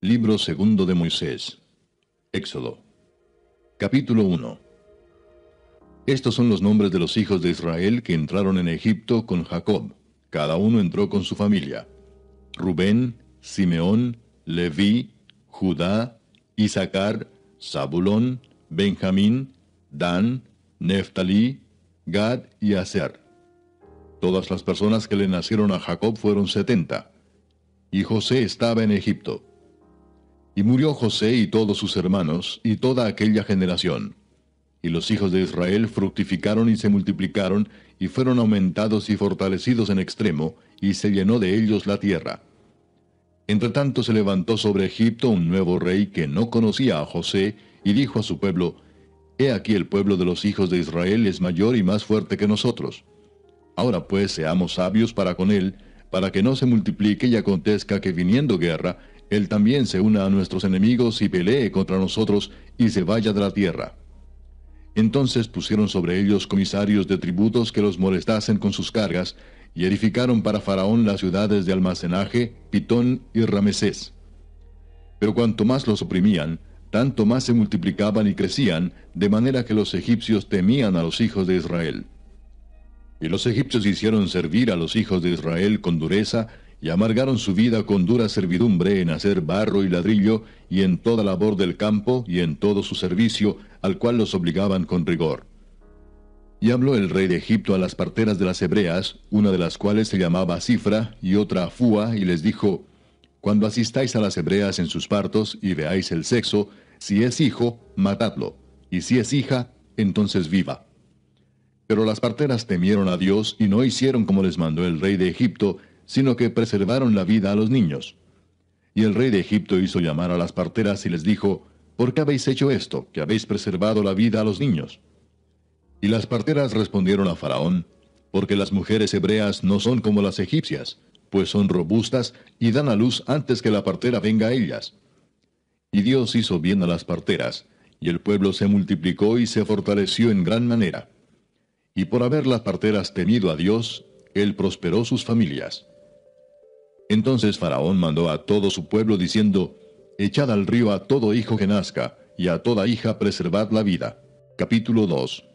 Libro segundo de Moisés. Éxodo. Capítulo 1. Estos son los nombres de los hijos de Israel que entraron en Egipto con Jacob. Cada uno entró con su familia: Rubén, Simeón, Leví, Judá, Isaacar, Zabulón, Benjamín, Dan, Neftalí, Gad y Aser. Todas las personas que le nacieron a Jacob fueron 70. Y José estaba en Egipto. Y murió José y todos sus hermanos, y toda aquella generación. Y los hijos de Israel fructificaron y se multiplicaron, y fueron aumentados y fortalecidos en extremo, y se llenó de ellos la tierra. Entretanto se levantó sobre Egipto un nuevo rey que no conocía a José, y dijo a su pueblo: He aquí el pueblo de los hijos de Israel es mayor y más fuerte que nosotros. Ahora pues seamos sabios para con él, para que no se multiplique y acontezca que viniendo guerra, él también se una a nuestros enemigos y pelee contra nosotros y se vaya de la tierra. Entonces pusieron sobre ellos comisarios de tributos que los molestasen con sus cargas, y edificaron para Faraón las ciudades de almacenaje, Pitón y Ramesés. Pero cuanto más los oprimían, tanto más se multiplicaban y crecían, de manera que los egipcios temían a los hijos de Israel. Y los egipcios hicieron servir a los hijos de Israel con dureza, y amargaron su vida con dura servidumbre en hacer barro y ladrillo, y en toda labor del campo, y en todo su servicio, al cual los obligaban con rigor. Y habló el rey de Egipto a las parteras de las hebreas, una de las cuales se llamaba Cifra, y otra Fúa, y les dijo: Cuando asistáis a las hebreas en sus partos, y veáis el sexo, si es hijo, matadlo, y si es hija, entonces viva. Pero las parteras temieron a Dios, y no hicieron como les mandó el rey de Egipto, sino que preservaron la vida a los niños. Y el rey de Egipto hizo llamar a las parteras y les dijo: ¿Por qué habéis hecho esto, que habéis preservado la vida a los niños? Y las parteras respondieron a Faraón: Porque las mujeres hebreas no son como las egipcias, pues son robustas y dan a luz antes que la partera venga a ellas. Y Dios hizo bien a las parteras, y el pueblo se multiplicó y se fortaleció en gran manera. Y por haber las parteras temido a Dios, él prosperó sus familias. Entonces Faraón mandó a todo su pueblo diciendo: Echad al río a todo hijo que nazca, y a toda hija preservad la vida. Capítulo 2.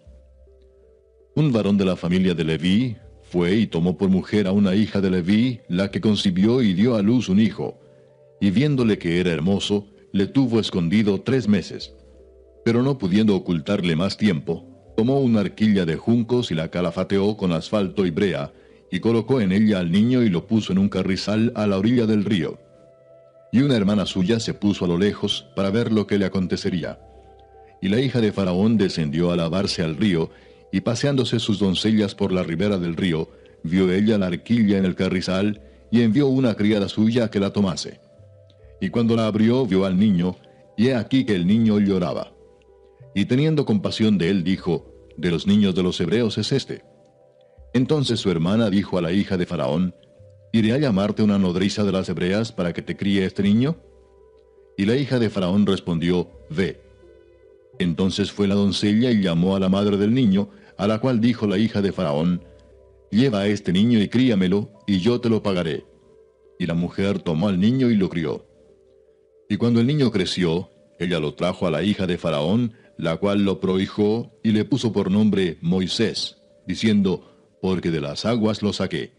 Un varón de la familia de Leví fue y tomó por mujer a una hija de Leví, la que concibió y dio a luz un hijo. Y viéndole que era hermoso, le tuvo escondido 3 meses. Pero no pudiendo ocultarle más tiempo, tomó una arquilla de juncos y la calafateó con asfalto y brea, y colocó en ella al niño y lo puso en un carrizal a la orilla del río. Y una hermana suya se puso a lo lejos para ver lo que le acontecería. Y la hija de Faraón descendió a lavarse al río, y paseándose sus doncellas por la ribera del río, vio ella la arquilla en el carrizal, y envió una criada suya a que la tomase. Y cuando la abrió, vio al niño, y he aquí que el niño lloraba. Y teniendo compasión de él, dijo: De los niños de los hebreos es este. Entonces su hermana dijo a la hija de Faraón: ¿Iré a llamarte una nodriza de las hebreas para que te críe este niño? Y la hija de Faraón respondió: Ve. Entonces fue la doncella y llamó a la madre del niño, a la cual dijo la hija de Faraón: Lleva a este niño y críamelo, y yo te lo pagaré. Y la mujer tomó al niño y lo crió. Y cuando el niño creció, ella lo trajo a la hija de Faraón, la cual lo prohijó y le puso por nombre Moisés, diciendo: Porque de las aguas lo saqué.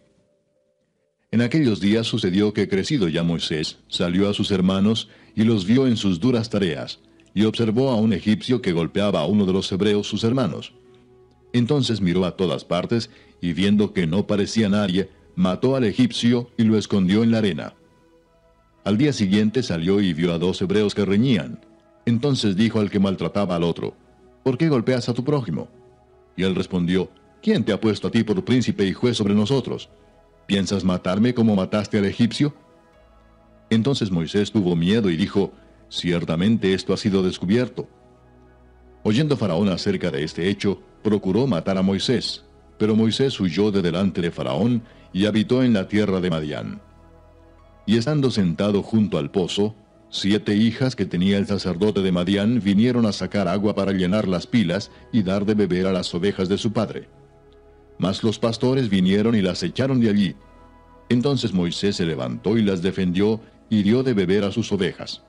En aquellos días sucedió que, crecido ya Moisés, salió a sus hermanos y los vio en sus duras tareas, y observó a un egipcio que golpeaba a uno de los hebreos sus hermanos. Entonces miró a todas partes, y viendo que no parecía nadie, mató al egipcio y lo escondió en la arena. Al día siguiente salió y vio a 2 hebreos que reñían. Entonces dijo al que maltrataba al otro: ¿Por qué golpeas a tu prójimo? Y él respondió: ¿Quién te ha puesto a ti por príncipe y juez sobre nosotros? ¿Piensas matarme como mataste al egipcio? Entonces Moisés tuvo miedo y dijo: Ciertamente esto ha sido descubierto. Oyendo Faraón acerca de este hecho, procuró matar a Moisés, pero Moisés huyó de delante de Faraón y habitó en la tierra de Madián. Y estando sentado junto al pozo, 7 hijas que tenía el sacerdote de Madián vinieron a sacar agua para llenar las pilas y dar de beber a las ovejas de su padre. Mas los pastores vinieron y las echaron de allí. Entonces Moisés se levantó y las defendió, y dio de beber a sus ovejas.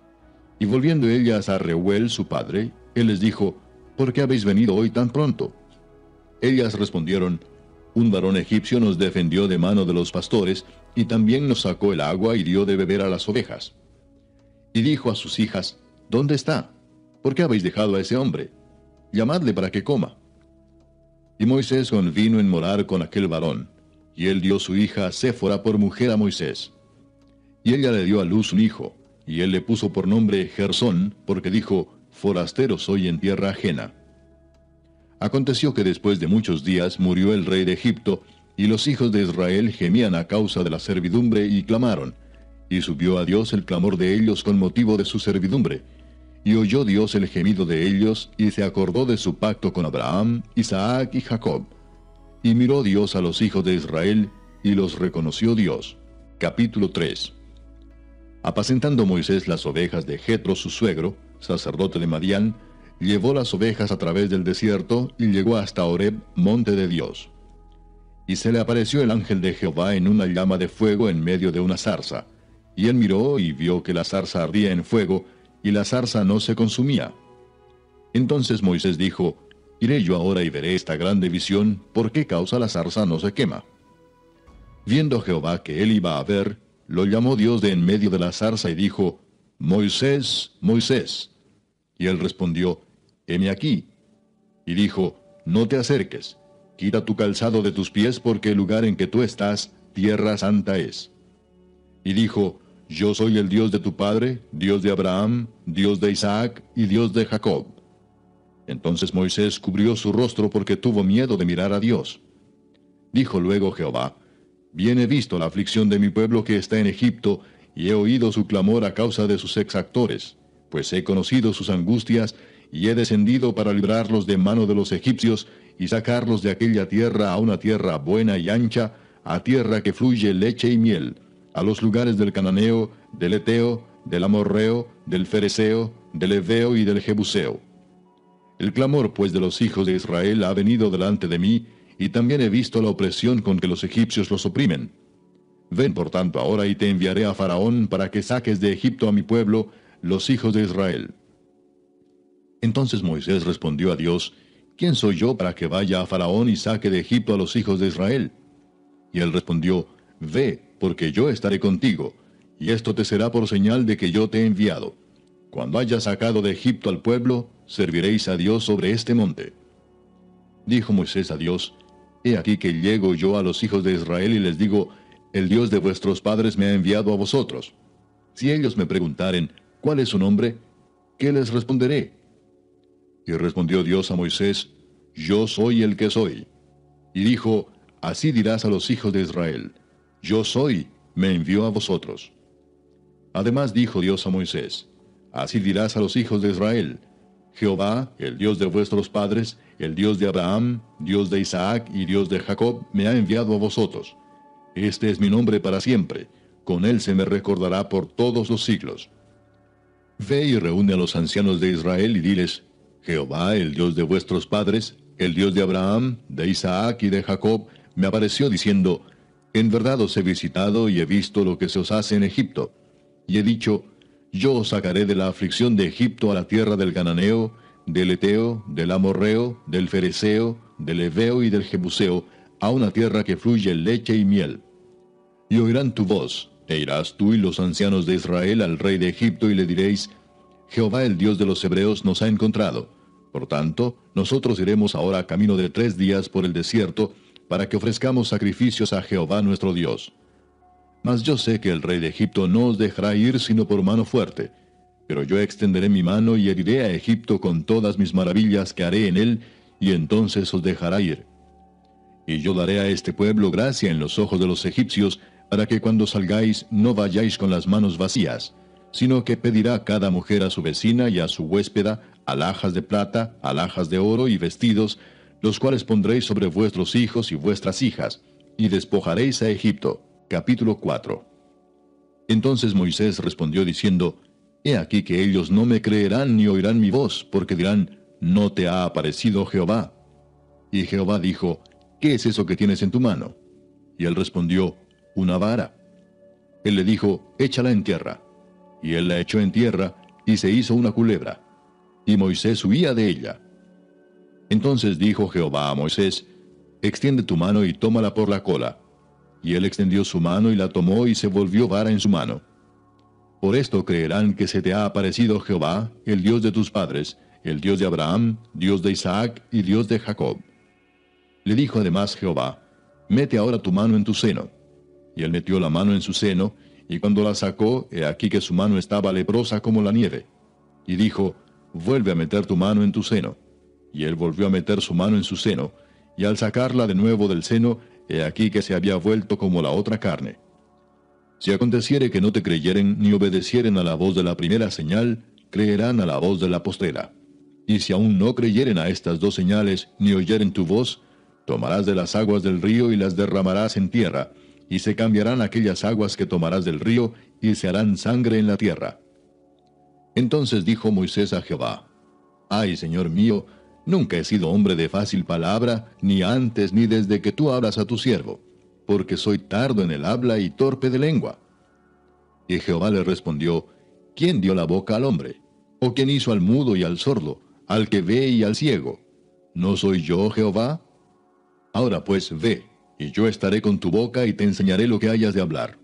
Y volviendo ellas a Reuel su padre, él les dijo, ¿por qué habéis venido hoy tan pronto? Ellas respondieron, un varón egipcio nos defendió de mano de los pastores, y también nos sacó el agua y dio de beber a las ovejas. Y dijo a sus hijas, ¿dónde está? ¿Por qué habéis dejado a ese hombre? Llamadle para que coma. Y Moisés convino en morar con aquel varón, y él dio su hija Séfora por mujer a Moisés. Y ella le dio a luz un hijo, y él le puso por nombre Gersón, porque dijo, forastero soy en tierra ajena. Aconteció que después de muchos días murió el rey de Egipto, y los hijos de Israel gemían a causa de la servidumbre y clamaron. Y subió a Dios el clamor de ellos con motivo de su servidumbre. Y oyó Dios el gemido de ellos, y se acordó de su pacto con Abraham, Isaac y Jacob. Y miró Dios a los hijos de Israel, y los reconoció Dios. Capítulo 3. Apacentando Moisés las ovejas de Jetro su suegro, sacerdote de Madián, llevó las ovejas a través del desierto, y llegó hasta Horeb, monte de Dios. Y se le apareció el ángel de Jehová en una llama de fuego en medio de una zarza. Y él miró y vio que la zarza ardía en fuego, y la zarza no se consumía. Entonces Moisés dijo, iré yo ahora y veré esta grande visión, ¿por qué causa la zarza no se quema? Viendo Jehová que él iba a ver, lo llamó Dios de en medio de la zarza y dijo, Moisés, Moisés. Y él respondió, heme aquí. Y dijo, no te acerques, quita tu calzado de tus pies, porque el lugar en que tú estás, tierra santa es. Y dijo, yo soy el Dios de tu padre, Dios de Abraham, Dios de Isaac y Dios de Jacob. Entonces Moisés cubrió su rostro porque tuvo miedo de mirar a Dios. Dijo luego Jehová, bien he visto la aflicción de mi pueblo que está en Egipto, y he oído su clamor a causa de sus exactores, pues he conocido sus angustias, y he descendido para librarlos de mano de los egipcios, y sacarlos de aquella tierra a una tierra buena y ancha, a tierra que fluye leche y miel, a los lugares del Cananeo, del Eteo, del Amorreo, del Fereseo, del Heveo y del Jebuseo. El clamor pues de los hijos de Israel ha venido delante de mí, y también he visto la opresión con que los egipcios los oprimen. Ven por tanto ahora y te enviaré a Faraón para que saques de Egipto a mi pueblo, los hijos de Israel. Entonces Moisés respondió a Dios, ¿quién soy yo para que vaya a Faraón y saque de Egipto a los hijos de Israel? Y él respondió, ve, porque yo estaré contigo, y esto te será por señal de que yo te he enviado. Cuando hayas sacado de Egipto al pueblo, serviréis a Dios sobre este monte. Dijo Moisés a Dios, he aquí que llego yo a los hijos de Israel y les digo, el Dios de vuestros padres me ha enviado a vosotros. Si ellos me preguntaren, ¿cuál es su nombre? ¿Qué les responderé? Y respondió Dios a Moisés, yo soy el que soy. Y dijo, así dirás a los hijos de Israel, yo soy, me envió a vosotros. Además dijo Dios a Moisés, así dirás a los hijos de Israel, Jehová, el Dios de vuestros padres, el Dios de Abraham, Dios de Isaac y Dios de Jacob, me ha enviado a vosotros. Este es mi nombre para siempre, con él se me recordará por todos los siglos. Ve y reúne a los ancianos de Israel y diles, Jehová, el Dios de vuestros padres, el Dios de Abraham, de Isaac y de Jacob, me apareció diciendo, en verdad os he visitado y he visto lo que se os hace en Egipto. Y he dicho, yo os sacaré de la aflicción de Egipto a la tierra del Cananeo, del Eteo, del Amorreo, del Fereseo, del Heveo y del Jebuseo, a una tierra que fluye leche y miel. Y oirán tu voz, e irás tú y los ancianos de Israel al rey de Egipto y le diréis, Jehová el Dios de los hebreos nos ha encontrado. Por tanto, nosotros iremos ahora camino de 3 días por el desierto, para que ofrezcamos sacrificios a Jehová nuestro Dios. Mas yo sé que el rey de Egipto no os dejará ir sino por mano fuerte. Pero yo extenderé mi mano y heriré a Egipto con todas mis maravillas que haré en él, y entonces os dejará ir. Y yo daré a este pueblo gracia en los ojos de los egipcios, para que cuando salgáis no vayáis con las manos vacías, sino que pedirá cada mujer a su vecina y a su huéspeda alhajas de plata, alhajas de oro y vestidos, los cuales pondréis sobre vuestros hijos y vuestras hijas, y despojaréis a Egipto. Capítulo 4. Entonces Moisés respondió diciendo, He aquí que ellos no me creerán ni oirán mi voz, porque dirán, ¿no te ha aparecido Jehová? Y Jehová dijo, ¿qué es eso que tienes en tu mano? Y él respondió, una vara. Él le dijo, échala en tierra. Y él la echó en tierra, y se hizo una culebra. Y Moisés huía de ella. Entonces dijo Jehová a Moisés, extiende tu mano y tómala por la cola. Y él extendió su mano y la tomó y se volvió vara en su mano. Por esto creerán que se te ha aparecido Jehová, el Dios de tus padres, el Dios de Abraham, Dios de Isaac y Dios de Jacob. Le dijo además Jehová, mete ahora tu mano en tu seno. Y él metió la mano en su seno, y cuando la sacó, he aquí que su mano estaba leprosa como la nieve. Y dijo, vuelve a meter tu mano en tu seno. Y él volvió a meter su mano en su seno, y al sacarla de nuevo del seno, he aquí que se había vuelto como la otra carne. Si aconteciere que no te creyeren ni obedecieren a la voz de la primera señal, creerán a la voz de la postrera. Y si aún no creyeren a estas dos señales, ni oyeren tu voz, tomarás de las aguas del río y las derramarás en tierra, y se cambiarán aquellas aguas que tomarás del río, y se harán sangre en la tierra. Entonces dijo Moisés a Jehová, ay, Señor mío, nunca he sido hombre de fácil palabra, ni antes ni desde que tú hablas a tu siervo, porque soy tardo en el habla y torpe de lengua. Y Jehová le respondió, ¿quién dio la boca al hombre? ¿O quién hizo al mudo y al sordo, al que ve y al ciego? ¿No soy yo Jehová? Ahora pues ve, y yo estaré con tu boca y te enseñaré lo que hayas de hablar.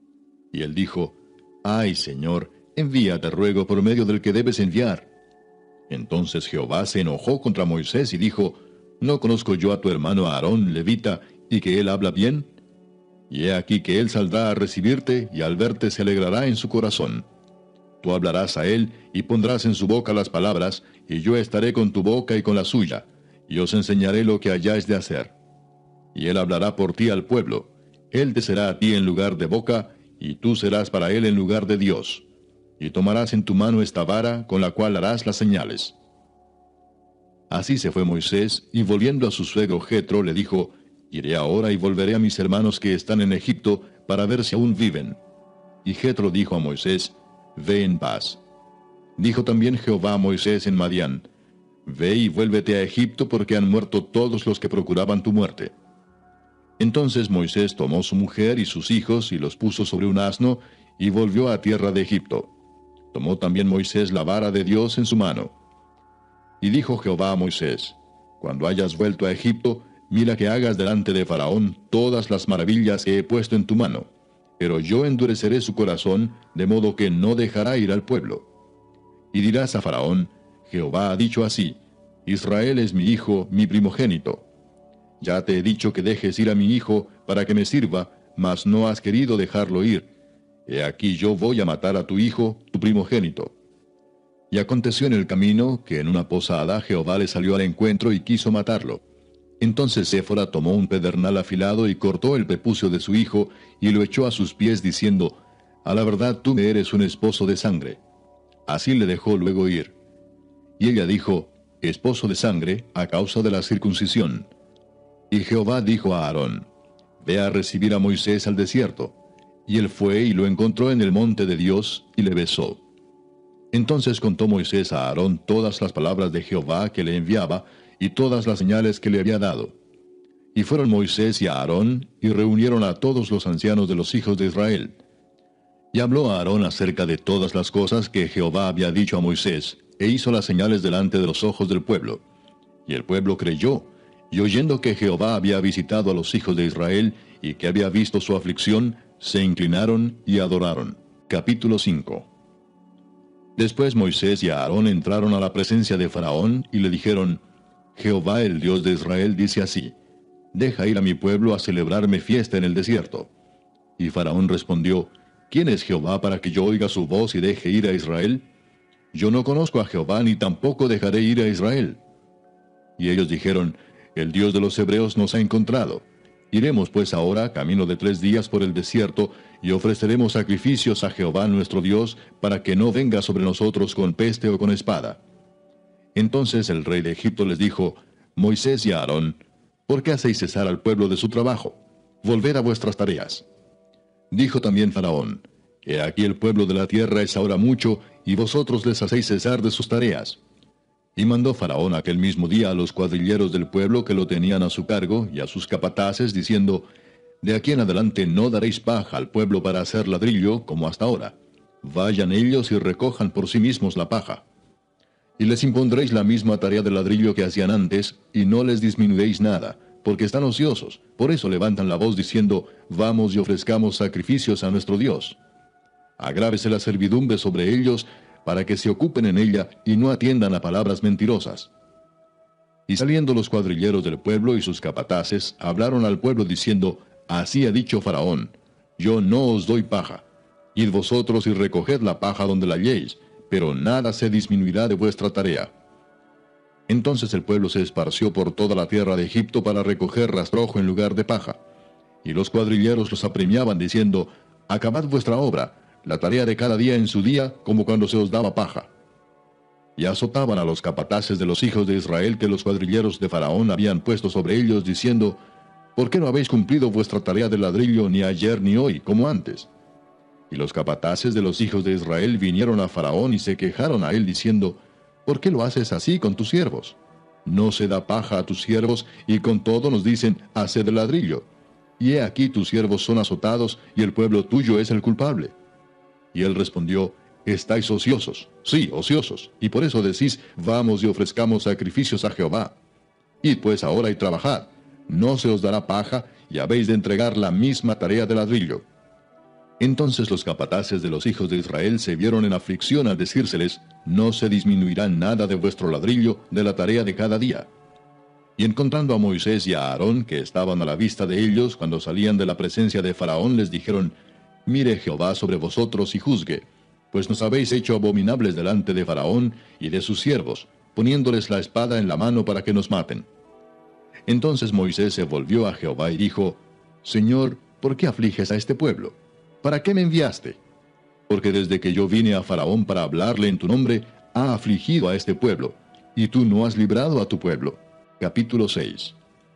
Y él dijo, ay, Señor, envíate, ruego, por medio del que debes enviar. Entonces Jehová se enojó contra Moisés y dijo, ¿no conozco yo a tu hermano Aarón, levita, y que él habla bien? Y he aquí que él saldrá a recibirte, y al verte se alegrará en su corazón. Tú hablarás a él, y pondrás en su boca las palabras, y yo estaré con tu boca y con la suya, y os enseñaré lo que hayáis de hacer. Y él hablará por ti al pueblo. Él te será a ti en lugar de boca, y tú serás para él en lugar de Dios. Y tomarás en tu mano esta vara, con la cual harás las señales. Así se fue Moisés, y volviendo a su suegro Jetro, le dijo, iré ahora y volveré a mis hermanos que están en Egipto, para ver si aún viven. Y Jetro dijo a Moisés, ve en paz. Dijo también Jehová a Moisés en Madián, ve y vuélvete a Egipto, porque han muerto todos los que procuraban tu muerte. Entonces Moisés tomó su mujer y sus hijos, y los puso sobre un asno, y volvió a tierra de Egipto. Tomó también Moisés la vara de Dios en su mano. Y dijo Jehová a Moisés, cuando hayas vuelto a Egipto, mira que hagas delante de Faraón todas las maravillas que he puesto en tu mano. Pero yo endureceré su corazón, de modo que no dejará ir al pueblo. Y dirás a Faraón, Jehová ha dicho así, Israel es mi hijo, mi primogénito. Ya te he dicho que dejes ir a mi hijo para que me sirva, mas no has querido dejarlo ir. He aquí yo voy a matar a tu hijo, tu primogénito. Y aconteció en el camino que en una posada Jehová le salió al encuentro y quiso matarlo. Entonces Séfora tomó un pedernal afilado y cortó el prepucio de su hijo y lo echó a sus pies diciendo, a la verdad tú me eres un esposo de sangre. Así le dejó luego ir. Y ella dijo, esposo de sangre, a causa de la circuncisión. Y Jehová dijo a Aarón, ve a recibir a Moisés al desierto. Y él fue y lo encontró en el monte de Dios, y le besó. Entonces contó Moisés a Aarón todas las palabras de Jehová que le enviaba, y todas las señales que le había dado. Y fueron Moisés y Aarón, y reunieron a todos los ancianos de los hijos de Israel. Y habló a Aarón acerca de todas las cosas que Jehová había dicho a Moisés, e hizo las señales delante de los ojos del pueblo. Y el pueblo creyó, y oyendo que Jehová había visitado a los hijos de Israel, y que había visto su aflicción, se inclinaron y adoraron. Capítulo 5. Después Moisés y Aarón entraron a la presencia de Faraón, y le dijeron, Jehová el Dios de Israel dice así, deja ir a mi pueblo a celebrarme fiesta en el desierto. Y Faraón respondió, ¿quién es Jehová para que yo oiga su voz y deje ir a Israel? Yo no conozco a Jehová, ni tampoco dejaré ir a Israel. Y ellos dijeron, el Dios de los hebreos nos ha encontrado. Iremos pues ahora, camino de 3 días por el desierto, y ofreceremos sacrificios a Jehová nuestro Dios, para que no venga sobre nosotros con peste o con espada. Entonces el rey de Egipto les dijo, Moisés y Aarón, ¿por qué hacéis cesar al pueblo de su trabajo? Volved a vuestras tareas. Dijo también Faraón, he aquí el pueblo de la tierra es ahora mucho, y vosotros les hacéis cesar de sus tareas. Y mandó Faraón aquel mismo día a los cuadrilleros del pueblo que lo tenían a su cargo, y a sus capataces, diciendo, De aquí en adelante no daréis paja al pueblo para hacer ladrillo, como hasta ahora. Vayan ellos y recojan por sí mismos la paja. Y les impondréis la misma tarea de ladrillo que hacían antes, y no les disminuiréis nada, porque están ociosos. Por eso levantan la voz diciendo, vamos y ofrezcamos sacrificios a nuestro Dios. Agrávese la servidumbre sobre ellos, para que se ocupen en ella y no atiendan a palabras mentirosas. Y saliendo los cuadrilleros del pueblo y sus capataces, hablaron al pueblo diciendo, así ha dicho Faraón, yo no os doy paja. Id vosotros y recoged la paja donde la halléis, pero nada se disminuirá de vuestra tarea. Entonces el pueblo se esparció por toda la tierra de Egipto para recoger rastrojo en lugar de paja. Y los cuadrilleros los apremiaban diciendo, acabad vuestra obra, la tarea de cada día en su día, como cuando se os daba paja. Y azotaban a los capataces de los hijos de Israel que los cuadrilleros de Faraón habían puesto sobre ellos, diciendo, ¿por qué no habéis cumplido vuestra tarea de ladrillo ni ayer ni hoy, como antes? Y los capataces de los hijos de Israel vinieron a Faraón y se quejaron a él, diciendo, ¿por qué lo haces así con tus siervos? No se da paja a tus siervos, y con todo nos dicen, haced el ladrillo. Y he aquí tus siervos son azotados, y el pueblo tuyo es el culpable. Y él respondió, estáis ociosos, sí, ociosos, y por eso decís, vamos y ofrezcamos sacrificios a Jehová. Id pues ahora y trabajad, no se os dará paja, y habéis de entregar la misma tarea de ladrillo. Entonces los capataces de los hijos de Israel se vieron en aflicción al decírseles, no se disminuirá nada de vuestro ladrillo de la tarea de cada día. Y encontrando a Moisés y a Aarón, que estaban a la vista de ellos cuando salían de la presencia de Faraón, les dijeron, mire Jehová sobre vosotros y juzgue, pues nos habéis hecho abominables delante de Faraón y de sus siervos, poniéndoles la espada en la mano para que nos maten. Entonces Moisés se volvió a Jehová y dijo, Señor, ¿por qué afliges a este pueblo? ¿Para qué me enviaste? Porque desde que yo vine a Faraón para hablarle en tu nombre, ha afligido a este pueblo, y tú no has librado a tu pueblo. Capítulo 6.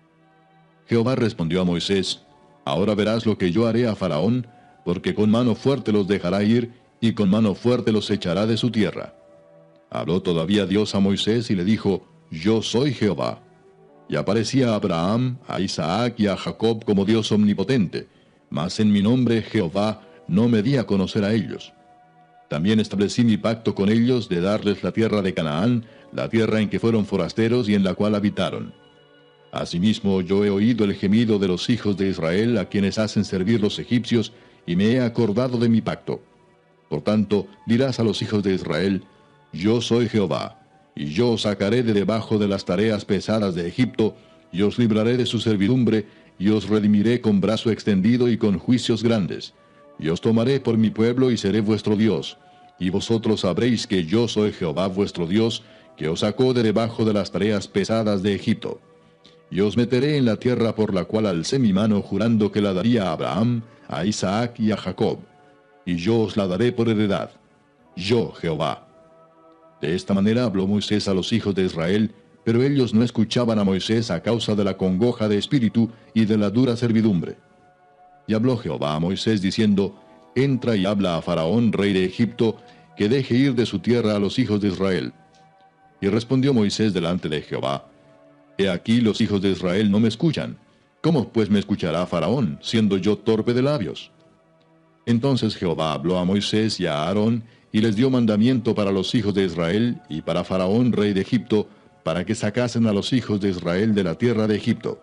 Jehová respondió a Moisés, ahora verás lo que yo haré a Faraón, porque con mano fuerte los dejará ir, y con mano fuerte los echará de su tierra. Habló todavía Dios a Moisés y le dijo, yo soy Jehová. Y aparecía a Abraham, a Isaac y a Jacob como Dios omnipotente, mas en mi nombre Jehová no me di a conocer a ellos. También establecí mi pacto con ellos de darles la tierra de Canaán, la tierra en que fueron forasteros y en la cual habitaron. Asimismo yo he oído el gemido de los hijos de Israel a quienes hacen servir los egipcios, y me he acordado de mi pacto. Por tanto, dirás a los hijos de Israel, yo soy Jehová, y yo os sacaré de debajo de las tareas pesadas de Egipto, y os libraré de su servidumbre, y os redimiré con brazo extendido y con juicios grandes. Y os tomaré por mi pueblo y seré vuestro Dios. Y vosotros sabréis que yo soy Jehová vuestro Dios, que os sacó de debajo de las tareas pesadas de Egipto. Y os meteré en la tierra por la cual alcé mi mano jurando que la daría a Abraham, a Isaac y a Jacob. Y yo os la daré por heredad. Yo, Jehová. De esta manera habló Moisés a los hijos de Israel, pero ellos no escuchaban a Moisés a causa de la congoja de espíritu y de la dura servidumbre. Y habló Jehová a Moisés diciendo, entra y habla a Faraón, rey de Egipto, que deje ir de su tierra a los hijos de Israel. Y respondió Moisés delante de Jehová, he aquí los hijos de Israel no me escuchan. ¿Cómo pues me escuchará Faraón, siendo yo torpe de labios? Entonces Jehová habló a Moisés y a Aarón, y les dio mandamiento para los hijos de Israel y para Faraón, rey de Egipto, para que sacasen a los hijos de Israel de la tierra de Egipto.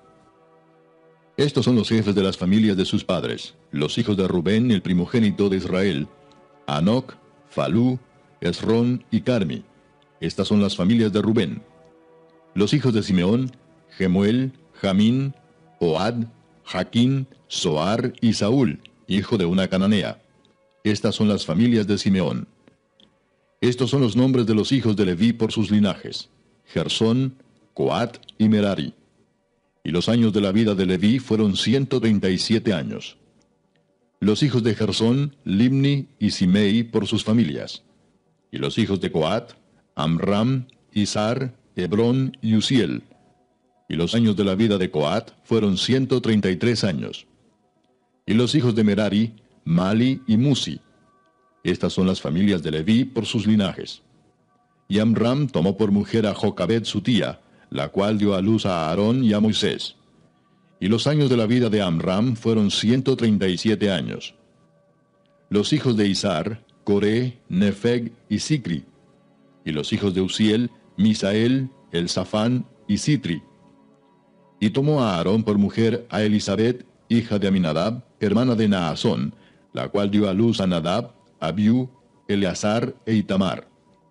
Estos son los jefes de las familias de sus padres, los hijos de Rubén, el primogénito de Israel, Anoc, Falú, Esrón y Carmi. Estas son las familias de Rubén. Los hijos de Simeón, Gemuel, Jamín, Ohad, Jaquín, Soar y Saúl, hijo de una cananea. Estas son las familias de Simeón. Estos son los nombres de los hijos de Leví por sus linajes, Gersón, Coat y Merari. Y los años de la vida de Leví fueron 137 años. Los hijos de Gersón, Limni y Simei por sus familias. Y los hijos de Coat, Amram, Izar, Hebrón y Uziel. Y los años de la vida de Coat fueron 133 años. Y los hijos de Merari, Mali y Musi. Estas son las familias de Leví por sus linajes. Y Amram tomó por mujer a Jocabed su tía, la cual dio a luz a Aarón y a Moisés. Y los años de la vida de Amram fueron 137 años. Los hijos de Izhar, Coré, Nefeg y Sicri. Y los hijos de Uziel, Misael, Elzafán y Sitri. Y tomó a Aarón por mujer a Elisabet, hija de Aminadab, hermana de Naasón, la cual dio a luz a Nadab, Abiú, Eleazar e Itamar.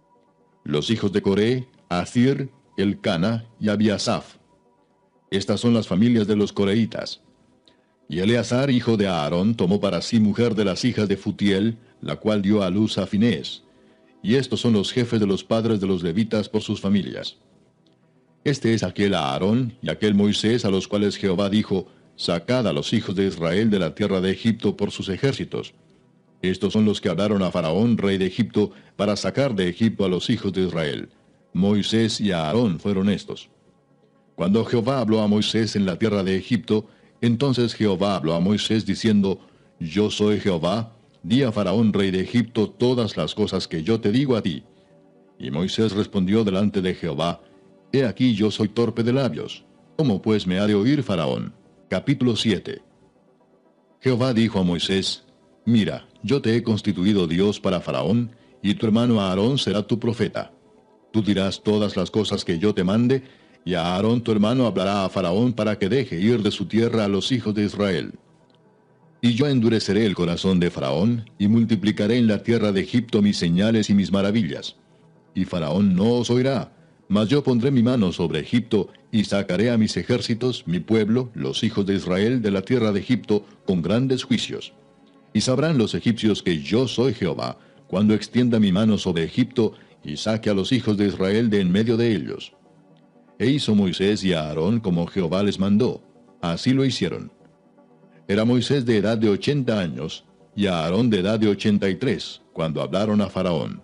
Los hijos de Coré, Asir, Elcana y Abiasaf. Estas son las familias de los coreitas. Y Eleazar, hijo de Aarón, tomó para sí mujer de las hijas de Futiel, la cual dio a luz a Finés. Y estos son los jefes de los padres de los levitas por sus familias. Este es aquel Aarón y aquel Moisés a los cuales Jehová dijo: Sacad a los hijos de Israel de la tierra de Egipto por sus ejércitos. Estos son los que hablaron a Faraón, rey de Egipto, para sacar de Egipto a los hijos de Israel. Moisés y Aarón fueron estos. Cuando Jehová habló a Moisés en la tierra de Egipto, entonces Jehová habló a Moisés diciendo: Yo soy Jehová, di a Faraón, rey de Egipto, todas las cosas que yo te digo a ti. Y Moisés respondió delante de Jehová: He aquí yo soy torpe de labios. ¿Cómo pues me ha de oír Faraón? Capítulo 7. Jehová dijo a Moisés: Mira, yo te he constituido Dios para Faraón, y tu hermano Aarón será tu profeta. Tú dirás todas las cosas que yo te mande, y a Aarón tu hermano hablará a Faraón para que deje ir de su tierra a los hijos de Israel. Y yo endureceré el corazón de Faraón, y multiplicaré en la tierra de Egipto mis señales y mis maravillas. Y Faraón no os oirá, mas yo pondré mi mano sobre Egipto, y sacaré a mis ejércitos, mi pueblo, los hijos de Israel, de la tierra de Egipto, con grandes juicios. Y sabrán los egipcios que yo soy Jehová, cuando extienda mi mano sobre Egipto, y saque a los hijos de Israel de en medio de ellos. E hizo Moisés y Aarón como Jehová les mandó. Así lo hicieron. Era Moisés de edad de 80 años, y Aarón de edad de 83, cuando hablaron a Faraón.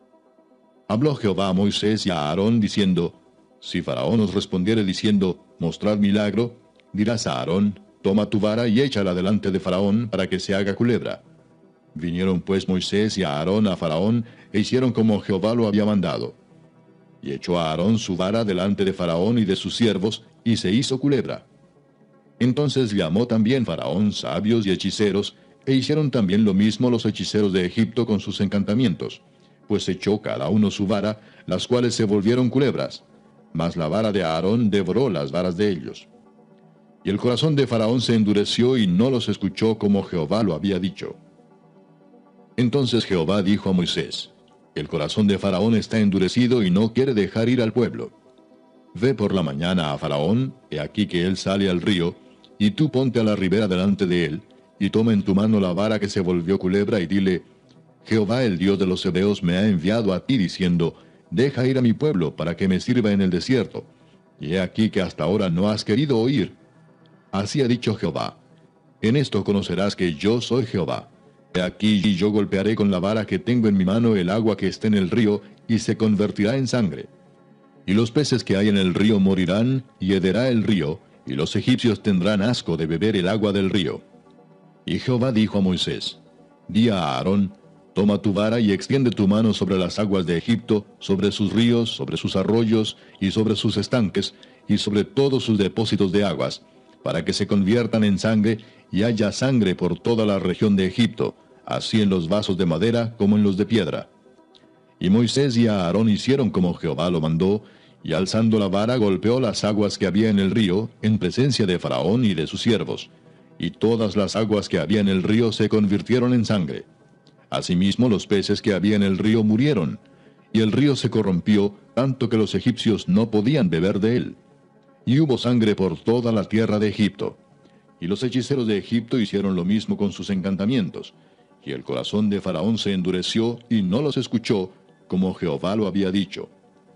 Habló Jehová a Moisés y a Aarón, diciendo: Si Faraón os respondiere diciendo: Mostrad milagro, dirás a Aarón: Toma tu vara y échala delante de Faraón, para que se haga culebra. Vinieron pues Moisés y Aarón a Faraón, e hicieron como Jehová lo había mandado. Y echó a Aarón su vara delante de Faraón y de sus siervos, y se hizo culebra. Entonces llamó también Faraón sabios y hechiceros, e hicieron también lo mismo los hechiceros de Egipto con sus encantamientos, pues echó cada uno su vara, las cuales se volvieron culebras. Mas la vara de Aarón devoró las varas de ellos. Y el corazón de Faraón se endureció y no los escuchó como Jehová lo había dicho. Entonces Jehová dijo a Moisés: El corazón de Faraón está endurecido y no quiere dejar ir al pueblo. Ve por la mañana a Faraón, he aquí que él sale al río, y tú ponte a la ribera delante de él, y toma en tu mano la vara que se volvió culebra, y dile: Jehová el Dios de los Hebeos me ha enviado a ti diciendo: Deja ir a mi pueblo para que me sirva en el desierto. Y he aquí que hasta ahora no has querido oír. Así ha dicho Jehová: En esto conocerás que yo soy Jehová. He aquí yo golpearé con la vara que tengo en mi mano el agua que esté en el río, y se convertirá en sangre. Y los peces que hay en el río morirán, y hederá el río, y los egipcios tendrán asco de beber el agua del río. Y Jehová dijo a Moisés: Di a Aarón: Toma tu vara y extiende tu mano sobre las aguas de Egipto, sobre sus ríos, sobre sus arroyos, y sobre sus estanques, y sobre todos sus depósitos de aguas, para que se conviertan en sangre, y haya sangre por toda la región de Egipto, así en los vasos de madera como en los de piedra. Y Moisés y Aarón hicieron como Jehová lo mandó, y alzando la vara golpeó las aguas que había en el río, en presencia de Faraón y de sus siervos, y todas las aguas que había en el río se convirtieron en sangre. Asimismo los peces que había en el río murieron, y el río se corrompió, tanto que los egipcios no podían beber de él. Y hubo sangre por toda la tierra de Egipto. Y los hechiceros de Egipto hicieron lo mismo con sus encantamientos. Y el corazón de Faraón se endureció, y no los escuchó, como Jehová lo había dicho.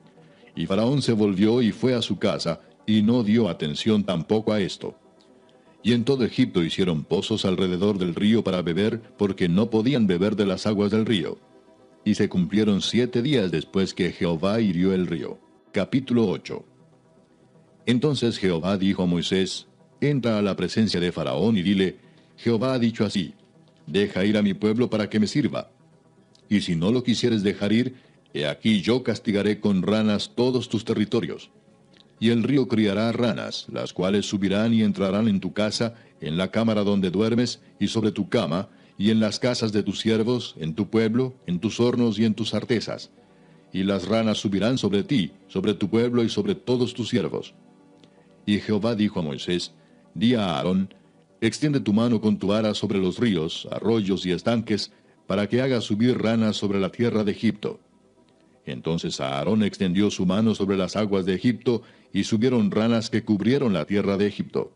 Y Faraón se volvió y fue a su casa, y no dio atención tampoco a esto. Y en todo Egipto hicieron pozos alrededor del río para beber, porque no podían beber de las aguas del río. Y se cumplieron 7 días después que Jehová hirió el río. Capítulo 8. Entonces Jehová dijo a Moisés: Entra a la presencia de Faraón y dile: Jehová ha dicho así: Deja ir a mi pueblo para que me sirva. Y si no lo quisieres dejar ir, he aquí yo castigaré con ranas todos tus territorios. Y el río criará ranas, las cuales subirán y entrarán en tu casa, en la cámara donde duermes, y sobre tu cama, y en las casas de tus siervos, en tu pueblo, en tus hornos y en tus artesas. Y las ranas subirán sobre ti, sobre tu pueblo y sobre todos tus siervos. Y Jehová dijo a Moisés, di a Aarón, extiende tu mano con tu vara sobre los ríos, arroyos y estanques, para que haga subir ranas sobre la tierra de Egipto. Entonces Aarón extendió su mano sobre las aguas de Egipto, y subieron ranas que cubrieron la tierra de Egipto.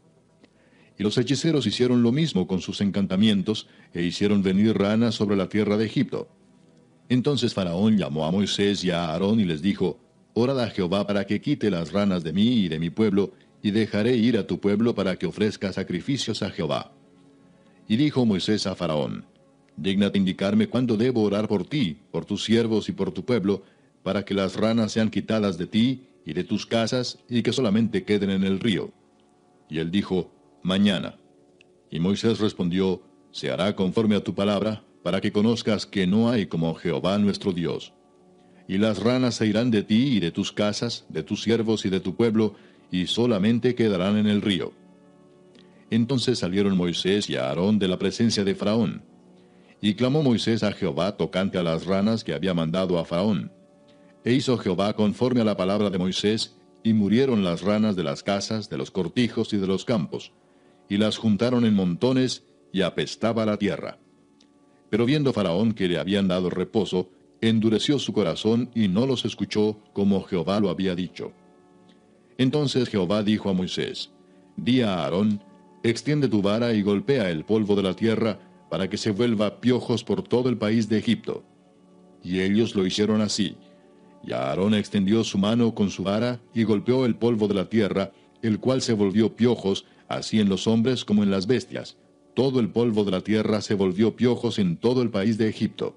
Y los hechiceros hicieron lo mismo con sus encantamientos, e hicieron venir ranas sobre la tierra de Egipto. Entonces Faraón llamó a Moisés y a Aarón y les dijo, orad a Jehová para que quite las ranas de mí y de mi pueblo, y dejaré ir a tu pueblo para que ofrezca sacrificios a Jehová. Y dijo Moisés a Faraón, dígnate indicarme cuándo debo orar por ti, por tus siervos y por tu pueblo, para que las ranas sean quitadas de ti y de tus casas, y que solamente queden en el río. Y él dijo, mañana. Y Moisés respondió, se hará conforme a tu palabra, para que conozcas que no hay como Jehová nuestro Dios. Y las ranas se irán de ti y de tus casas, de tus siervos y de tu pueblo, y solamente quedarán en el río. Entonces salieron Moisés y Aarón de la presencia de Faraón. Y clamó Moisés a Jehová tocante a las ranas que había mandado a Faraón. E hizo Jehová conforme a la palabra de Moisés, y murieron las ranas de las casas, de los cortijos y de los campos, y las juntaron en montones, y apestaba la tierra. Pero viendo Faraón que le habían dado reposo, endureció su corazón y no los escuchó como Jehová lo había dicho. Entonces Jehová dijo a Moisés, di a Aarón, extiende tu vara y golpea el polvo de la tierra, para que se vuelva piojos por todo el país de Egipto. Y ellos lo hicieron así. Y Aarón extendió su mano con su vara y golpeó el polvo de la tierra, el cual se volvió piojos, así en los hombres como en las bestias. Todo el polvo de la tierra se volvió piojos en todo el país de Egipto.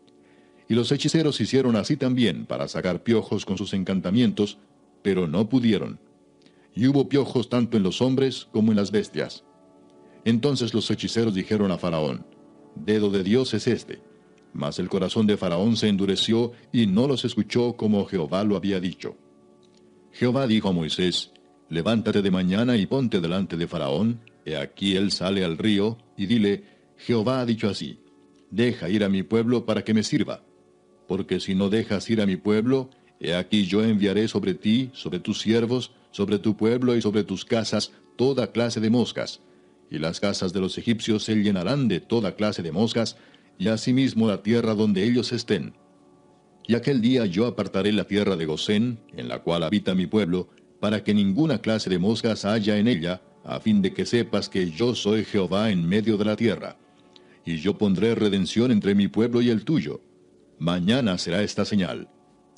Y los hechiceros hicieron así también para sacar piojos con sus encantamientos, pero no pudieron. Y hubo piojos tanto en los hombres como en las bestias. Entonces los hechiceros dijeron a Faraón, dedo de Dios es este. Mas el corazón de Faraón se endureció y no los escuchó como Jehová lo había dicho. Jehová dijo a Moisés, levántate de mañana y ponte delante de Faraón, he aquí él sale al río, y dile, Jehová ha dicho así, deja ir a mi pueblo para que me sirva. Porque si no dejas ir a mi pueblo, he aquí yo enviaré sobre ti, sobre tus siervos, sobre tu pueblo y sobre tus casas toda clase de moscas, y las casas de los egipcios se llenarán de toda clase de moscas, y asimismo la tierra donde ellos estén. Y aquel día yo apartaré la tierra de Gosén, en la cual habita mi pueblo, para que ninguna clase de moscas haya en ella, a fin de que sepas que yo soy Jehová en medio de la tierra. Y yo pondré redención entre mi pueblo y el tuyo. Mañana será esta señal.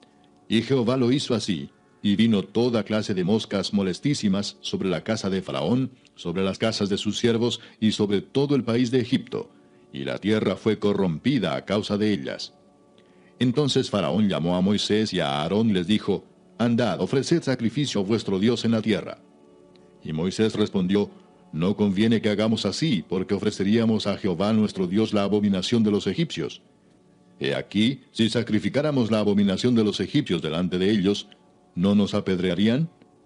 Y Jehová lo hizo así, y vino toda clase de moscas molestísimas sobre la casa de Faraón, sobre las casas de sus siervos y sobre todo el país de Egipto, y la tierra fue corrompida a causa de ellas. Entonces Faraón llamó a Moisés y a Aarón y les dijo, andad, ofreced sacrificio a vuestro Dios en la tierra. Y Moisés respondió, no conviene que hagamos así, porque ofreceríamos a Jehová nuestro Dios la abominación de los egipcios. He aquí, si sacrificáramos la abominación de los egipcios delante de ellos, ¿no nos apedrearían?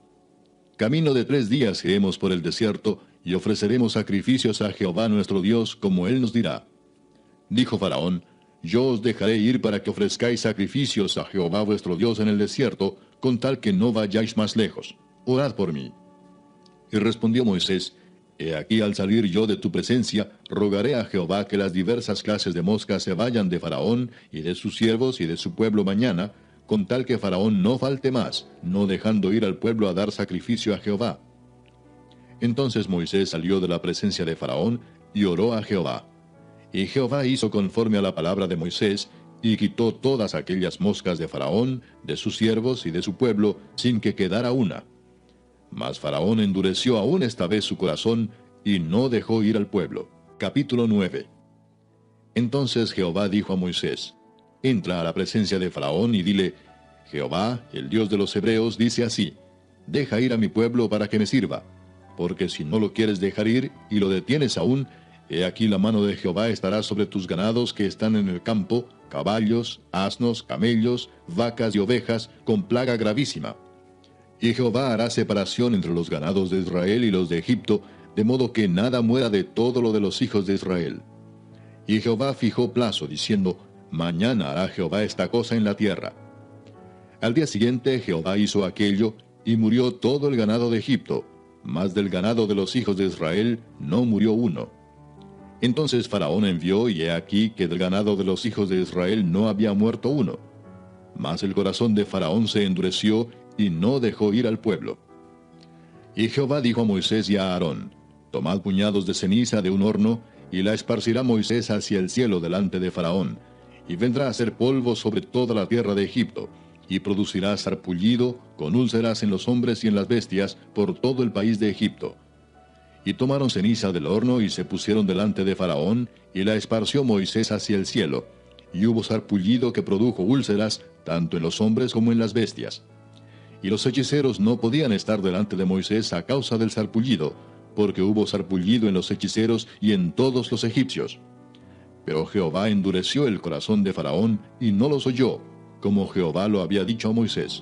Camino de 3 días iremos por el desierto, y ofreceremos sacrificios a Jehová nuestro Dios, como él nos dirá. Dijo Faraón, yo os dejaré ir para que ofrezcáis sacrificios a Jehová vuestro Dios en el desierto, con tal que no vayáis más lejos. Orad por mí. Y respondió Moisés, he aquí al salir yo de tu presencia, rogaré a Jehová que las diversas clases de moscas se vayan de Faraón, y de sus siervos y de su pueblo mañana, con tal que Faraón no falte más, no dejando ir al pueblo a dar sacrificio a Jehová. Entonces Moisés salió de la presencia de Faraón, y oró a Jehová. Y Jehová hizo conforme a la palabra de Moisés, y quitó todas aquellas moscas de Faraón, de sus siervos y de su pueblo, sin que quedara una. Mas Faraón endureció aún esta vez su corazón, y no dejó ir al pueblo. Capítulo 9. Entonces Jehová dijo a Moisés, entra a la presencia de Faraón y dile, Jehová, el Dios de los hebreos, dice así, deja ir a mi pueblo para que me sirva, porque si no lo quieres dejar ir y lo detienes aún, he aquí la mano de Jehová estará sobre tus ganados que están en el campo, caballos, asnos, camellos, vacas y ovejas, con plaga gravísima. Y Jehová hará separación entre los ganados de Israel y los de Egipto, de modo que nada muera de todo lo de los hijos de Israel. Y Jehová fijó plazo, diciendo, mañana hará Jehová esta cosa en la tierra. Al día siguiente Jehová hizo aquello, y murió todo el ganado de Egipto, mas del ganado de los hijos de Israel no murió uno. Entonces Faraón envió, y he aquí que del ganado de los hijos de Israel no había muerto uno. Mas el corazón de Faraón se endureció, y no dejó ir al pueblo. Y Jehová dijo a Moisés y a Aarón, tomad puñados de ceniza de un horno, y la esparcirá Moisés hacia el cielo delante de Faraón, y vendrá a ser polvo sobre toda la tierra de Egipto, y producirá sarpullido con úlceras en los hombres y en las bestias por todo el país de Egipto. Y tomaron ceniza del horno y se pusieron delante de Faraón, y la esparció Moisés hacia el cielo, y hubo sarpullido que produjo úlceras tanto en los hombres como en las bestias. Y los hechiceros no podían estar delante de Moisés a causa del sarpullido, porque hubo sarpullido en los hechiceros y en todos los egipcios. Pero Jehová endureció el corazón de Faraón y no los oyó, como Jehová lo había dicho a Moisés.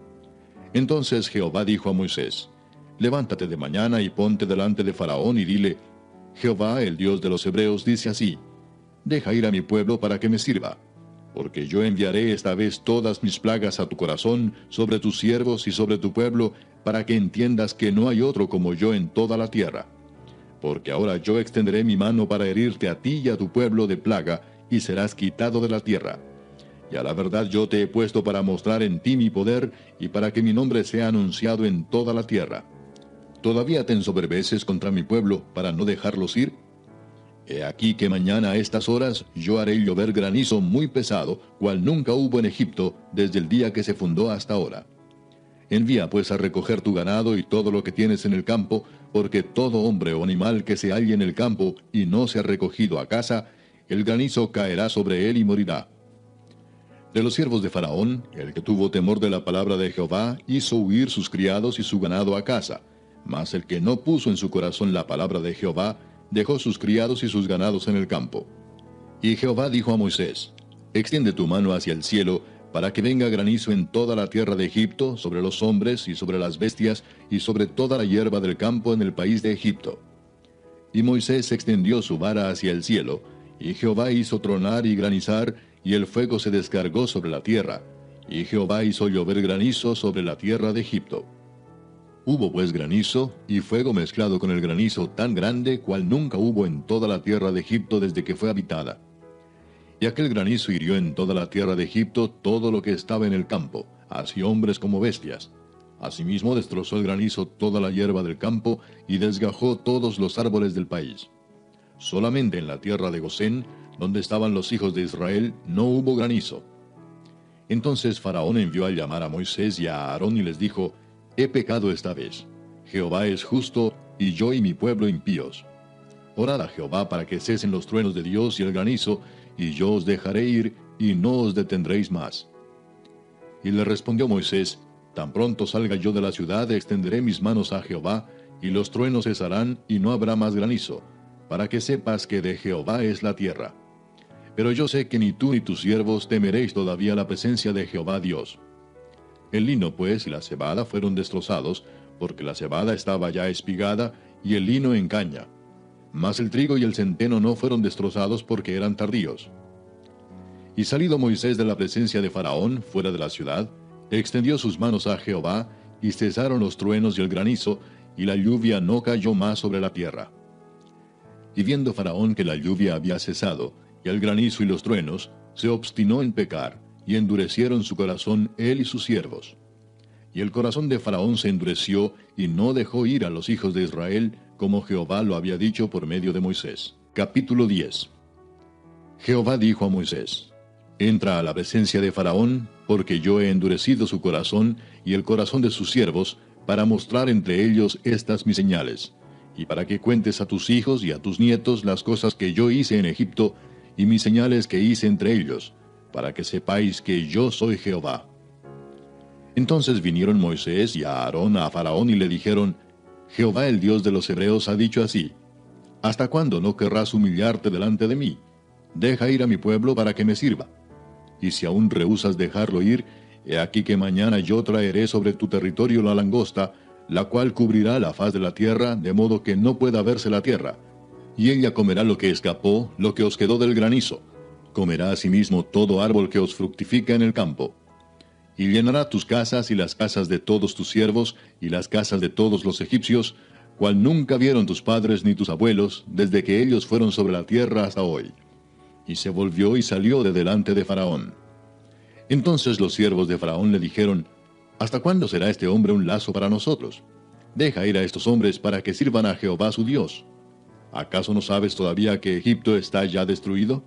Entonces Jehová dijo a Moisés, levántate de mañana y ponte delante de Faraón y dile, Jehová, el Dios de los hebreos, dice así, deja ir a mi pueblo para que me sirva, porque yo enviaré esta vez todas mis plagas a tu corazón, sobre tus siervos y sobre tu pueblo, para que entiendas que no hay otro como yo en toda la tierra. Porque ahora yo extenderé mi mano para herirte a ti y a tu pueblo de plaga, y serás quitado de la tierra. Y a la verdad yo te he puesto para mostrar en ti mi poder, y para que mi nombre sea anunciado en toda la tierra. ¿Todavía te ensoberbeces contra mi pueblo, para no dejarlos ir? He aquí que mañana a estas horas yo haré llover granizo muy pesado, cual nunca hubo en Egipto, desde el día que se fundó hasta ahora. Envía pues a recoger tu ganado y todo lo que tienes en el campo, porque todo hombre o animal que se halle en el campo y no se ha recogido a casa, el granizo caerá sobre él y morirá. De los siervos de Faraón, el que tuvo temor de la palabra de Jehová, hizo huir sus criados y su ganado a casa, mas el que no puso en su corazón la palabra de Jehová, dejó sus criados y sus ganados en el campo. Y Jehová dijo a Moisés, extiende tu mano hacia el cielo, para que venga granizo en toda la tierra de Egipto, sobre los hombres y sobre las bestias, y sobre toda la hierba del campo en el país de Egipto. Y Moisés extendió su vara hacia el cielo, y Jehová hizo tronar y granizar, y el fuego se descargó sobre la tierra, y Jehová hizo llover granizo sobre la tierra de Egipto. Hubo pues granizo, y fuego mezclado con el granizo tan grande, cual nunca hubo en toda la tierra de Egipto desde que fue habitada. Y aquel granizo hirió en toda la tierra de Egipto todo lo que estaba en el campo, así hombres como bestias. Asimismo destrozó el granizo toda la hierba del campo, y desgajó todos los árboles del país. Solamente en la tierra de Gosén, donde estaban los hijos de Israel, no hubo granizo. Entonces Faraón envió a llamar a Moisés y a Aarón y les dijo, he pecado esta vez. Jehová es justo, y yo y mi pueblo impíos. Orad a Jehová para que cesen los truenos de Dios y el granizo, y yo os dejaré ir, y no os detendréis más. Y le respondió Moisés, tan pronto salga yo de la ciudad, extenderé mis manos a Jehová, y los truenos cesarán, y no habrá más granizo, para que sepas que de Jehová es la tierra. Pero yo sé que ni tú ni tus siervos temeréis todavía la presencia de Jehová Dios. El lino pues y la cebada fueron destrozados, porque la cebada estaba ya espigada, y el lino en caña. Mas el trigo y el centeno no fueron destrozados porque eran tardíos. Y salido Moisés de la presencia de Faraón, fuera de la ciudad, extendió sus manos a Jehová, y cesaron los truenos y el granizo, y la lluvia no cayó más sobre la tierra. Y viendo Faraón que la lluvia había cesado, y el granizo y los truenos, se obstinó en pecar, y endurecieron su corazón él y sus siervos. Y el corazón de Faraón se endureció, y no dejó ir a los hijos de Israel, como Jehová lo había dicho por medio de Moisés. Capítulo 10. Jehová dijo a Moisés, entra a la presencia de Faraón, porque yo he endurecido su corazón y el corazón de sus siervos, para mostrar entre ellos estas mis señales, y para que cuentes a tus hijos y a tus nietos las cosas que yo hice en Egipto, y mis señales que hice entre ellos, para que sepáis que yo soy Jehová. Entonces vinieron Moisés y Aarón a Faraón y le dijeron, Jehová el Dios de los hebreos ha dicho así, ¿hasta cuándo no querrás humillarte delante de mí? Deja ir a mi pueblo para que me sirva. Y si aún rehusas dejarlo ir, he aquí que mañana yo traeré sobre tu territorio la langosta, la cual cubrirá la faz de la tierra, de modo que no pueda verse la tierra. Y ella comerá lo que escapó, lo que os quedó del granizo. Comerá asimismo todo árbol que os fructifica en el campo. Y llenará tus casas y las casas de todos tus siervos, y las casas de todos los egipcios, cual nunca vieron tus padres ni tus abuelos, desde que ellos fueron sobre la tierra hasta hoy. Y se volvió y salió de delante de Faraón. Entonces los siervos de Faraón le dijeron, ¿hasta cuándo será este hombre un lazo para nosotros? Deja ir a estos hombres para que sirvan a Jehová su Dios. ¿Acaso no sabes todavía que Egipto está ya destruido?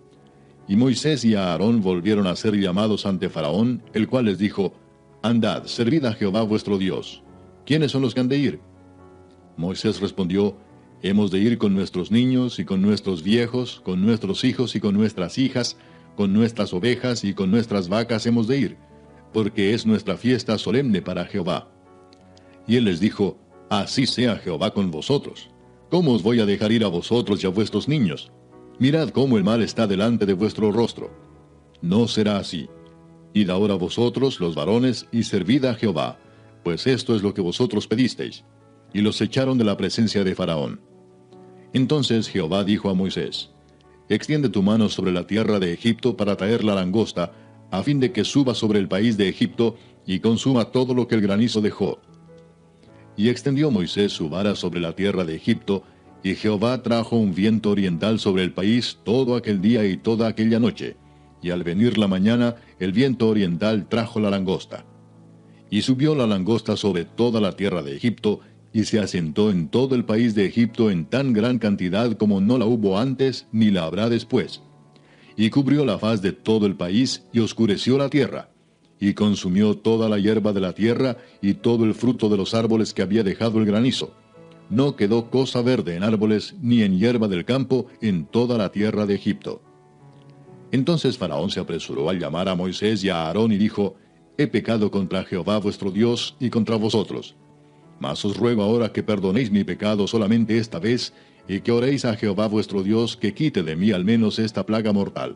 Y Moisés y Aarón volvieron a ser llamados ante Faraón, el cual les dijo, Andad, servid a Jehová vuestro Dios. ¿Quiénes son los que han de ir? Moisés respondió, Hemos de ir con nuestros niños y con nuestros viejos, con nuestros hijos y con nuestras hijas, con nuestras ovejas y con nuestras vacas hemos de ir, porque es nuestra fiesta solemne para Jehová. Y él les dijo, Así sea Jehová con vosotros. ¿Cómo os voy a dejar ir a vosotros y a vuestros niños? Mirad cómo el mal está delante de vuestro rostro. No será así. Id ahora vosotros, los varones, y servid a Jehová, pues esto es lo que vosotros pedisteis. Y los echaron de la presencia de Faraón. Entonces Jehová dijo a Moisés, Extiende tu mano sobre la tierra de Egipto para traer la langosta, a fin de que suba sobre el país de Egipto y consuma todo lo que el granizo dejó. Y extendió Moisés su vara sobre la tierra de Egipto, y Jehová trajo un viento oriental sobre el país todo aquel día y toda aquella noche, y al venir la mañana el viento oriental trajo la langosta. Y subió la langosta sobre toda la tierra de Egipto, y se asentó en todo el país de Egipto en tan gran cantidad como no la hubo antes ni la habrá después. Y cubrió la faz de todo el país, y oscureció la tierra, y consumió toda la hierba de la tierra, y todo el fruto de los árboles que había dejado el granizo. No quedó cosa verde en árboles, ni en hierba del campo, en toda la tierra de Egipto. Entonces Faraón se apresuró a llamar a Moisés y a Aarón, y dijo, He pecado contra Jehová vuestro Dios, y contra vosotros. Mas os ruego ahora que perdonéis mi pecado solamente esta vez, y que oréis a Jehová vuestro Dios, que quite de mí al menos esta plaga mortal.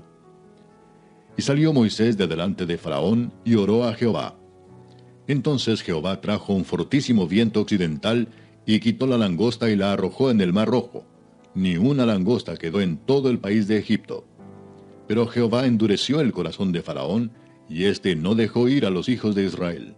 Y salió Moisés de delante de Faraón, y oró a Jehová. Entonces Jehová trajo un fortísimo viento occidental, y quitó la langosta y la arrojó en el mar Rojo. Ni una langosta quedó en todo el país de Egipto. Pero Jehová endureció el corazón de Faraón, y éste no dejó ir a los hijos de Israel.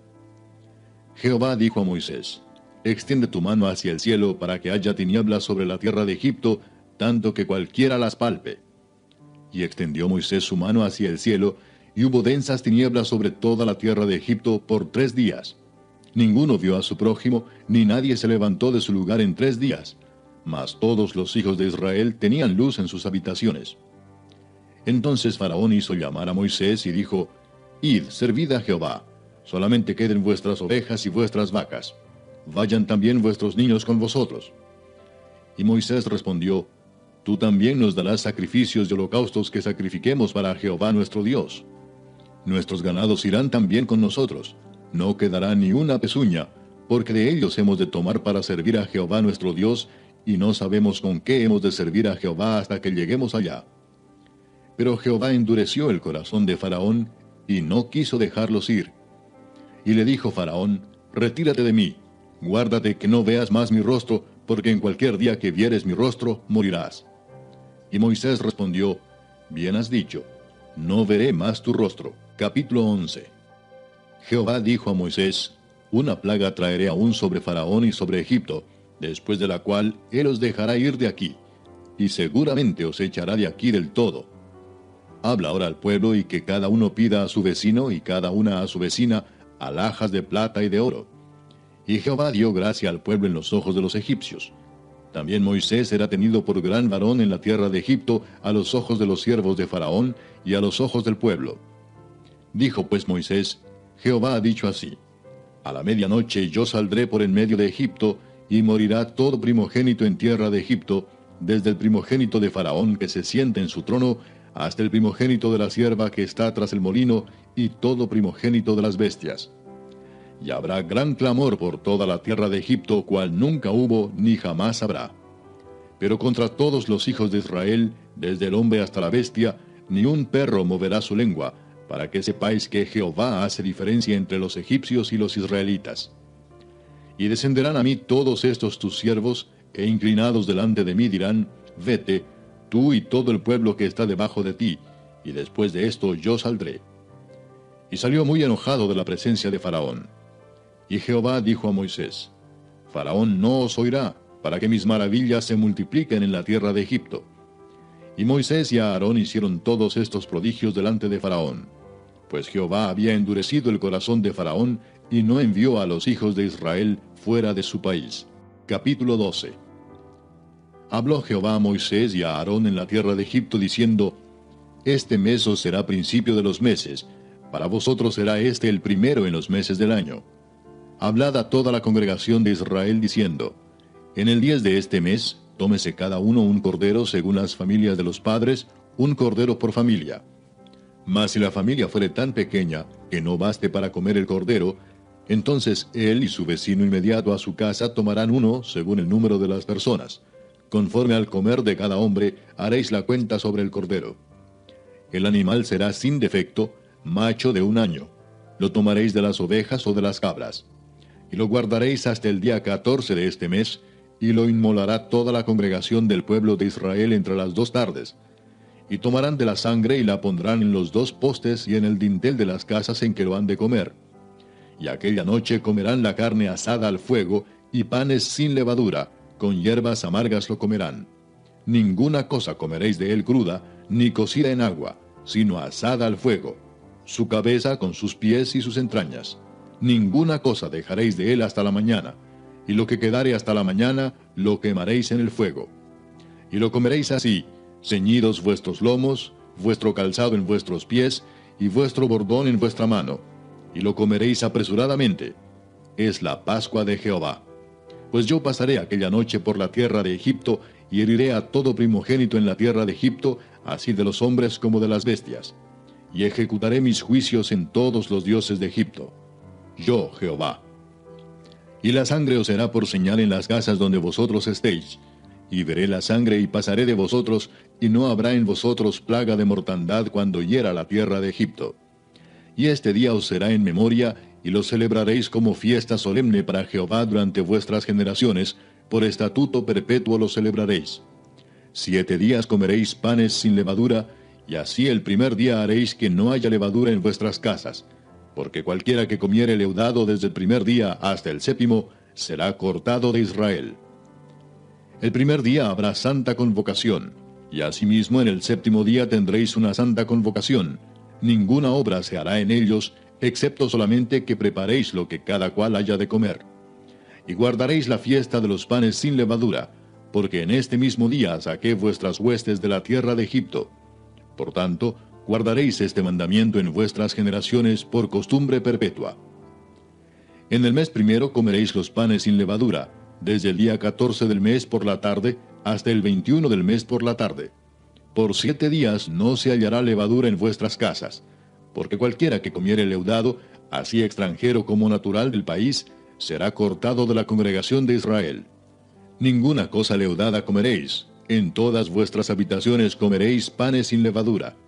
Jehová dijo a Moisés, Extiende tu mano hacia el cielo para que haya tinieblas sobre la tierra de Egipto, tanto que cualquiera las palpe. Y extendió Moisés su mano hacia el cielo, y hubo densas tinieblas sobre toda la tierra de Egipto por 3 días. Ninguno vio a su prójimo, ni nadie se levantó de su lugar en 3 días. Mas todos los hijos de Israel tenían luz en sus habitaciones. Entonces Faraón hizo llamar a Moisés y dijo, Id, servid a Jehová, solamente queden vuestras ovejas y vuestras vacas. Vayan también vuestros niños con vosotros. Y Moisés respondió, Tú también nos darás sacrificios y holocaustos que sacrifiquemos para Jehová nuestro Dios. Nuestros ganados irán también con nosotros. No quedará ni una pezuña, porque de ellos hemos de tomar para servir a Jehová nuestro Dios, y no sabemos con qué hemos de servir a Jehová hasta que lleguemos allá. Pero Jehová endureció el corazón de Faraón, y no quiso dejarlos ir. Y le dijo Faraón, Retírate de mí, guárdate que no veas más mi rostro, porque en cualquier día que vieres mi rostro, morirás. Y Moisés respondió, Bien has dicho, no veré más tu rostro. Capítulo 11. Jehová dijo a Moisés, Una plaga traeré aún sobre Faraón y sobre Egipto, después de la cual él os dejará ir de aquí, y seguramente os echará de aquí del todo. Habla ahora al pueblo, y que cada uno pida a su vecino y cada una a su vecina alhajas de plata y de oro. Y Jehová dio gracia al pueblo en los ojos de los egipcios. También Moisés era tenido por gran varón en la tierra de Egipto a los ojos de los siervos de Faraón y a los ojos del pueblo. Dijo pues Moisés, Jehová ha dicho así, A la medianoche yo saldré por en medio de Egipto, y morirá todo primogénito en tierra de Egipto, desde el primogénito de Faraón que se sienta en su trono, hasta el primogénito de la sierva que está tras el molino, y todo primogénito de las bestias. Y habrá gran clamor por toda la tierra de Egipto, cual nunca hubo ni jamás habrá. Pero contra todos los hijos de Israel, desde el hombre hasta la bestia, ni un perro moverá su lengua, para que sepáis que Jehová hace diferencia entre los egipcios y los israelitas. Y descenderán a mí todos estos tus siervos, e inclinados delante de mí dirán, vete, tú y todo el pueblo que está debajo de ti, y después de esto yo saldré. Y salió muy enojado de la presencia de Faraón. Y Jehová dijo a Moisés, Faraón no os oirá, para que mis maravillas se multipliquen en la tierra de Egipto. Y Moisés y Aarón hicieron todos estos prodigios delante de Faraón, pues Jehová había endurecido el corazón de Faraón, y no envió a los hijos de Israel fuera de su país. Capítulo 12. Habló Jehová a Moisés y a Aarón en la tierra de Egipto, diciendo, Este mes os será principio de los meses, para vosotros será este el primero en los meses del año. Hablad a toda la congregación de Israel, diciendo, En el 10 de este mes, tómese cada uno un cordero según las familias de los padres, un cordero por familia. Mas si la familia fuere tan pequeña que no baste para comer el cordero, entonces él y su vecino inmediato a su casa tomarán uno según el número de las personas. Conforme al comer de cada hombre, haréis la cuenta sobre el cordero. El animal será sin defecto, macho de 1 año. Lo tomaréis de las ovejas o de las cabras. Y lo guardaréis hasta el día 14 de este mes, y lo inmolará toda la congregación del pueblo de Israel entre las 2 tardes. Y tomarán de la sangre y la pondrán en los 2 postes y en el dintel de las casas en que lo han de comer. Y aquella noche comerán la carne asada al fuego, y panes sin levadura, con hierbas amargas lo comerán. Ninguna cosa comeréis de él cruda, ni cocida en agua, sino asada al fuego, su cabeza con sus pies y sus entrañas. Ninguna cosa dejaréis de él hasta la mañana, y lo que quedare hasta la mañana lo quemaréis en el fuego. Y lo comeréis así, ceñidos vuestros lomos, vuestro calzado en vuestros pies, y vuestro bordón en vuestra mano, y lo comeréis apresuradamente. Es la Pascua de Jehová. Pues yo pasaré aquella noche por la tierra de Egipto, y heriré a todo primogénito en la tierra de Egipto, así de los hombres como de las bestias. Y ejecutaré mis juicios en todos los dioses de Egipto. Yo, Jehová. Y la sangre os será por señal en las casas donde vosotros estéis. Y veré la sangre y pasaré de vosotros, y no habrá en vosotros plaga de mortandad cuando hiera la tierra de Egipto. Y este día os será en memoria, y lo celebraréis como fiesta solemne para Jehová durante vuestras generaciones, por estatuto perpetuo lo celebraréis. 7 días comeréis panes sin levadura, y así el primer día haréis que no haya levadura en vuestras casas, porque cualquiera que comiere leudado desde el primer día hasta el 7º, será cortado de Israel. El primer día habrá santa convocación, y asimismo en el 7º día tendréis una santa convocación. Ninguna obra se hará en ellos, excepto solamente que preparéis lo que cada cual haya de comer. Y guardaréis la fiesta de los panes sin levadura, porque en este mismo día saqué vuestras huestes de la tierra de Egipto. Por tanto, guardaréis este mandamiento en vuestras generaciones por costumbre perpetua. En el mes primero comeréis los panes sin levadura, desde el día 14 del mes por la tarde hasta el 21 del mes por la tarde. Por 7 días no se hallará levadura en vuestras casas, porque cualquiera que comiere leudado, así extranjero como natural del país, será cortado de la congregación de Israel. Ninguna cosa leudada comeréis, en todas vuestras habitaciones comeréis panes sin levadura.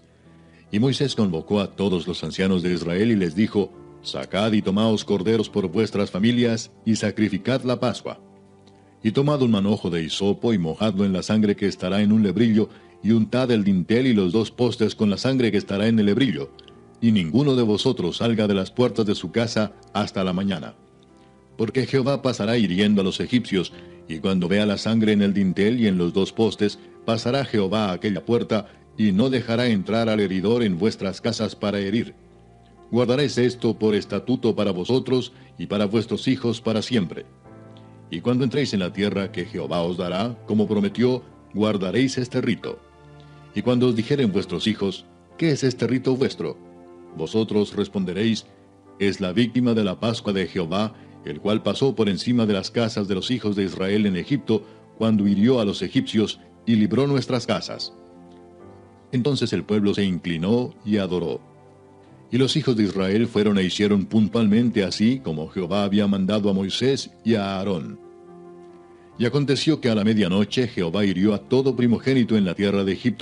Y Moisés convocó a todos los ancianos de Israel y les dijo, Sacad y tomaos corderos por vuestras familias, y sacrificad la Pascua. Y tomad un manojo de hisopo, y mojadlo en la sangre que estará en un lebrillo, y untad el dintel y los 2 postes con la sangre que estará en el lebrillo, y ninguno de vosotros salga de las puertas de su casa hasta la mañana. Porque Jehová pasará hiriendo a los egipcios, y cuando vea la sangre en el dintel y en los 2 postes, pasará Jehová a aquella puerta, y no dejará entrar al heridor en vuestras casas para herir. Guardaréis esto por estatuto para vosotros y para vuestros hijos para siempre. Y cuando entréis en la tierra que Jehová os dará, como prometió, guardaréis este rito. Y cuando os dijeren vuestros hijos, ¿qué es este rito vuestro? Vosotros responderéis, es la víctima de la Pascua de Jehová, el cual pasó por encima de las casas de los hijos de Israel en Egipto, cuando hirió a los egipcios y libró nuestras casas. Entonces el pueblo se inclinó y adoró. Y los hijos de Israel fueron e hicieron puntualmente así como Jehová había mandado a Moisés y a Aarón. Y aconteció que a la medianoche Jehová hirió a todo primogénito en la tierra de Egipto,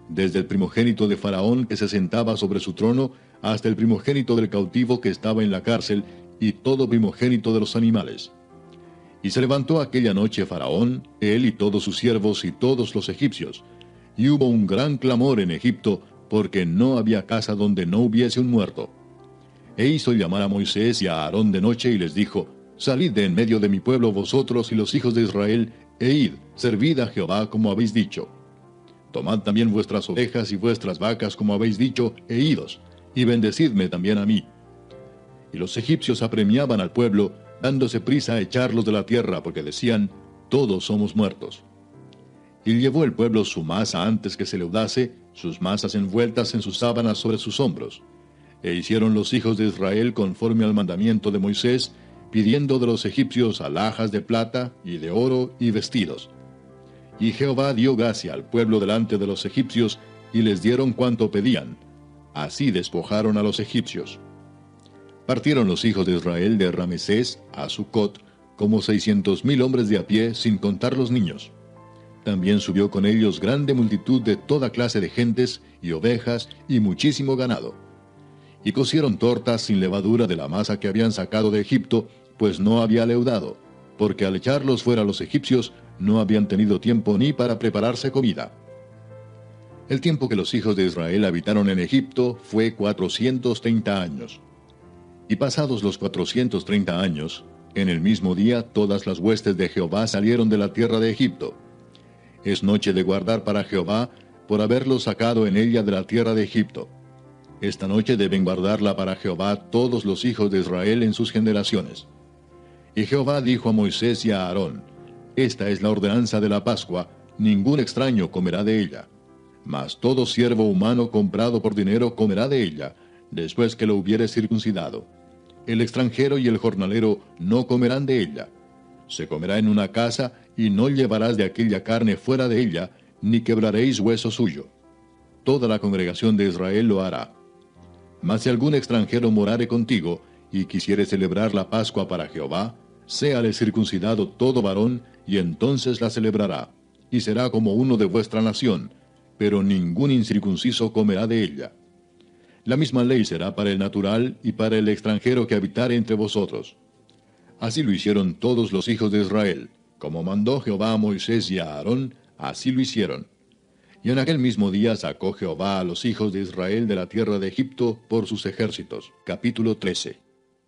desde el primogénito de Faraón que se sentaba sobre su trono, hasta el primogénito del cautivo que estaba en la cárcel, y todo primogénito de los animales. Y se levantó aquella noche Faraón, él y todos sus siervos y todos los egipcios, y hubo un gran clamor en Egipto, porque no había casa donde no hubiese un muerto. E hizo llamar a Moisés y a Aarón de noche, y les dijo: Salid de en medio de mi pueblo vosotros y los hijos de Israel, e id, servid a Jehová como habéis dicho. Tomad también vuestras ovejas y vuestras vacas como habéis dicho, e idos, y bendecidme también a mí. Y los egipcios apremiaban al pueblo, dándose prisa a echarlos de la tierra, porque decían: todos somos muertos. Y llevó el pueblo su masa antes que se leudase, sus masas envueltas en sus sábanas sobre sus hombros. E hicieron los hijos de Israel conforme al mandamiento de Moisés, pidiendo de los egipcios alhajas de plata y de oro y vestidos. Y Jehová dio gracia al pueblo delante de los egipcios, y les dieron cuanto pedían. Así despojaron a los egipcios. Partieron los hijos de Israel de Ramesés a Sucot, como 600,000 hombres de a pie, sin contar los niños. También subió con ellos grande multitud de toda clase de gentes, y ovejas, y muchísimo ganado. Y cocieron tortas sin levadura de la masa que habían sacado de Egipto, pues no había leudado, porque al echarlos fuera los egipcios, no habían tenido tiempo ni para prepararse comida. El tiempo que los hijos de Israel habitaron en Egipto fue 430 años. Y pasados los 430 años, en el mismo día todas las huestes de Jehová salieron de la tierra de Egipto. Es noche de guardar para Jehová, por haberlos sacado en ella de la tierra de Egipto. Esta noche deben guardarla para Jehová todos los hijos de Israel en sus generaciones. Y Jehová dijo a Moisés y a Aarón: Esta es la ordenanza de la Pascua, ningún extraño comerá de ella. Mas todo siervo humano comprado por dinero comerá de ella, después que lo hubiere circuncidado. El extranjero y el jornalero no comerán de ella. Se comerá en una casa, y no llevarás de aquella carne fuera de ella, ni quebraréis hueso suyo. Toda la congregación de Israel lo hará. Mas si algún extranjero morare contigo, y quisiere celebrar la Pascua para Jehová, séale circuncidado todo varón, y entonces la celebrará, y será como uno de vuestra nación, pero ningún incircunciso comerá de ella. La misma ley será para el natural y para el extranjero que habitare entre vosotros. Así lo hicieron todos los hijos de Israel, como mandó Jehová a Moisés y a Aarón, así lo hicieron. Y en aquel mismo día sacó Jehová a los hijos de Israel de la tierra de Egipto por sus ejércitos. Capítulo 13.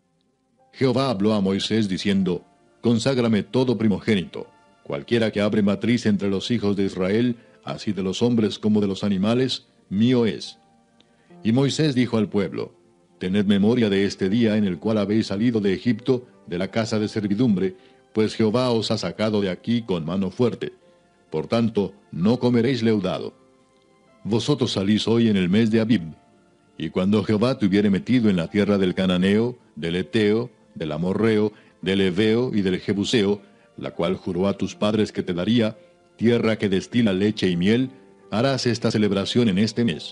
Jehová habló a Moisés diciendo: Conságrame todo primogénito, cualquiera que abre matriz entre los hijos de Israel, así de los hombres como de los animales, mío es. Y Moisés dijo al pueblo: Tened memoria de este día en el cual habéis salido de Egipto, de la casa de servidumbre, pues Jehová os ha sacado de aquí con mano fuerte. Por tanto, no comeréis leudado. Vosotros salís hoy en el mes de Abib. Y cuando Jehová te hubiere metido en la tierra del Cananeo, del Eteo, del Amorreo, del Heveo y del Jebuseo, la cual juró a tus padres que te daría, tierra que destila leche y miel, harás esta celebración en este mes.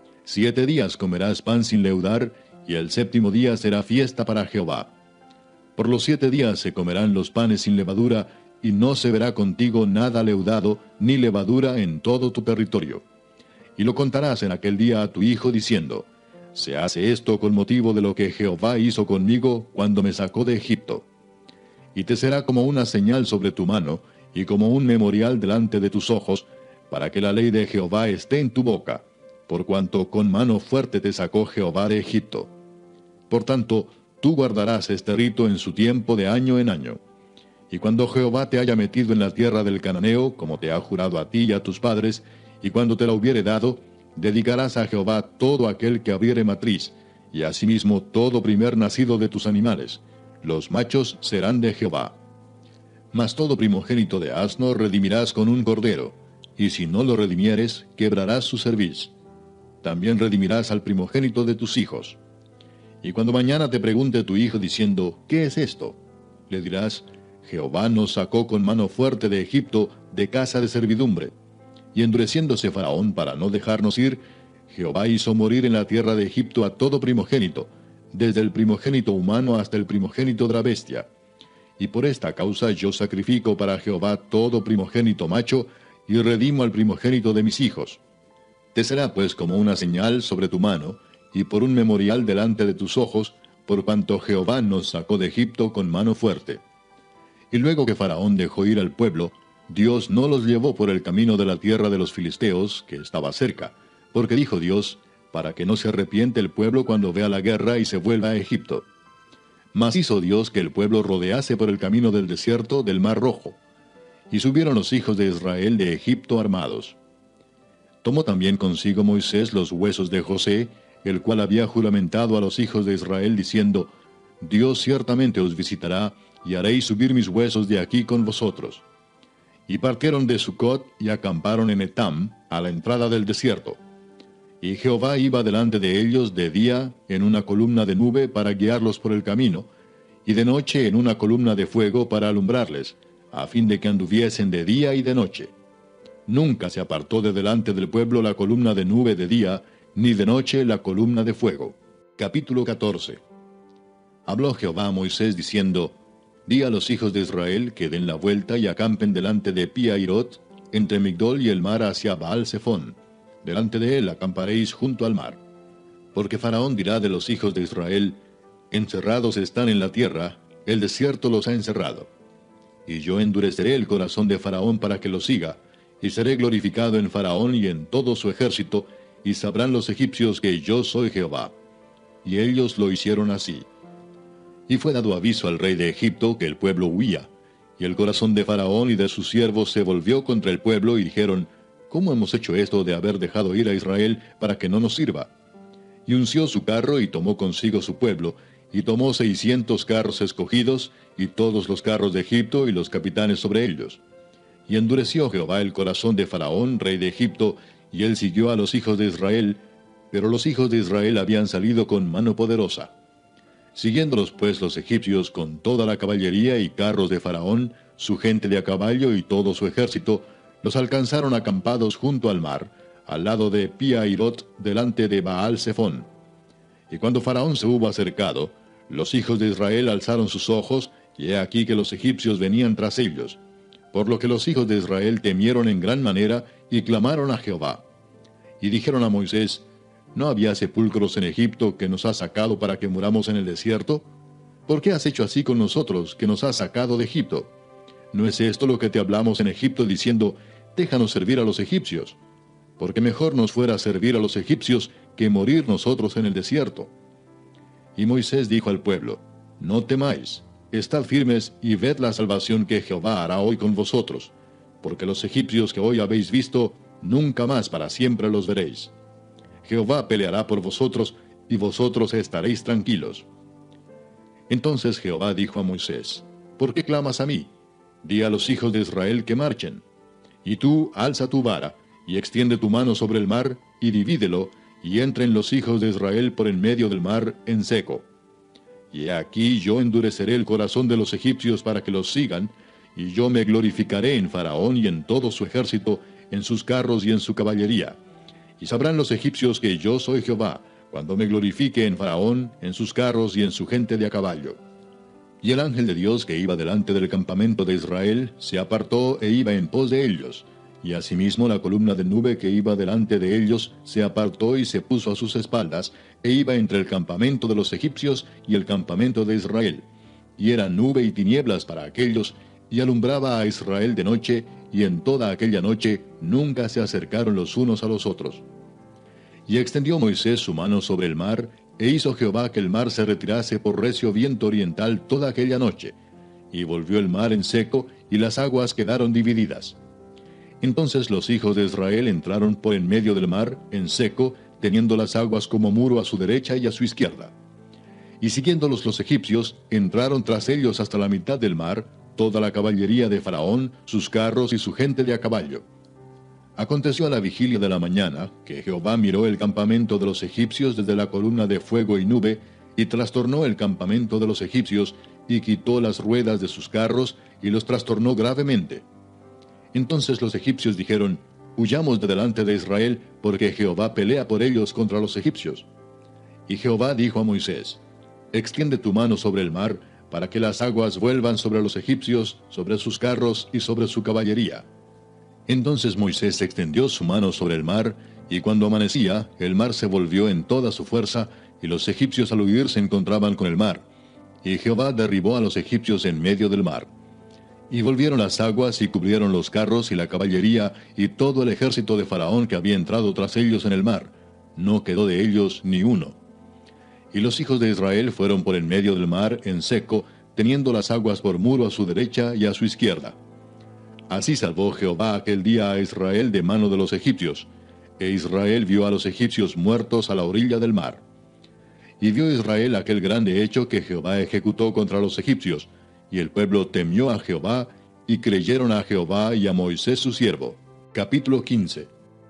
7 días comerás pan sin leudar, y el 7º día será fiesta para Jehová. Por los 7 días se comerán los panes sin levadura, y no se verá contigo nada leudado, ni levadura en todo tu territorio. Y lo contarás en aquel día a tu hijo, diciendo: Se hace esto con motivo de lo que Jehová hizo conmigo cuando me sacó de Egipto. Y te será como una señal sobre tu mano, y como un memorial delante de tus ojos, para que la ley de Jehová esté en tu boca, por cuanto con mano fuerte te sacó Jehová de Egipto. Por tanto, tú guardarás este rito en su tiempo de año en año. Y cuando Jehová te haya metido en la tierra del Cananeo, como te ha jurado a ti y a tus padres, y cuando te la hubiere dado, dedicarás a Jehová todo aquel que abriere matriz, y asimismo todo primer nacido de tus animales. Los machos serán de Jehová. Mas todo primogénito de asno redimirás con un cordero, y si no lo redimieres, quebrarás su cerviz. También redimirás al primogénito de tus hijos. Y cuando mañana te pregunte tu hijo diciendo: ¿Qué es esto?, le dirás: Jehová nos sacó con mano fuerte de Egipto, de casa de servidumbre. Y endureciéndose Faraón para no dejarnos ir, Jehová hizo morir en la tierra de Egipto a todo primogénito, desde el primogénito humano hasta el primogénito de la bestia. Y por esta causa yo sacrifico para Jehová todo primogénito macho, y redimo al primogénito de mis hijos. Te será pues como una señal sobre tu mano, y por un memorial delante de tus ojos, por cuanto Jehová nos sacó de Egipto con mano fuerte. Y luego que Faraón dejó ir al pueblo, Dios no los llevó por el camino de la tierra de los filisteos, que estaba cerca, porque dijo Dios, para que no se arrepiente el pueblo cuando vea la guerra y se vuelva a Egipto. Mas hizo Dios que el pueblo rodease por el camino del desierto del Mar Rojo. Y subieron los hijos de Israel de Egipto armados. Tomó también consigo Moisés los huesos de José, el cual había juramentado a los hijos de Israel, diciendo, Dios ciertamente os visitará, y haréis subir mis huesos de aquí con vosotros. Y partieron de Sucot y acamparon en Etam, a la entrada del desierto. Y Jehová iba delante de ellos de día en una columna de nube para guiarlos por el camino, y de noche en una columna de fuego para alumbrarles, a fin de que anduviesen de día y de noche. Nunca se apartó de delante del pueblo la columna de nube de día, ni de noche la columna de fuego. Capítulo 14. Habló Jehová a Moisés diciendo, Di a los hijos de Israel que den la vuelta y acampen delante de Pi-Hahirot, entre Migdol y el mar hacia Baal-Zephón. Delante de él acamparéis junto al mar. Porque Faraón dirá de los hijos de Israel, Encerrados están en la tierra, el desierto los ha encerrado. Y yo endureceré el corazón de Faraón para que lo siga, y seré glorificado en Faraón y en todo su ejército, y sabrán los egipcios que yo soy Jehová. Y ellos lo hicieron así. Y fue dado aviso al rey de Egipto que el pueblo huía, y el corazón de Faraón y de sus siervos se volvió contra el pueblo, y dijeron, ¿Cómo hemos hecho esto de haber dejado ir a Israel para que no nos sirva? Y unció su carro y tomó consigo su pueblo, y tomó 600 carros escogidos, y todos los carros de Egipto y los capitanes sobre ellos. Y endureció Jehová el corazón de Faraón, rey de Egipto, y él siguió a los hijos de Israel, pero los hijos de Israel habían salido con mano poderosa. Siguiéndolos pues los egipcios con toda la caballería y carros de Faraón, su gente de a caballo y todo su ejército, los alcanzaron acampados junto al mar, al lado de Pi-Hahirot, delante de Baal-Zephón. Y cuando Faraón se hubo acercado, los hijos de Israel alzaron sus ojos, y he aquí que los egipcios venían tras ellos. Por lo que los hijos de Israel temieron en gran manera, y clamaron a Jehová. Y dijeron a Moisés, ¿No había sepulcros en Egipto que nos has sacado para que muramos en el desierto? ¿Por qué has hecho así con nosotros, que nos has sacado de Egipto? ¿No es esto lo que te hablamos en Egipto, diciendo, déjanos servir a los egipcios? Porque mejor nos fuera servir a los egipcios que morir nosotros en el desierto. Y Moisés dijo al pueblo, No temáis, estad firmes y ved la salvación que Jehová hará hoy con vosotros, porque los egipcios que hoy habéis visto, nunca más para siempre los veréis. Jehová peleará por vosotros, y vosotros estaréis tranquilos. Entonces Jehová dijo a Moisés, ¿Por qué clamas a mí? Di a los hijos de Israel que marchen. Y tú alza tu vara, y extiende tu mano sobre el mar, y divídelo, y entren los hijos de Israel por en medio del mar en seco. Y aquí yo endureceré el corazón de los egipcios para que los sigan, y yo me glorificaré en Faraón y en todo su ejército, en sus carros y en su caballería. Y sabrán los egipcios que yo soy Jehová, cuando me glorifique en Faraón, en sus carros y en su gente de a caballo. Y el ángel de Dios que iba delante del campamento de Israel se apartó e iba en pos de ellos. Y asimismo la columna de nube que iba delante de ellos se apartó y se puso a sus espaldas, e iba entre el campamento de los egipcios y el campamento de Israel. Y era nube y tinieblas para aquellos, y alumbraba a Israel de noche, y en toda aquella noche nunca se acercaron los unos a los otros. Y extendió Moisés su mano sobre el mar, e hizo Jehová que el mar se retirase por recio viento oriental toda aquella noche. Y volvió el mar en seco, y las aguas quedaron divididas. Entonces los hijos de Israel entraron por en medio del mar, en seco, teniendo las aguas como muro a su derecha y a su izquierda. Y siguiéndolos los egipcios, entraron tras ellos hasta la mitad del mar, toda la caballería de Faraón, sus carros y su gente de a caballo. Aconteció a la vigilia de la mañana, que Jehová miró el campamento de los egipcios desde la columna de fuego y nube, y trastornó el campamento de los egipcios, y quitó las ruedas de sus carros, y los trastornó gravemente. Entonces los egipcios dijeron, Huyamos de delante de Israel, porque Jehová pelea por ellos contra los egipcios. Y Jehová dijo a Moisés, Extiende tu mano sobre el mar, para que las aguas vuelvan sobre los egipcios, sobre sus carros y sobre su caballería. Entonces Moisés extendió su mano sobre el mar, y cuando amanecía, el mar se volvió en toda su fuerza, y los egipcios al huir se encontraban con el mar. Y Jehová derribó a los egipcios en medio del mar. Y volvieron las aguas y cubrieron los carros y la caballería y todo el ejército de Faraón que había entrado tras ellos en el mar. No quedó de ellos ni uno. Y los hijos de Israel fueron por en medio del mar en seco, teniendo las aguas por muro a su derecha y a su izquierda. Así salvó Jehová aquel día a Israel de mano de los egipcios, e Israel vio a los egipcios muertos a la orilla del mar. Y vio Israel aquel grande hecho que Jehová ejecutó contra los egipcios, y el pueblo temió a Jehová, y creyeron a Jehová y a Moisés su siervo. Capítulo 15.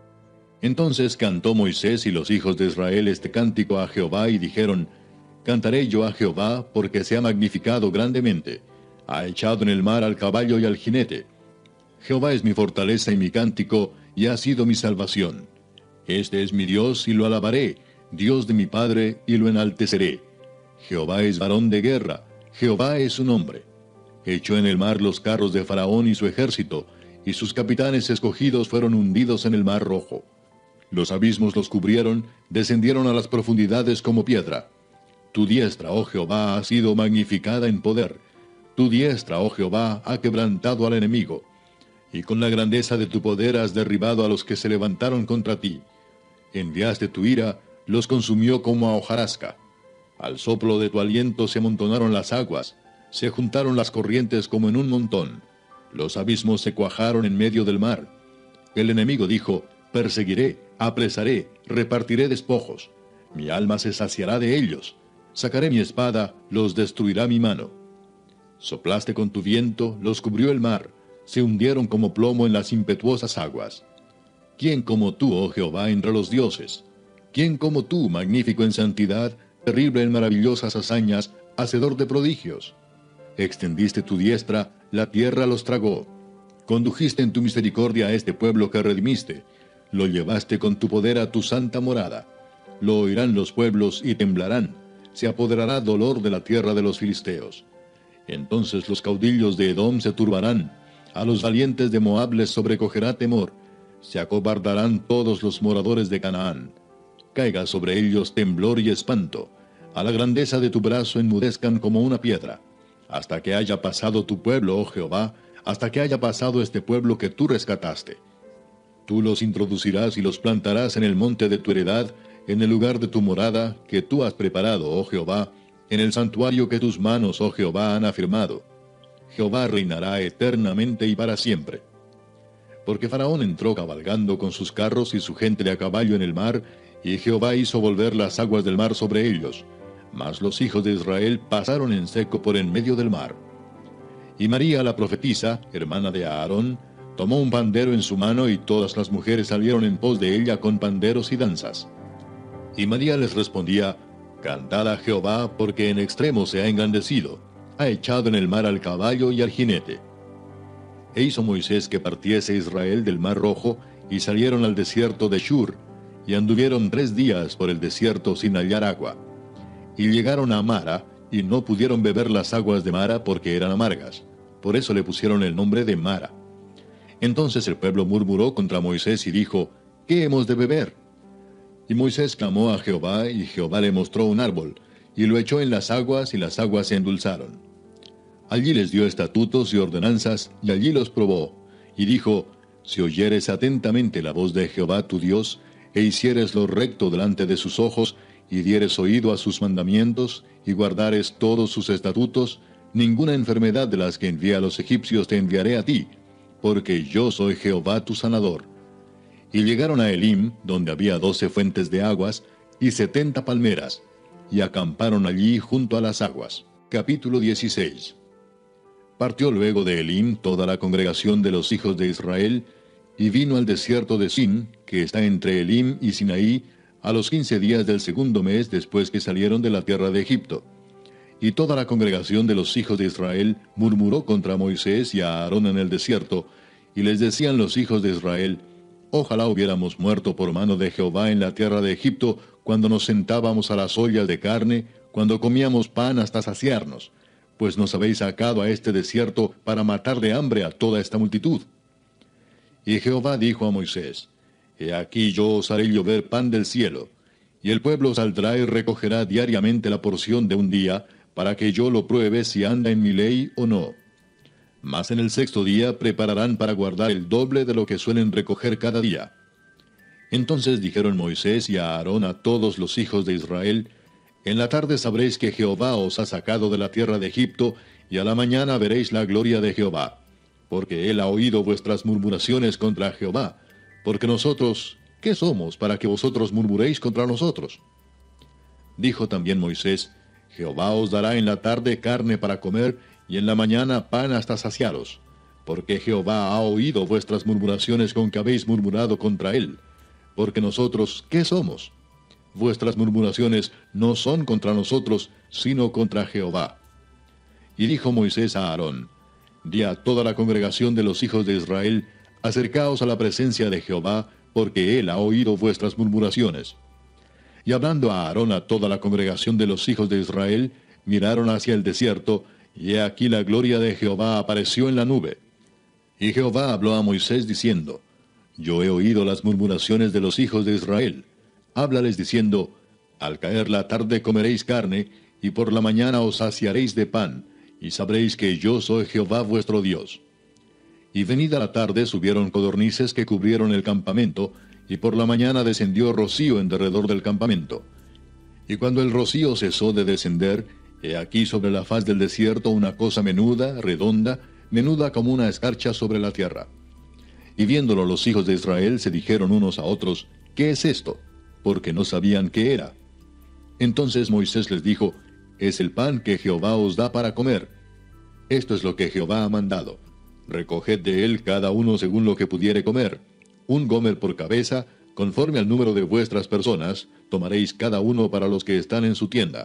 Entonces cantó Moisés y los hijos de Israel este cántico a Jehová, y dijeron: Cantaré yo a Jehová, porque se ha magnificado grandemente. Ha echado en el mar al caballo y al jinete. Jehová es mi fortaleza y mi cántico, y ha sido mi salvación. Este es mi Dios, y lo alabaré, Dios de mi Padre, y lo enalteceré. Jehová es varón de guerra, Jehová es su nombre. Echó en el mar los carros de Faraón y su ejército, y sus capitanes escogidos fueron hundidos en el mar rojo. Los abismos los cubrieron, descendieron a las profundidades como piedra. Tu diestra, oh Jehová, ha sido magnificada en poder. Tu diestra, oh Jehová, ha quebrantado al enemigo. Y con la grandeza de tu poder has derribado a los que se levantaron contra ti. Enviaste tu ira, los consumió como a hojarasca. Al soplo de tu aliento se amontonaron las aguas, se juntaron las corrientes como en un montón. Los abismos se cuajaron en medio del mar. El enemigo dijo: Perseguiré, apresaré, repartiré despojos. Mi alma se saciará de ellos. Sacaré mi espada, los destruirá mi mano. Soplaste con tu viento, los cubrió el mar. Se hundieron como plomo en las impetuosas aguas. ¿Quién como tú, oh Jehová, entre los dioses? ¿Quién como tú, magnífico en santidad, terrible en maravillosas hazañas, hacedor de prodigios? Extendiste tu diestra, la tierra los tragó. Condujiste en tu misericordia a este pueblo que redimiste. Lo llevaste con tu poder a tu santa morada. Lo oirán los pueblos y temblarán. Se apoderará dolor de la tierra de los filisteos. Entonces los caudillos de Edom se turbarán. A los valientes de Moab les sobrecogerá temor. Se acobardarán todos los moradores de Canaán. Caiga sobre ellos temblor y espanto. A la grandeza de tu brazo enmudezcan como una piedra. Hasta que haya pasado tu pueblo, oh Jehová, hasta que haya pasado este pueblo que tú rescataste. Tú los introducirás y los plantarás en el monte de tu heredad, en el lugar de tu morada, que tú has preparado, oh Jehová, en el santuario que tus manos, oh Jehová, han afirmado. Jehová reinará eternamente y para siempre. Porque Faraón entró cabalgando con sus carros y su gente de a caballo en el mar, y Jehová hizo volver las aguas del mar sobre ellos. Mas los hijos de Israel pasaron en seco por en medio del mar. Y María la profetisa, hermana de Aarón, tomó un pandero en su mano, y todas las mujeres salieron en pos de ella con panderos y danzas. Y María les respondía: Cantad a Jehová, porque en extremo se ha engrandecido. Ha echado en el mar al caballo y al jinete. E hizo Moisés que partiese Israel del mar rojo, y salieron al desierto de Shur, y anduvieron 3 días por el desierto sin hallar agua. Y llegaron a Mara, y no pudieron beber las aguas de Mara porque eran amargas. Por eso le pusieron el nombre de Mara. Entonces el pueblo murmuró contra Moisés y dijo: ¿Qué hemos de beber? Y Moisés clamó a Jehová, y Jehová le mostró un árbol, y lo echó en las aguas, y las aguas se endulzaron. Allí les dio estatutos y ordenanzas, y allí los probó, y dijo: Si oyeres atentamente la voz de Jehová tu Dios, e hicieres lo recto delante de sus ojos, y dieres oído a sus mandamientos, y guardares todos sus estatutos, ninguna enfermedad de las que envié a los egipcios te enviaré a ti, porque yo soy Jehová tu sanador. Y llegaron a Elim, donde había 12 fuentes de aguas, y 70 palmeras, y acamparon allí junto a las aguas. Capítulo 16. Partió luego de Elim toda la congregación de los hijos de Israel, y vino al desierto de Sin, que está entre Elim y Sinaí, a los 15 días del segundo mes después que salieron de la tierra de Egipto. Y toda la congregación de los hijos de Israel murmuró contra Moisés y a Aarón en el desierto, y les decían los hijos de Israel: Ojalá hubiéramos muerto por mano de Jehová en la tierra de Egipto, cuando nos sentábamos a las ollas de carne, cuando comíamos pan hasta saciarnos, pues nos habéis sacado a este desierto para matar de hambre a toda esta multitud. Y Jehová dijo a Moisés, He aquí yo os haré llover pan del cielo, y el pueblo saldrá y recogerá diariamente la porción de un día, para que yo lo pruebe si anda en mi ley o no. Mas en el sexto día prepararán para guardar el doble de lo que suelen recoger cada día. Entonces dijeron Moisés y a Aarón a todos los hijos de Israel, En la tarde sabréis que Jehová os ha sacado de la tierra de Egipto, y a la mañana veréis la gloria de Jehová, porque él ha oído vuestras murmuraciones contra Jehová, porque nosotros, ¿qué somos para que vosotros murmuréis contra nosotros? Dijo también Moisés, Jehová os dará en la tarde carne para comer, y en la mañana pan hasta saciaros, porque Jehová ha oído vuestras murmuraciones con que habéis murmurado contra él. Porque nosotros, ¿qué somos? Vuestras murmuraciones no son contra nosotros, sino contra Jehová. Y dijo Moisés a Aarón, Di a toda la congregación de los hijos de Israel, acercaos a la presencia de Jehová, porque él ha oído vuestras murmuraciones. Y hablando a Aarón a toda la congregación de los hijos de Israel, miraron hacia el desierto, y he aquí la gloria de Jehová apareció en la nube. Y Jehová habló a Moisés diciendo, Yo he oído las murmuraciones de los hijos de Israel. Háblales diciendo, Al caer la tarde comeréis carne, y por la mañana os saciaréis de pan, y sabréis que yo soy Jehová vuestro Dios. Y venida la tarde subieron codornices que cubrieron el campamento, y por la mañana descendió rocío en derredor del campamento. Y cuando el rocío cesó de descender, he aquí sobre la faz del desierto una cosa menuda, redonda, menuda como una escarcha sobre la tierra. Y viéndolo los hijos de Israel se dijeron unos a otros, ¿qué es esto? Porque no sabían qué era. Entonces Moisés les dijo, es el pan que Jehová os da para comer. Esto es lo que Jehová ha mandado. Recoged de él cada uno según lo que pudiere comer. Un gomer por cabeza, conforme al número de vuestras personas, tomaréis cada uno para los que están en su tienda.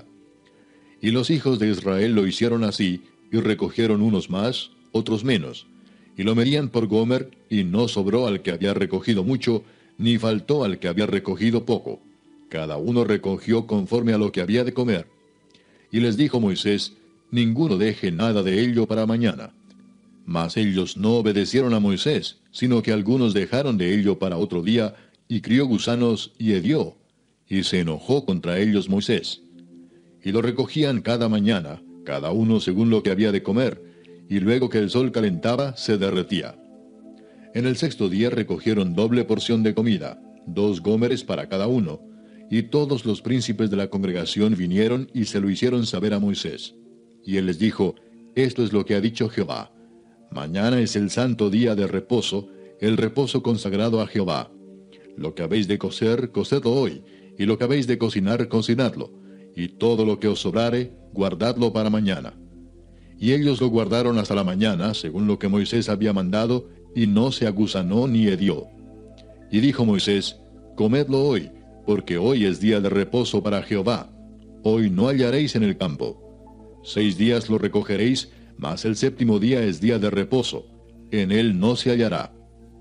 Y los hijos de Israel lo hicieron así, y recogieron unos más, otros menos. Y lo medían por gomer, y no sobró al que había recogido mucho, ni faltó al que había recogido poco. Cada uno recogió conforme a lo que había de comer. Y les dijo Moisés, ninguno deje nada de ello para mañana. Mas ellos no obedecieron a Moisés, sino que algunos dejaron de ello para otro día, y crió gusanos y hedió, y se enojó contra ellos Moisés. Y lo recogían cada mañana, cada uno según lo que había de comer, y luego que el sol calentaba, se derretía. En el sexto día recogieron doble porción de comida, 2 gómeres para cada uno, y todos los príncipes de la congregación vinieron y se lo hicieron saber a Moisés. Y él les dijo, esto es lo que ha dicho Jehová. Mañana es el santo día de reposo, el reposo consagrado a Jehová. Lo que habéis de cocer, cocedlo hoy, y lo que habéis de cocinar, cocinadlo, y todo lo que os sobrare, guardadlo para mañana. Y ellos lo guardaron hasta la mañana, según lo que Moisés había mandado, y no se agusanó ni hedió. Y dijo Moisés, comedlo hoy, porque hoy es día de reposo para Jehová. Hoy no hallaréis en el campo. 6 días lo recogeréis, mas el séptimo día es día de reposo. En él no se hallará.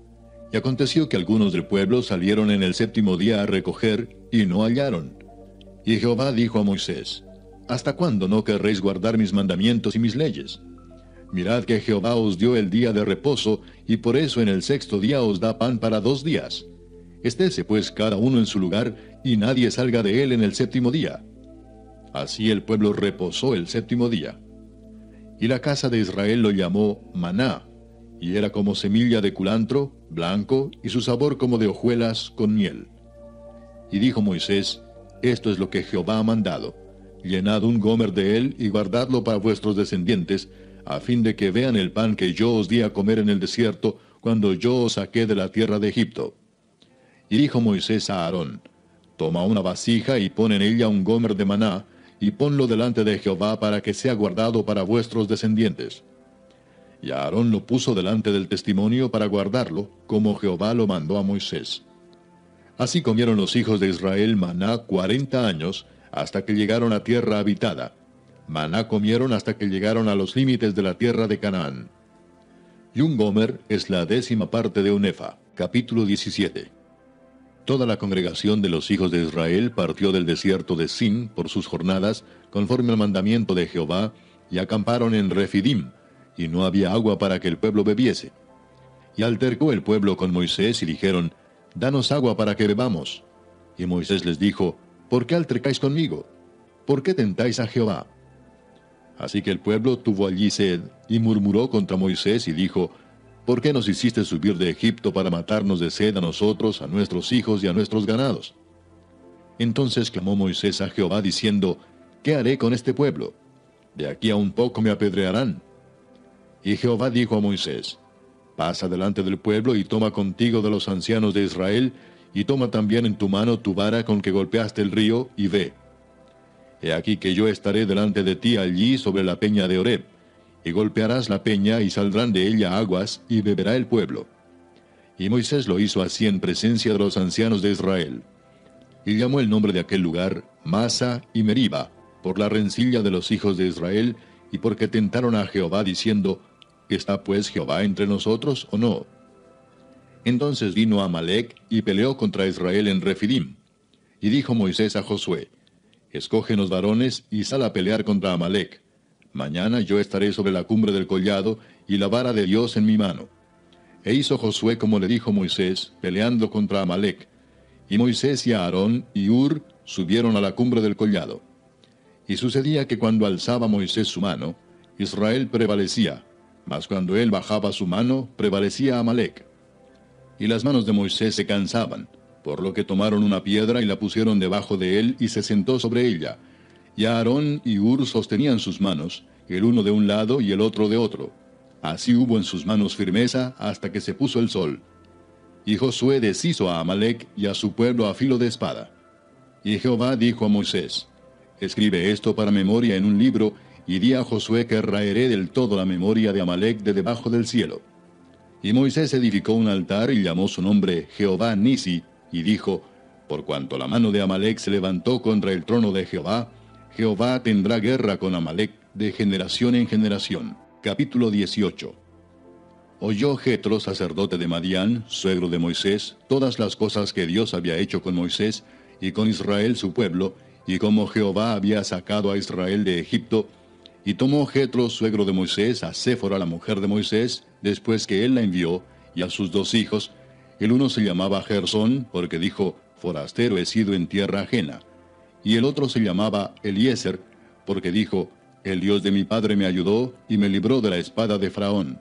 Y aconteció que algunos del pueblo salieron en el séptimo día a recoger, y no hallaron. Y Jehová dijo a Moisés, ¿hasta cuándo no querréis guardar mis mandamientos y mis leyes? Mirad que Jehová os dio el día de reposo, y por eso en el sexto día os da pan para 2 días. Estése pues cada uno en su lugar, y nadie salga de él en el séptimo día. Así el pueblo reposó el séptimo día. Y la casa de Israel lo llamó maná, y era como semilla de culantro, blanco, y su sabor como de hojuelas con miel. Y dijo Moisés, esto es lo que Jehová ha mandado. Llenad un gomer de él, y guardadlo para vuestros descendientes, a fin de que vean el pan que yo os di a comer en el desierto, cuando yo os saqué de la tierra de Egipto. Y dijo Moisés a Aarón, toma una vasija y pon en ella un gomer de maná, y ponlo delante de Jehová para que sea guardado para vuestros descendientes. Y Aarón lo puso delante del testimonio para guardarlo, como Jehová lo mandó a Moisés. Así comieron los hijos de Israel maná 40 años, hasta que llegaron a tierra habitada. Maná comieron hasta que llegaron a los límites de la tierra de Canaán. Y un gomer es la 10ª parte de un efa. Capítulo 17. Toda la congregación de los hijos de Israel partió del desierto de Sin por sus jornadas, conforme al mandamiento de Jehová, y acamparon en Refidim, y no había agua para que el pueblo bebiese. Y altercó el pueblo con Moisés y dijeron, danos agua para que bebamos. Y Moisés les dijo, ¿por qué altercáis conmigo? ¿Por qué tentáis a Jehová? Así que el pueblo tuvo allí sed, y murmuró contra Moisés y dijo, ¿por qué nos hiciste subir de Egipto para matarnos de sed a nosotros, a nuestros hijos y a nuestros ganados? Entonces clamó Moisés a Jehová diciendo, ¿qué haré con este pueblo? De aquí a un poco me apedrearán. Y Jehová dijo a Moisés, pasa delante del pueblo y toma contigo de los ancianos de Israel, y toma también en tu mano tu vara con que golpeaste el río, y ve. He aquí que yo estaré delante de ti allí sobre la peña de Horeb, y golpearás la peña, y saldrán de ella aguas, y beberá el pueblo. Y Moisés lo hizo así en presencia de los ancianos de Israel. Y llamó el nombre de aquel lugar Masa y Meriba, por la rencilla de los hijos de Israel, y porque tentaron a Jehová diciendo, ¿está pues Jehová entre nosotros o no? Entonces vino Amalec y peleó contra Israel en Refidim. Y dijo Moisés a Josué, escógenos varones y sal a pelear contra Amalec. Mañana yo estaré sobre la cumbre del collado, y la vara de Dios en mi mano. E hizo Josué como le dijo Moisés, peleando contra Amalec. Y Moisés y Aarón y Hur subieron a la cumbre del collado. Y sucedía que cuando alzaba Moisés su mano, Israel prevalecía, mas cuando él bajaba su mano, prevalecía Amalec. Y las manos de Moisés se cansaban, por lo que tomaron una piedra y la pusieron debajo de él, y se sentó sobre ella. Y Aarón y Hur sostenían sus manos, el uno de un lado y el otro de otro. Así hubo en sus manos firmeza hasta que se puso el sol. Y Josué deshizo a Amalec y a su pueblo a filo de espada. Y Jehová dijo a Moisés, escribe esto para memoria en un libro, y di a Josué que raeré del todo la memoria de Amalec de debajo del cielo. Y Moisés edificó un altar y llamó su nombre Jehová Nisi, y dijo, por cuanto la mano de Amalec se levantó contra el trono de Jehová, Jehová tendrá guerra con Amalec de generación en generación. Capítulo 18. Oyó Jetro, sacerdote de Madián, suegro de Moisés, todas las cosas que Dios había hecho con Moisés y con Israel su pueblo, y cómo Jehová había sacado a Israel de Egipto. Y tomó Jetro, suegro de Moisés, a Séfora, la mujer de Moisés, después que él la envió, y a sus 2 hijos. El uno se llamaba Gersón, porque dijo, forastero he sido en tierra ajena. Y el otro se llamaba Eliezer, porque dijo, el Dios de mi padre me ayudó, y me libró de la espada de Faraón.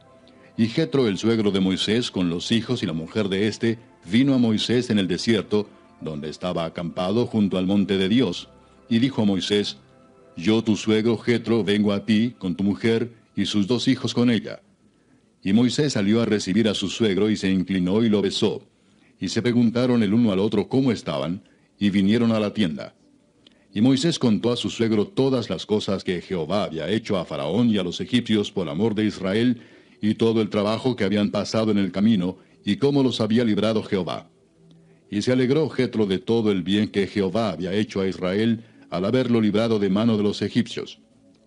Y Jetro, el suegro de Moisés, con los hijos y la mujer de éste, vino a Moisés en el desierto, donde estaba acampado junto al monte de Dios, y dijo a Moisés, yo tu suegro Jetro vengo a ti, con tu mujer, y sus 2 hijos con ella. Y Moisés salió a recibir a su suegro, y se inclinó y lo besó. Y se preguntaron el uno al otro cómo estaban, y vinieron a la tienda. Y Moisés contó a su suegro todas las cosas que Jehová había hecho a Faraón y a los egipcios por amor de Israel, y todo el trabajo que habían pasado en el camino, y cómo los había librado Jehová. Y se alegró Jetro de todo el bien que Jehová había hecho a Israel, al haberlo librado de mano de los egipcios.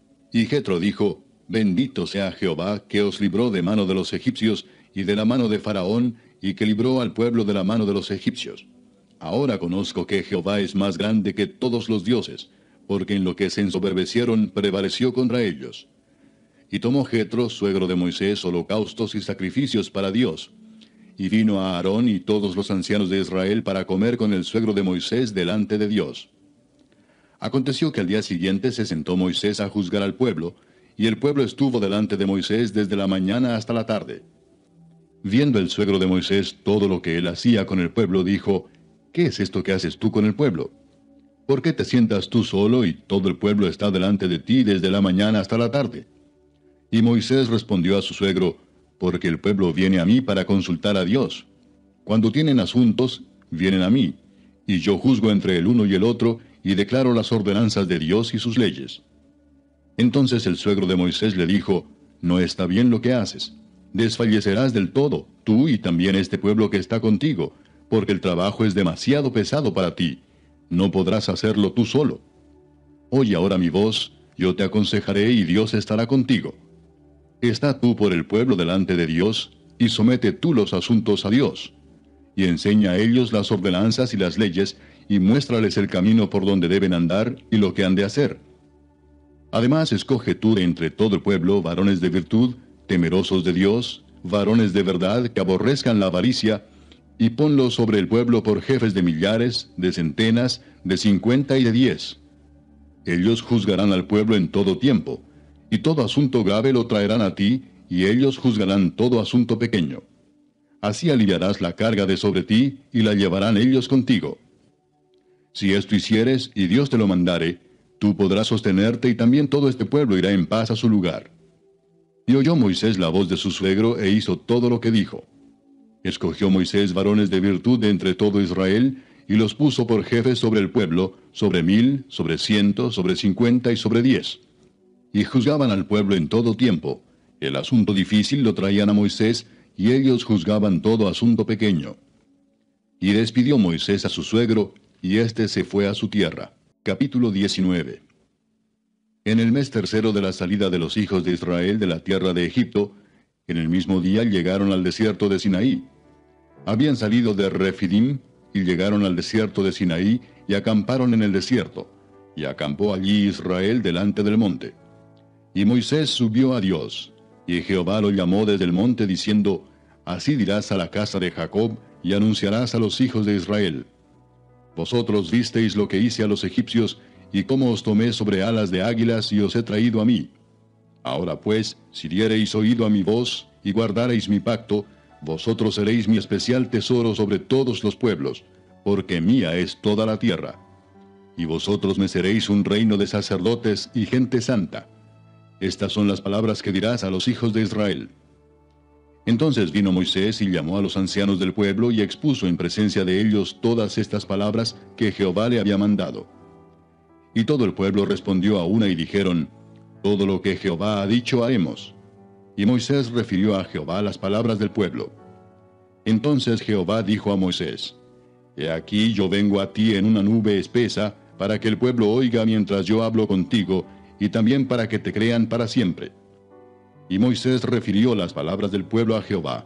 Y Jetro dijo, bendito sea Jehová, que os libró de mano de los egipcios, y de la mano de Faraón, y que libró al pueblo de la mano de los egipcios. Ahora conozco que Jehová es más grande que todos los dioses, porque en lo que se ensoberbecieron prevaleció contra ellos. Y tomó Jetro, suegro de Moisés, holocaustos y sacrificios para Dios. Y vino a Aarón y todos los ancianos de Israel para comer con el suegro de Moisés delante de Dios. Aconteció que al día siguiente se sentó Moisés a juzgar al pueblo, y el pueblo estuvo delante de Moisés desde la mañana hasta la tarde. Viendo el suegro de Moisés todo lo que él hacía con el pueblo, dijo, ¿qué es esto que haces tú con el pueblo? ¿Por qué te sientas tú solo y todo el pueblo está delante de ti desde la mañana hasta la tarde? Y Moisés respondió a su suegro, porque el pueblo viene a mí para consultar a Dios. Cuando tienen asuntos, vienen a mí, y yo juzgo entre el uno y el otro, y declaro las ordenanzas de Dios y sus leyes. Entonces el suegro de Moisés le dijo, no está bien lo que haces. Desfallecerás del todo, tú y también este pueblo que está contigo, porque el trabajo es demasiado pesado para ti. No podrás hacerlo tú solo. Oye ahora mi voz, yo te aconsejaré y Dios estará contigo. Está tú por el pueblo delante de Dios, y somete tú los asuntos a Dios. Y enseña a ellos las ordenanzas y las leyes, y muéstrales el camino por donde deben andar y lo que han de hacer. Además, escoge tú de entre todo el pueblo varones de virtud, temerosos de Dios, varones de verdad que aborrezcan la avaricia, y ponlos sobre el pueblo por jefes de millares, de centenas, de 50 y de 10. Ellos juzgarán al pueblo en todo tiempo, y todo asunto grave lo traerán a ti, y ellos juzgarán todo asunto pequeño. Así aliviarás la carga de sobre ti, y la llevarán ellos contigo. Si esto hicieres, y Dios te lo mandare, tú podrás sostenerte, y también todo este pueblo irá en paz a su lugar. Y oyó Moisés la voz de su suegro, e hizo todo lo que dijo. Escogió Moisés varones de virtud de entre todo Israel, y los puso por jefes sobre el pueblo, sobre 1000, sobre 100, sobre 50 y sobre 10. Y juzgaban al pueblo en todo tiempo. El asunto difícil lo traían a Moisés, y ellos juzgaban todo asunto pequeño. Y despidió Moisés a su suegro, y éste se fue a su tierra. Capítulo 19. En el mes tercero de la salida de los hijos de Israel de la tierra de Egipto, en el mismo día llegaron al desierto de Sinaí. Habían salido de Refidim, y llegaron al desierto de Sinaí, y acamparon en el desierto, y acampó allí Israel delante del monte. Y Moisés subió a Dios, y Jehová lo llamó desde el monte, diciendo, Así dirás a la casa de Jacob, y anunciarás a los hijos de Israel. Vosotros visteis lo que hice a los egipcios, y cómo os tomé sobre alas de águilas, y os he traído a mí. Ahora pues, si diereis oído a mi voz, y guardareis mi pacto, vosotros seréis mi especial tesoro sobre todos los pueblos, porque mía es toda la tierra. Y vosotros me seréis un reino de sacerdotes y gente santa. Estas son las palabras que dirás a los hijos de Israel. Entonces vino Moisés y llamó a los ancianos del pueblo y expuso en presencia de ellos todas estas palabras que Jehová le había mandado. Y todo el pueblo respondió a una y dijeron, Todo lo que Jehová ha dicho haremos. Y Moisés refirió a Jehová las palabras del pueblo. Entonces Jehová dijo a Moisés, He aquí yo vengo a ti en una nube espesa, para que el pueblo oiga mientras yo hablo contigo, y también para que te crean para siempre. Y Moisés refirió las palabras del pueblo a Jehová.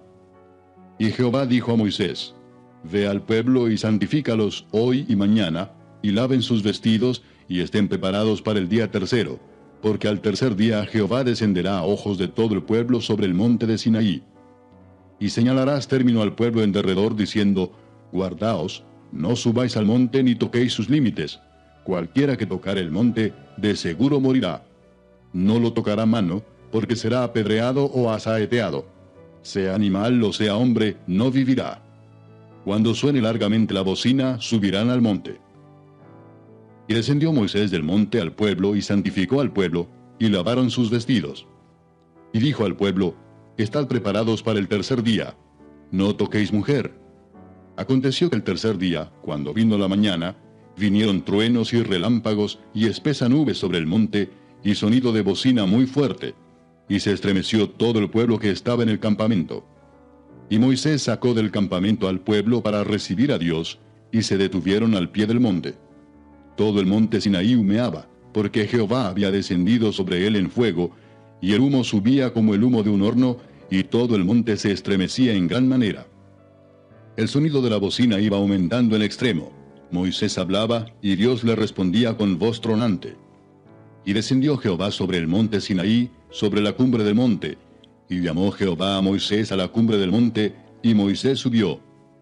Y Jehová dijo a Moisés, Ve al pueblo y santifícalos hoy y mañana, y laven sus vestidos, y estén preparados para el día tercero, porque al tercer día Jehová descenderá a ojos de todo el pueblo sobre el monte de Sinaí. Y señalarás término al pueblo en derredor, diciendo, Guardaos, no subáis al monte ni toquéis sus límites. Cualquiera que tocare el monte, de seguro morirá. No lo tocará mano, porque será apedreado o asaeteado. Sea animal o sea hombre, no vivirá. Cuando suene largamente la bocina, subirán al monte. Y descendió Moisés del monte al pueblo, y santificó al pueblo, y lavaron sus vestidos. Y dijo al pueblo, Estad preparados para el tercer día, no toquéis mujer. Aconteció que el tercer día, cuando vino la mañana, vinieron truenos y relámpagos, y espesa nube sobre el monte, y sonido de bocina muy fuerte, y se estremeció todo el pueblo que estaba en el campamento. Y Moisés sacó del campamento al pueblo para recibir a Dios, y se detuvieron al pie del monte. Todo el monte Sinaí humeaba, porque Jehová había descendido sobre él en fuego, y el humo subía como el humo de un horno, y todo el monte se estremecía en gran manera. El sonido de la bocina iba aumentando en extremo. Moisés hablaba, y Dios le respondía con voz tronante. Y descendió Jehová sobre el monte Sinaí, sobre la cumbre del monte, y llamó Jehová a Moisés a la cumbre del monte, y Moisés subió.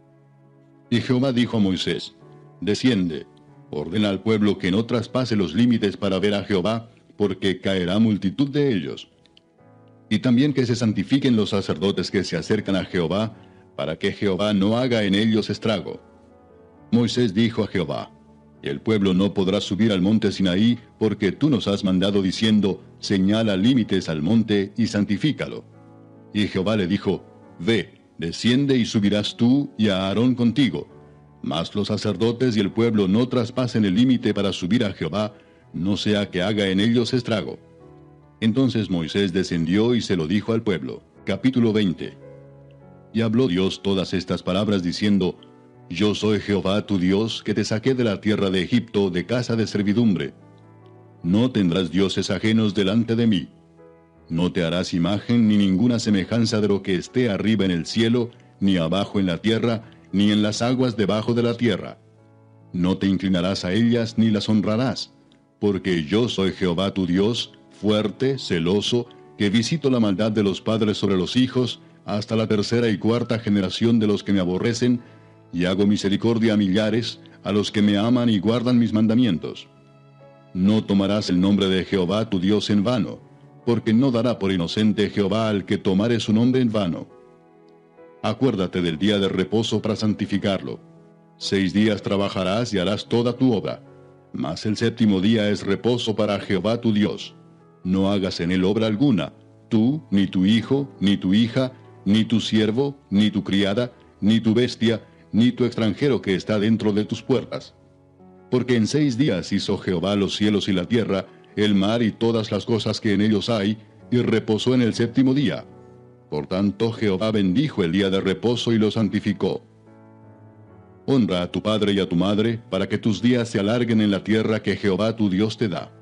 Y Jehová dijo a Moisés, Desciende, ordena al pueblo que no traspase los límites para ver a Jehová, porque caerá multitud de ellos. Y también que se santifiquen los sacerdotes que se acercan a Jehová, para que Jehová no haga en ellos estrago. Moisés dijo a Jehová, El pueblo no podrá subir al monte Sinaí, porque tú nos has mandado diciendo, Señala límites al monte y santifícalo. Y Jehová le dijo, Ve, desciende y subirás tú y a Aarón contigo. Mas los sacerdotes y el pueblo no traspasen el límite para subir a Jehová, no sea que haga en ellos estrago. Entonces Moisés descendió y se lo dijo al pueblo. Capítulo 20. Y habló Dios todas estas palabras diciendo, Yo soy Jehová tu Dios, que te saqué de la tierra de Egipto, de casa de servidumbre. No tendrás dioses ajenos delante de mí. No te harás imagen ni ninguna semejanza de lo que esté arriba en el cielo, ni abajo en la tierra, ni en las aguas debajo de la tierra. No te inclinarás a ellas ni las honrarás, porque yo soy Jehová tu Dios, fuerte, celoso, que visito la maldad de los padres sobre los hijos, hasta la tercera y cuarta generación de los que me aborrecen, y hago misericordia a millares, a los que me aman y guardan mis mandamientos. No tomarás el nombre de Jehová tu Dios en vano, porque no dará por inocente Jehová al que tomare su nombre en vano. Acuérdate del día de reposo para santificarlo. 6 días trabajarás y harás toda tu obra, mas el séptimo día es reposo para Jehová tu Dios. No hagas en él obra alguna, tú, ni tu hijo, ni tu hija, ni tu siervo, ni tu criada, ni tu bestia, ni tu extranjero que está dentro de tus puertas. Porque en 6 días hizo Jehová los cielos y la tierra, el mar y todas las cosas que en ellos hay, y reposó en el séptimo día. Por tanto Jehová bendijo el día de reposo y lo santificó. Honra a tu padre y a tu madre, para que tus días se alarguen en la tierra que Jehová tu Dios te da.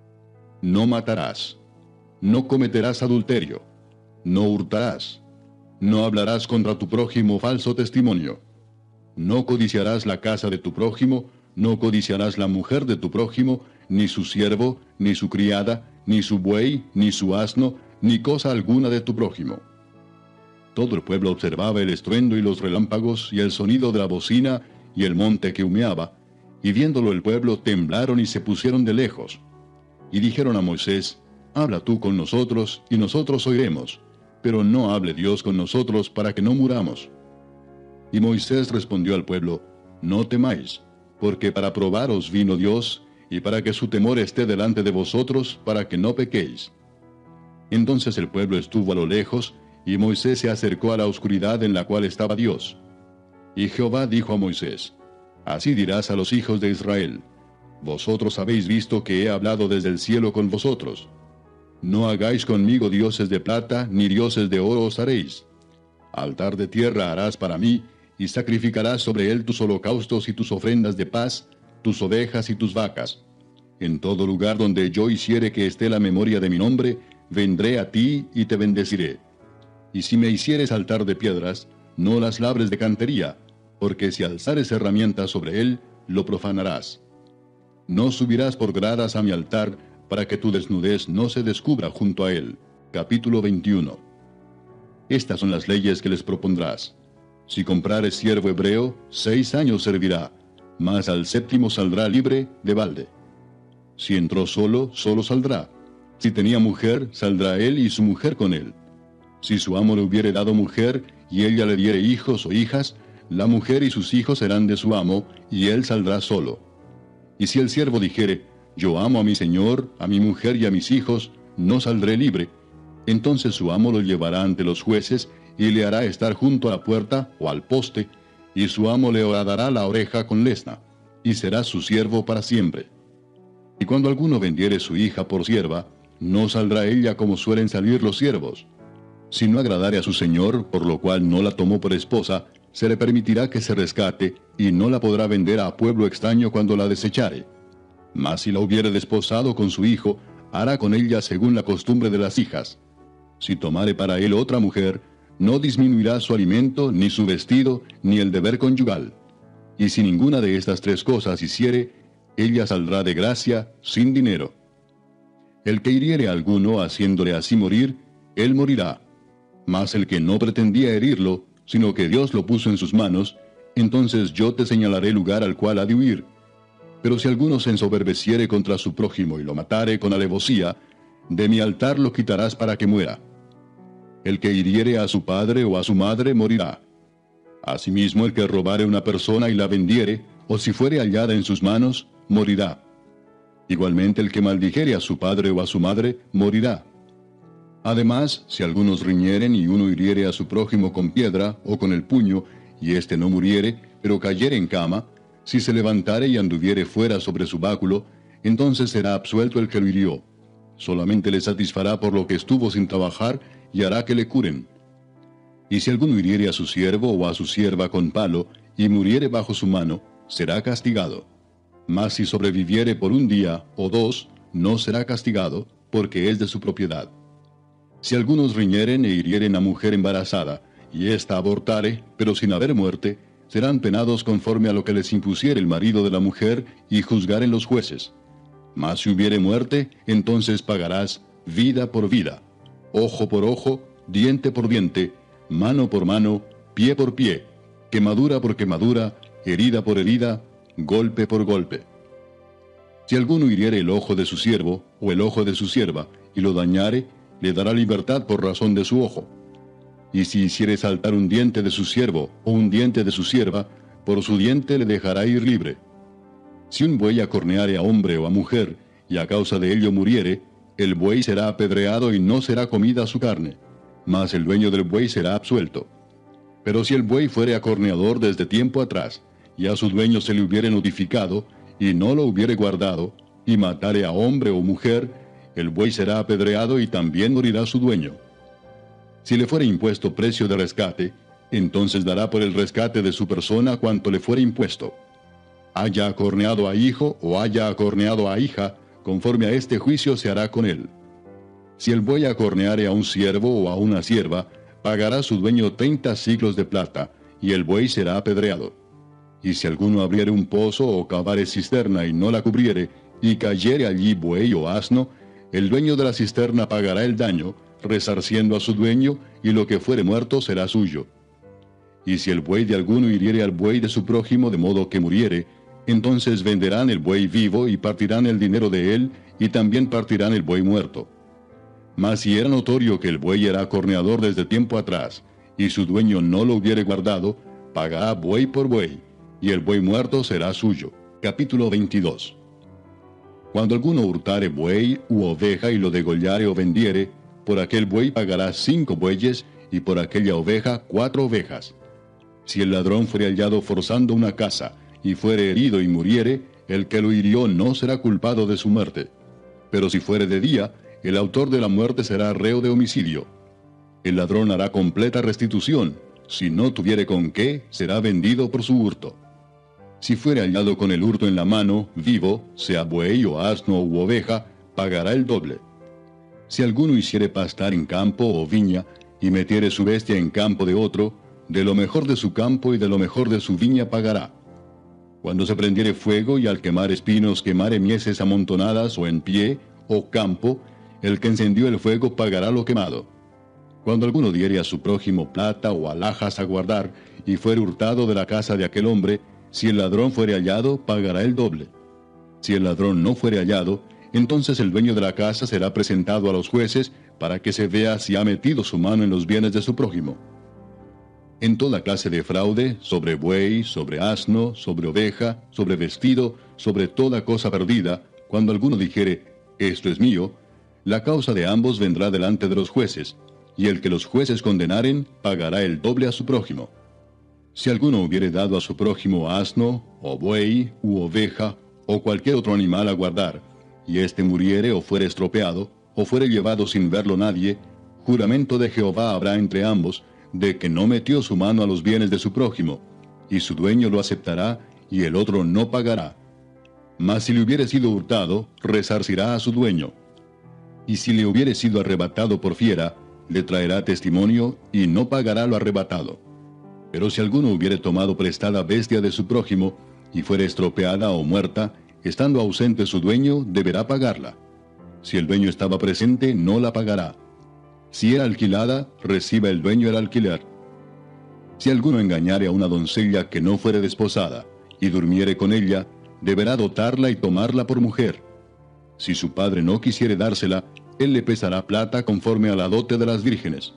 No matarás. No cometerás adulterio. No hurtarás. No hablarás contra tu prójimo falso testimonio. No codiciarás la casa de tu prójimo, no codiciarás la mujer de tu prójimo, ni su siervo, ni su criada, ni su buey, ni su asno, ni cosa alguna de tu prójimo. Todo el pueblo observaba el estruendo y los relámpagos, y el sonido de la bocina, y el monte que humeaba, y viéndolo el pueblo temblaron y se pusieron de lejos. Y dijeron a Moisés, habla tú con nosotros, y nosotros oiremos, pero no hable Dios con nosotros para que no muramos. Y Moisés respondió al pueblo, no temáis, porque para probaros vino Dios, y para que su temor esté delante de vosotros, para que no pequéis. Entonces el pueblo estuvo a lo lejos, y Moisés se acercó a la oscuridad en la cual estaba Dios. Y Jehová dijo a Moisés, así dirás a los hijos de Israel, vosotros habéis visto que he hablado desde el cielo con vosotros. No hagáis conmigo dioses de plata, ni dioses de oro os haréis. Altar de tierra harás para mí, y sacrificarás sobre él tus holocaustos y tus ofrendas de paz, tus ovejas y tus vacas. En todo lugar donde yo hiciere que esté la memoria de mi nombre, vendré a ti y te bendeciré. Y si me hicieres altar de piedras, no las labres de cantería, porque si alzares herramientas sobre él, lo profanarás. No subirás por gradas a mi altar, para que tu desnudez no se descubra junto a él. Capítulo 21. Estas son las leyes que les propondrás. Si comprares siervo hebreo, 6 años servirá, mas al séptimo saldrá libre de balde. Si entró solo, solo saldrá. Si tenía mujer, saldrá él y su mujer con él. Si su amo le hubiere dado mujer, y ella le diere hijos o hijas, la mujer y sus hijos serán de su amo, y él saldrá solo. Y si el siervo dijere, yo amo a mi señor, a mi mujer y a mis hijos, no saldré libre, entonces su amo lo llevará ante los jueces, y le hará estar junto a la puerta o al poste, y su amo le horadará la oreja con lesna, y será su siervo para siempre. Y cuando alguno vendiere su hija por sierva, no saldrá ella como suelen salir los siervos. Si no agradare a su señor, por lo cual no la tomó por esposa, se le permitirá que se rescate, y no la podrá vender a pueblo extraño cuando la desechare. Mas si la hubiere desposado con su hijo, hará con ella según la costumbre de las hijas. Si tomare para él otra mujer, no disminuirá su alimento, ni su vestido, ni el deber conyugal. Y si ninguna de estas 3 cosas hiciere, ella saldrá de gracia sin dinero. El que hiriere a alguno haciéndole así morir, él morirá. Mas el que no pretendía herirlo, sino que Dios lo puso en sus manos, entonces yo te señalaré lugar al cual ha de huir. Pero si alguno se ensoberbeciere contra su prójimo y lo matare con alevosía, de mi altar lo quitarás para que muera. El que hiriere a su padre o a su madre morirá. Asimismo el que robare una persona y la vendiere, o si fuere hallada en sus manos, morirá. Igualmente el que maldijere a su padre o a su madre, morirá. Además, si algunos riñeren y uno hiriere a su prójimo con piedra o con el puño, y éste no muriere, pero cayere en cama, si se levantare y anduviere fuera sobre su báculo, entonces será absuelto el que lo hirió. Solamente le satisfará por lo que estuvo sin trabajar, y hará que le curen. Y si alguno hiriere a su siervo o a su sierva con palo, y muriere bajo su mano, será castigado. Mas si sobreviviere por 1 día o 2, no será castigado, porque es de su propiedad. Si algunos riñeren e hirieren a mujer embarazada, y ésta abortare, pero sin haber muerte, serán penados conforme a lo que les impusiere el marido de la mujer, y juzgaren los jueces. Mas si hubiere muerte, entonces pagarás vida por vida, ojo por ojo, diente por diente, mano por mano, pie por pie, quemadura por quemadura, herida por herida, golpe por golpe. Si alguno hiriere el ojo de su siervo, o el ojo de su sierva, y lo dañare, le dará libertad por razón de su ojo. Y si hiciere saltar un diente de su siervo, o un diente de su sierva, por su diente le dejará ir libre. Si un buey acorneare a hombre o a mujer, y a causa de ello muriere, el buey será apedreado y no será comida su carne, mas el dueño del buey será absuelto. Pero si el buey fuere acorneador desde tiempo atrás, y a su dueño se le hubiere notificado, y no lo hubiere guardado, y matare a hombre o mujer, el buey será apedreado y también morirá su dueño. Si le fuere impuesto precio de rescate, entonces dará por el rescate de su persona cuanto le fuere impuesto. Haya acorneado a hijo o haya acorneado a hija, conforme a este juicio se hará con él. Si el buey acorneare a un siervo o a una sierva, pagará su dueño 30 siclos de plata, y el buey será apedreado. Y si alguno abriere un pozo o cavare cisterna y no la cubriere, y cayere allí buey o asno, el dueño de la cisterna pagará el daño, resarciendo a su dueño, y lo que fuere muerto será suyo. Y si el buey de alguno hiriere al buey de su prójimo de modo que muriere, entonces venderán el buey vivo y partirán el dinero de él, y también partirán el buey muerto. Mas si era notorio que el buey era acorneador desde tiempo atrás, y su dueño no lo hubiere guardado, pagará buey por buey, y el buey muerto será suyo. Capítulo 22. Cuando alguno hurtare buey u oveja y lo degollare o vendiere, por aquel buey pagará 5 bueyes, y por aquella oveja 4 ovejas. Si el ladrón fuere hallado forzando una casa, y fuere herido y muriere, el que lo hirió no será culpado de su muerte. Pero si fuere de día, el autor de la muerte será reo de homicidio. El ladrón hará completa restitución. Si no tuviere con qué, será vendido por su hurto. Si fuere hallado con el hurto en la mano, vivo, sea buey o asno u oveja, pagará el doble. Si alguno hiciere pastar en campo o viña, y metiere su bestia en campo de otro, de lo mejor de su campo y de lo mejor de su viña pagará. Cuando se prendiere fuego y al quemar espinos quemare mieses amontonadas o en pie, o campo, el que encendió el fuego pagará lo quemado. Cuando alguno diere a su prójimo plata o alhajas a guardar, y fuere hurtado de la casa de aquel hombre, si el ladrón fuere hallado, pagará el doble. Si el ladrón no fuere hallado, entonces el dueño de la casa será presentado a los jueces para que se vea si ha metido su mano en los bienes de su prójimo. En toda clase de fraude, sobre buey, sobre asno, sobre oveja, sobre vestido, sobre toda cosa perdida, cuando alguno dijere, esto es mío, la causa de ambos vendrá delante de los jueces, y el que los jueces condenaren, pagará el doble a su prójimo. Si alguno hubiere dado a su prójimo asno, o buey, u oveja, o cualquier otro animal a guardar, y éste muriere o fuere estropeado, o fuere llevado sin verlo nadie, juramento de Jehová habrá entre ambos, de que no metió su mano a los bienes de su prójimo, y su dueño lo aceptará, y el otro no pagará. Mas si le hubiere sido hurtado, resarcirá a su dueño. Y si le hubiere sido arrebatado por fiera, le traerá testimonio, y no pagará lo arrebatado. Pero si alguno hubiere tomado prestada bestia de su prójimo, y fuere estropeada o muerta, estando ausente su dueño, deberá pagarla. Si el dueño estaba presente, no la pagará. Si era alquilada, reciba el dueño el alquiler. Si alguno engañare a una doncella que no fuere desposada, y durmiere con ella, deberá dotarla y tomarla por mujer. Si su padre no quisiere dársela, él le pesará plata conforme a la dote de las vírgenes.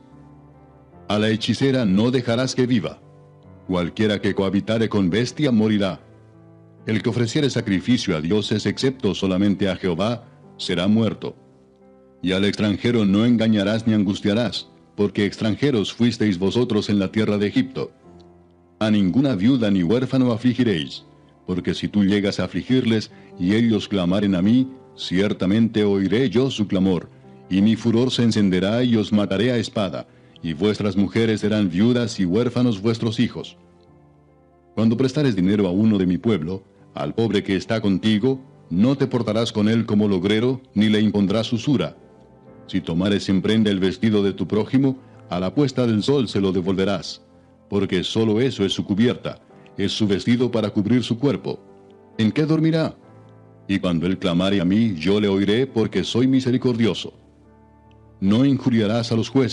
A la hechicera no dejarás que viva. Cualquiera que cohabitare con bestia morirá. El que ofreciere sacrificio a dioses excepto solamente a Jehová, será muerto. Y al extranjero no engañarás ni angustiarás, porque extranjeros fuisteis vosotros en la tierra de Egipto. A ninguna viuda ni huérfano afligiréis, porque si tú llegas a afligirles, y ellos clamaren a mí, ciertamente oiré yo su clamor, y mi furor se encenderá y os mataré a espada, y vuestras mujeres serán viudas y huérfanos vuestros hijos. Cuando prestares dinero a uno de mi pueblo, al pobre que está contigo, no te portarás con él como logrero, ni le impondrás usura. Si tomares en prenda el vestido de tu prójimo, a la puesta del sol se lo devolverás, porque solo eso es su cubierta, es su vestido para cubrir su cuerpo. ¿En qué dormirá? Y cuando él clamare a mí, yo le oiré, porque soy misericordioso. No injuriarás a los jueces,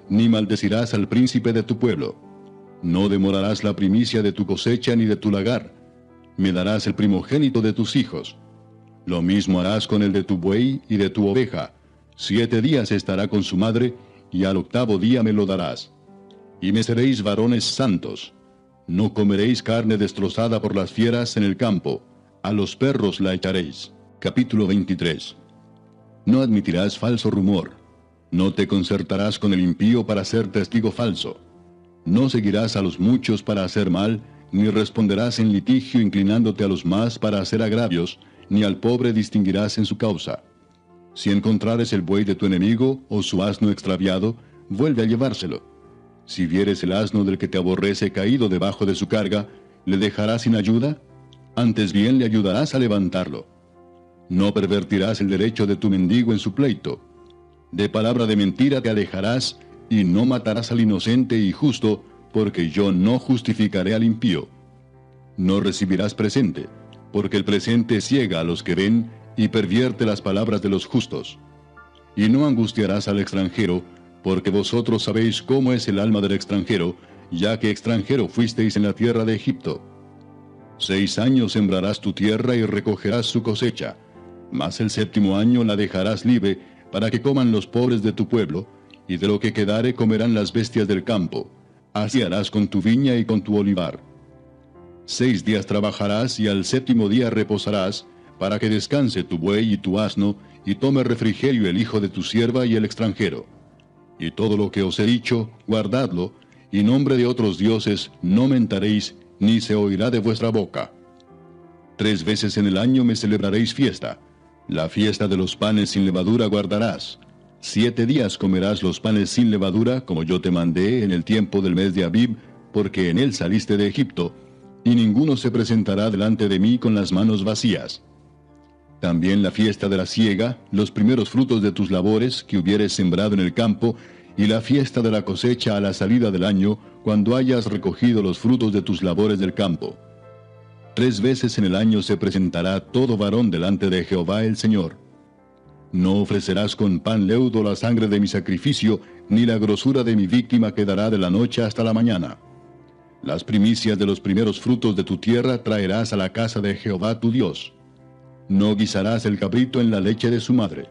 ni maldecirás al príncipe de tu pueblo. No demorarás la primicia de tu cosecha ni de tu lagar. Me darás el primogénito de tus hijos. Lo mismo harás con el de tu buey y de tu oveja. 7 días estará con su madre, y al 8º día me lo darás. Y me seréis varones santos. No comeréis carne destrozada por las fieras en el campo. A los perros la echaréis. Capítulo 23. No admitirás falso rumor. No te concertarás con el impío para ser testigo falso. No seguirás a los muchos para hacer mal, ni responderás en litigio inclinándote a los más para hacer agravios, ni al pobre distinguirás en su causa. Si encontrares el buey de tu enemigo, o su asno extraviado, vuelve a llevárselo. Si vieres el asno del que te aborrece caído debajo de su carga, ¿le dejarás sin ayuda? Antes bien le ayudarás a levantarlo. No pervertirás el derecho de tu mendigo en su pleito. De palabra de mentira te alejarás, y no matarás al inocente y justo, porque yo no justificaré al impío. No recibirás presente, porque el presente ciega a los que ven, y pervierte las palabras de los justos. Y no angustiarás al extranjero, porque vosotros sabéis cómo es el alma del extranjero, ya que extranjero fuisteis en la tierra de Egipto. 6 años sembrarás tu tierra y recogerás su cosecha, mas el 7º año la dejarás libre, para que coman los pobres de tu pueblo, y de lo que quedare comerán las bestias del campo. Así harás con tu viña y con tu olivar. 6 días trabajarás, y al 7º día reposarás, para que descanse tu buey y tu asno, y tome refrigerio el hijo de tu sierva y el extranjero. Y todo lo que os he dicho, guardadlo, y nombre de otros dioses no mentaréis, ni se oirá de vuestra boca. 3 veces en el año me celebraréis fiesta. La fiesta de los panes sin levadura guardarás. 7 días comerás los panes sin levadura, como yo te mandé en el tiempo del mes de Abib, porque en él saliste de Egipto, y ninguno se presentará delante de mí con las manos vacías. También la fiesta de la siega, los primeros frutos de tus labores que hubieres sembrado en el campo, y la fiesta de la cosecha a la salida del año, cuando hayas recogido los frutos de tus labores del campo. 3 veces en el año se presentará todo varón delante de Jehová el Señor. No ofrecerás con pan leudo la sangre de mi sacrificio, ni la grosura de mi víctima quedará de la noche hasta la mañana. Las primicias de los primeros frutos de tu tierra traerás a la casa de Jehová tu Dios. No guisarás el cabrito en la leche de su madre.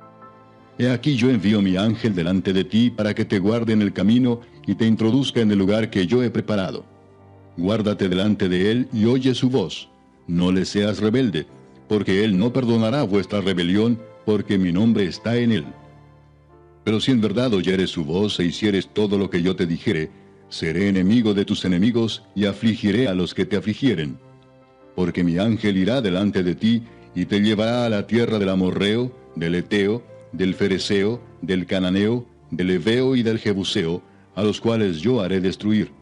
He aquí yo envío mi ángel delante de ti para que te guarde en el camino y te introduzca en el lugar que yo he preparado. Guárdate delante de él y oye su voz. No le seas rebelde, porque él no perdonará vuestra rebelión, porque mi nombre está en él. Pero si en verdad oyeres su voz e hicieres todo lo que yo te dijere, seré enemigo de tus enemigos y afligiré a los que te afligieren. Porque mi ángel irá delante de ti y te llevará a la tierra del amorreo, del eteo, del fereceo, del cananeo, del heveo y del jebuseo, a los cuales yo haré destruir.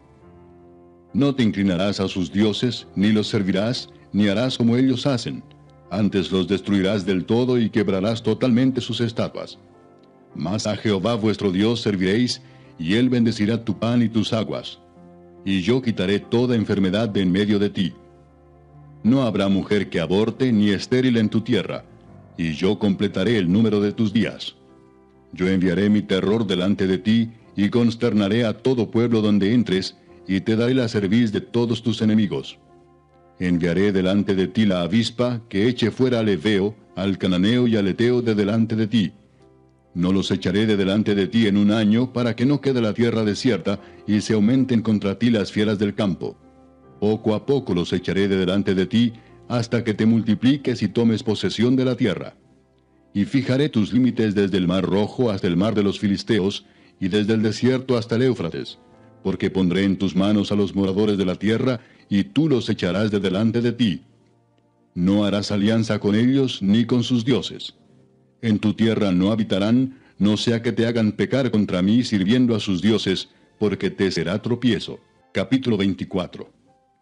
No te inclinarás a sus dioses, ni los servirás, ni harás como ellos hacen. Antes los destruirás del todo y quebrarás totalmente sus estatuas. Mas a Jehová vuestro Dios serviréis, y él bendecirá tu pan y tus aguas. Y yo quitaré toda enfermedad de en medio de ti. No habrá mujer que aborte ni estéril en tu tierra, y yo completaré el número de tus días. Yo enviaré mi terror delante de ti, y consternaré a todo pueblo donde entres, y te daré la cerviz de todos tus enemigos. Enviaré delante de ti la avispa, que eche fuera al heveo, al cananeo y al eteo de delante de ti. No los echaré de delante de ti en 1 año, para que no quede la tierra desierta, y se aumenten contra ti las fieras del campo. Poco a poco los echaré de delante de ti, hasta que te multipliques y tomes posesión de la tierra. Y fijaré tus límites desde el mar Rojo hasta el mar de los Filisteos, y desde el desierto hasta el Éufrates, porque pondré en tus manos a los moradores de la tierra, y tú los echarás de delante de ti. No harás alianza con ellos ni con sus dioses. En tu tierra no habitarán, no sea que te hagan pecar contra mí sirviendo a sus dioses, porque te será tropiezo. Capítulo 24.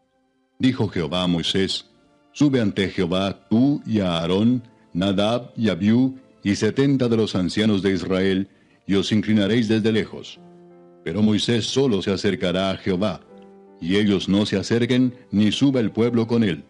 Dijo Jehová a Moisés: Sube ante Jehová tú y a Aarón, Nadab y Abiú, y 70 de los ancianos de Israel, y os inclinaréis desde lejos. Pero Moisés solo se acercará a Jehová, y ellos no se acerquen, ni suba el pueblo con él.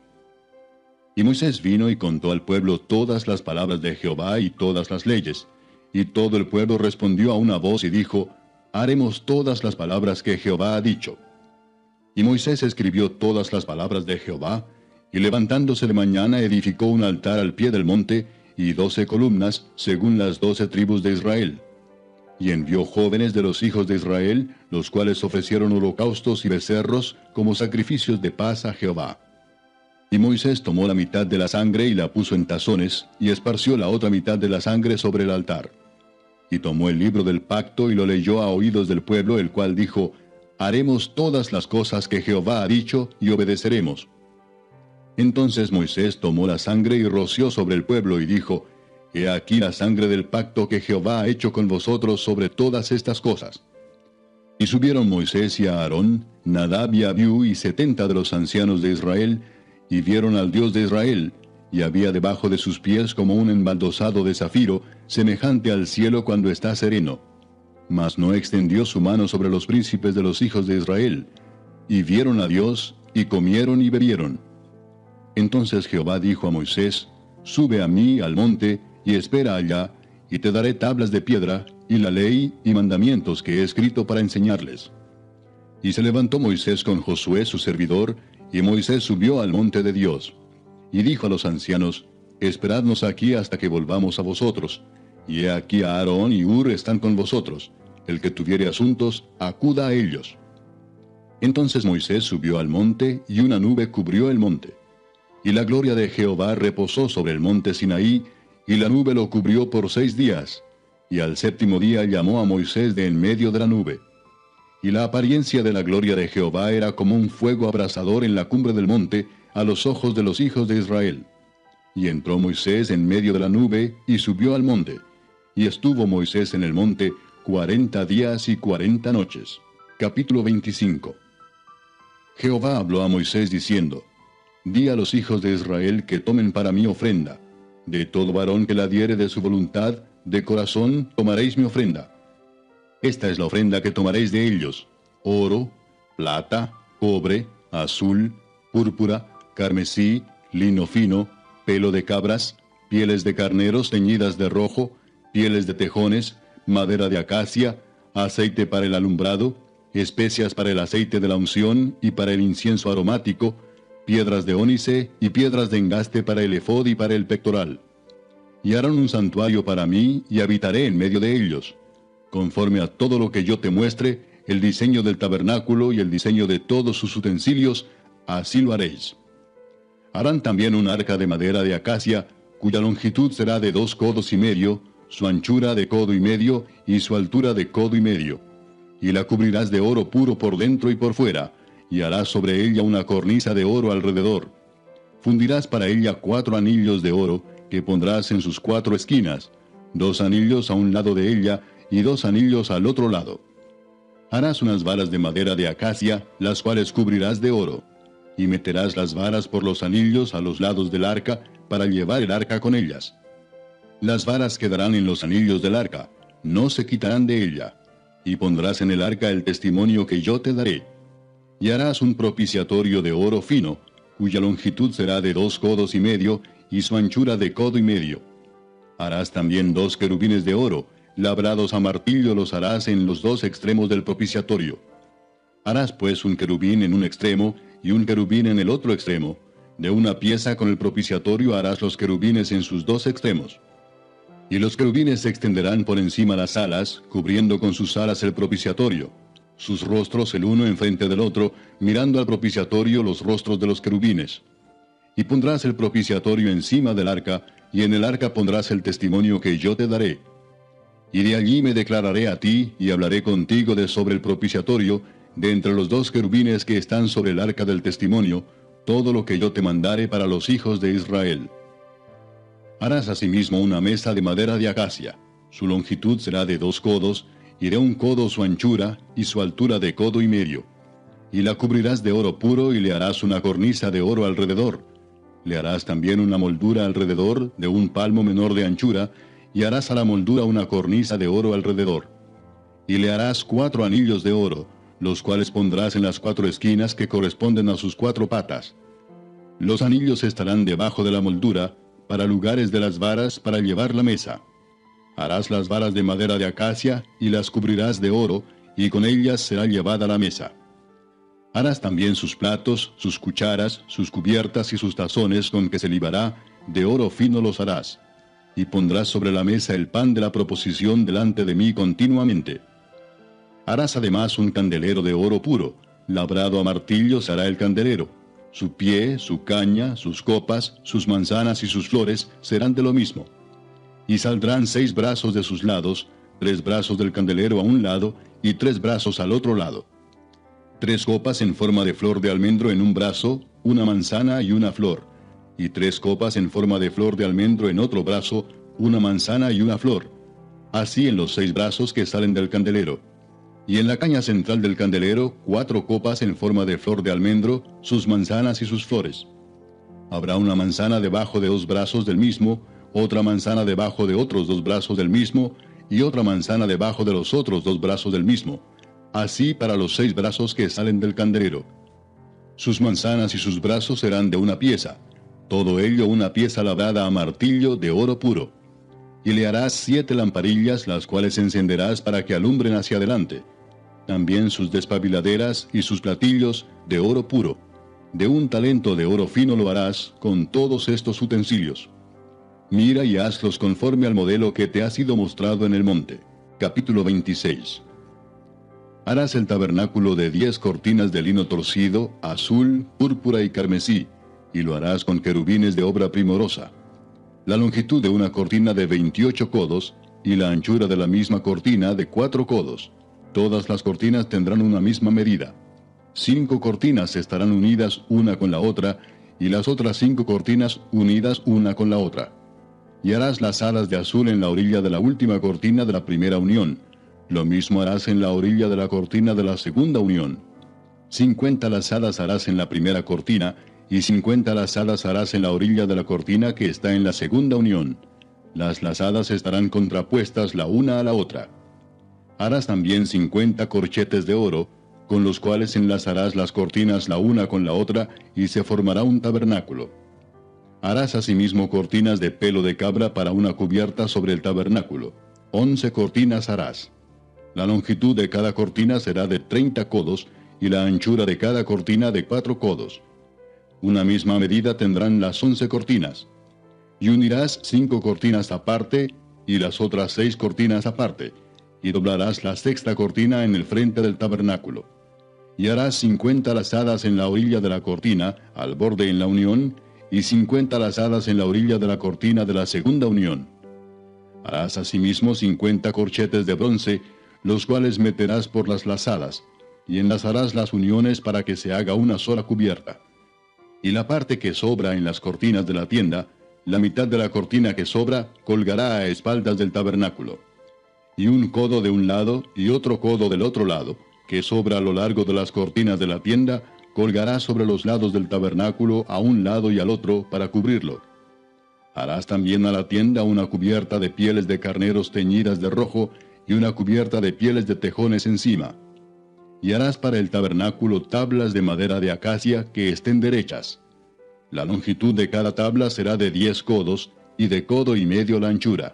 Y Moisés vino y contó al pueblo todas las palabras de Jehová y todas las leyes. Y todo el pueblo respondió a una voz y dijo: haremos todas las palabras que Jehová ha dicho. Y Moisés escribió todas las palabras de Jehová, y levantándose de mañana edificó un altar al pie del monte, y 12 columnas, según las 12 tribus de Israel. Y envió jóvenes de los hijos de Israel, los cuales ofrecieron holocaustos y becerros como sacrificios de paz a Jehová. Y Moisés tomó la mitad de la sangre y la puso en tazones, y esparció la otra mitad de la sangre sobre el altar. Y tomó el libro del pacto y lo leyó a oídos del pueblo, el cual dijo, haremos todas las cosas que Jehová ha dicho, y obedeceremos. Entonces Moisés tomó la sangre y roció sobre el pueblo, y dijo, he aquí la sangre del pacto que Jehová ha hecho con vosotros sobre todas estas cosas. Y subieron Moisés y Aarón, Nadab y Abiú y 70 de los ancianos de Israel, y vieron al Dios de Israel, y había debajo de sus pies como un embaldosado de zafiro, semejante al cielo cuando está sereno. Mas no extendió su mano sobre los príncipes de los hijos de Israel. Y vieron a Dios, y comieron y bebieron. Entonces Jehová dijo a Moisés, sube a mí al monte, y espera allá, y te daré tablas de piedra, y la ley y mandamientos que he escrito para enseñarles. Y se levantó Moisés con Josué su servidor, y Moisés subió al monte de Dios. Y dijo a los ancianos, esperadnos aquí hasta que volvamos a vosotros. Y he aquí Aarón y Hur están con vosotros. El que tuviere asuntos, acuda a ellos. Entonces Moisés subió al monte, y una nube cubrió el monte. Y la gloria de Jehová reposó sobre el monte Sinaí, y la nube lo cubrió por 6 días. Y al 7º día llamó a Moisés de en medio de la nube. Y la apariencia de la gloria de Jehová era como un fuego abrasador en la cumbre del monte, a los ojos de los hijos de Israel. Y entró Moisés en medio de la nube, y subió al monte. Y estuvo Moisés en el monte 40 días y 40 noches. Capítulo 25. Jehová habló a Moisés diciendo, di a los hijos de Israel que tomen para mí ofrenda. De todo varón que la diere de su voluntad, de corazón tomaréis mi ofrenda. Esta es la ofrenda que tomaréis de ellos: oro, plata, cobre, azul, púrpura, carmesí, lino fino, pelo de cabras, pieles de carneros teñidas de rojo, pieles de tejones, madera de acacia, aceite para el alumbrado, especias para el aceite de la unción y para el incienso aromático, piedras de ónice y piedras de engaste para el efod y para el pectoral. Y harán un santuario para mí, y habitaré en medio de ellos. Conforme a todo lo que yo te muestre, el diseño del tabernáculo y el diseño de todos sus utensilios, así lo haréis. Harán también un arca de madera de acacia, cuya longitud será de 2 codos y medio, su anchura de codo y medio, y su altura de codo y medio. Y la cubrirás de oro puro por dentro y por fuera, y harás sobre ella una cornisa de oro alrededor. Fundirás para ella 4 anillos de oro, que pondrás en sus 4 esquinas, 2 anillos a un lado de ella, y 2 anillos al otro lado. Harás unas varas de madera de acacia, las cuales cubrirás de oro, y meterás las varas por los anillos a los lados del arca, para llevar el arca con ellas. Las varas quedarán en los anillos del arca, no se quitarán de ella, y pondrás en el arca el testimonio que yo te daré. Y harás un propiciatorio de oro fino, cuya longitud será de 2 codos y medio, y su anchura de codo y medio. Harás también 2 querubines de oro, labrados a martillo los harás en los 2 extremos del propiciatorio. Harás pues un querubín en un extremo, y un querubín en el otro extremo. De una pieza con el propiciatorio harás los querubines en sus 2 extremos. Y los querubines se extenderán por encima las alas, cubriendo con sus alas el propiciatorio. Sus rostros el uno enfrente del otro, mirando al propiciatorio los rostros de los querubines. Y pondrás el propiciatorio encima del arca, y en el arca pondrás el testimonio que yo te daré. Y de allí me declararé a ti, y hablaré contigo de sobre el propiciatorio, de entre los 2 querubines que están sobre el arca del testimonio, todo lo que yo te mandare para los hijos de Israel. Harás asimismo una mesa de madera de acacia. Su longitud será de 2 codos, y de 1 codo su anchura, y su altura de codo y medio. Y la cubrirás de oro puro, y le harás una cornisa de oro alrededor. Le harás también una moldura alrededor, de 1 palmo menor de anchura, y harás a la moldura una cornisa de oro alrededor. Y le harás 4 anillos de oro, los cuales pondrás en las 4 esquinas que corresponden a sus 4 patas. Los anillos estarán debajo de la moldura, para lugares de las varas para llevar la mesa. Harás las varas de madera de acacia, y las cubrirás de oro, y con ellas será llevada a la mesa. Harás también sus platos, sus cucharas, sus cubiertas y sus tazones con que se libará, de oro fino los harás. Y pondrás sobre la mesa el pan de la proposición delante de mí continuamente. Harás además un candelero de oro puro, labrado a martillo será el candelero. Su pie, su caña, sus copas, sus manzanas y sus flores serán de lo mismo. Y saldrán 6 brazos de sus lados, 3 brazos del candelero a un lado y 3 brazos al otro lado. 3 copas en forma de flor de almendro en un brazo, una manzana y una flor, y 3 copas en forma de flor de almendro en otro brazo, una manzana y una flor. Así en los 6 brazos que salen del candelero. Y en la caña central del candelero, 4 copas en forma de flor de almendro, sus manzanas y sus flores. Habrá una manzana debajo de 2 brazos del mismo, otra manzana debajo de otros 2 brazos del mismo, y otra manzana debajo de los otros 2 brazos del mismo. Así para los 6 brazos que salen del candelero. Sus manzanas y sus brazos serán de una pieza, todo ello una pieza labrada a martillo de oro puro. Y le harás 7 lamparillas, las cuales encenderás para que alumbren hacia adelante. También sus despabiladeras y sus platillos de oro puro. De un talento de oro fino lo harás con todos estos utensilios. Mira y hazlos conforme al modelo que te ha sido mostrado en el monte. Capítulo 26. Harás el tabernáculo de 10 cortinas de lino torcido, azul, púrpura y carmesí, y lo harás con querubines de obra primorosa. La longitud de una cortina de 28 codos, y la anchura de la misma cortina de 4 codos. Todas las cortinas tendrán una misma medida. 5 cortinas estarán unidas una con la otra, y las otras 5 cortinas unidas una con la otra. Y harás las alas de azul en la orilla de la última cortina de la primera unión. Lo mismo harás en la orilla de la cortina de la segunda unión. 50 lazadas harás en la primera cortina, y 50 lazadas harás en la orilla de la cortina que está en la segunda unión. Las lazadas estarán contrapuestas la una a la otra. Harás también 50 corchetes de oro, con los cuales enlazarás las cortinas la una con la otra, y se formará un tabernáculo. Harás asimismo cortinas de pelo de cabra para una cubierta sobre el tabernáculo. 11 cortinas harás. La longitud de cada cortina será de 30 codos, y la anchura de cada cortina de 4 codos. Una misma medida tendrán las 11 cortinas. Y unirás 5 cortinas aparte, y las otras 6 cortinas aparte, y doblarás la sexta cortina en el frente del tabernáculo. Y harás 50 lazadas en la orilla de la cortina, al borde en la unión, y 50 lazadas en la orilla de la cortina de la segunda unión. Harás asimismo 50 corchetes de bronce, los cuales meterás por las lazadas, y enlazarás las uniones para que se haga una sola cubierta. Y la parte que sobra en las cortinas de la tienda, la mitad de la cortina que sobra, colgará a espaldas del tabernáculo. Y un codo de un lado y otro codo del otro lado, que sobra a lo largo de las cortinas de la tienda, colgará sobre los lados del tabernáculo a un lado y al otro para cubrirlo. Harás también a la tienda una cubierta de pieles de carneros teñidas de rojo y una cubierta de pieles de tejones encima. Y harás para el tabernáculo tablas de madera de acacia que estén derechas. La longitud de cada tabla será de 10 codos, y de codo y medio la anchura.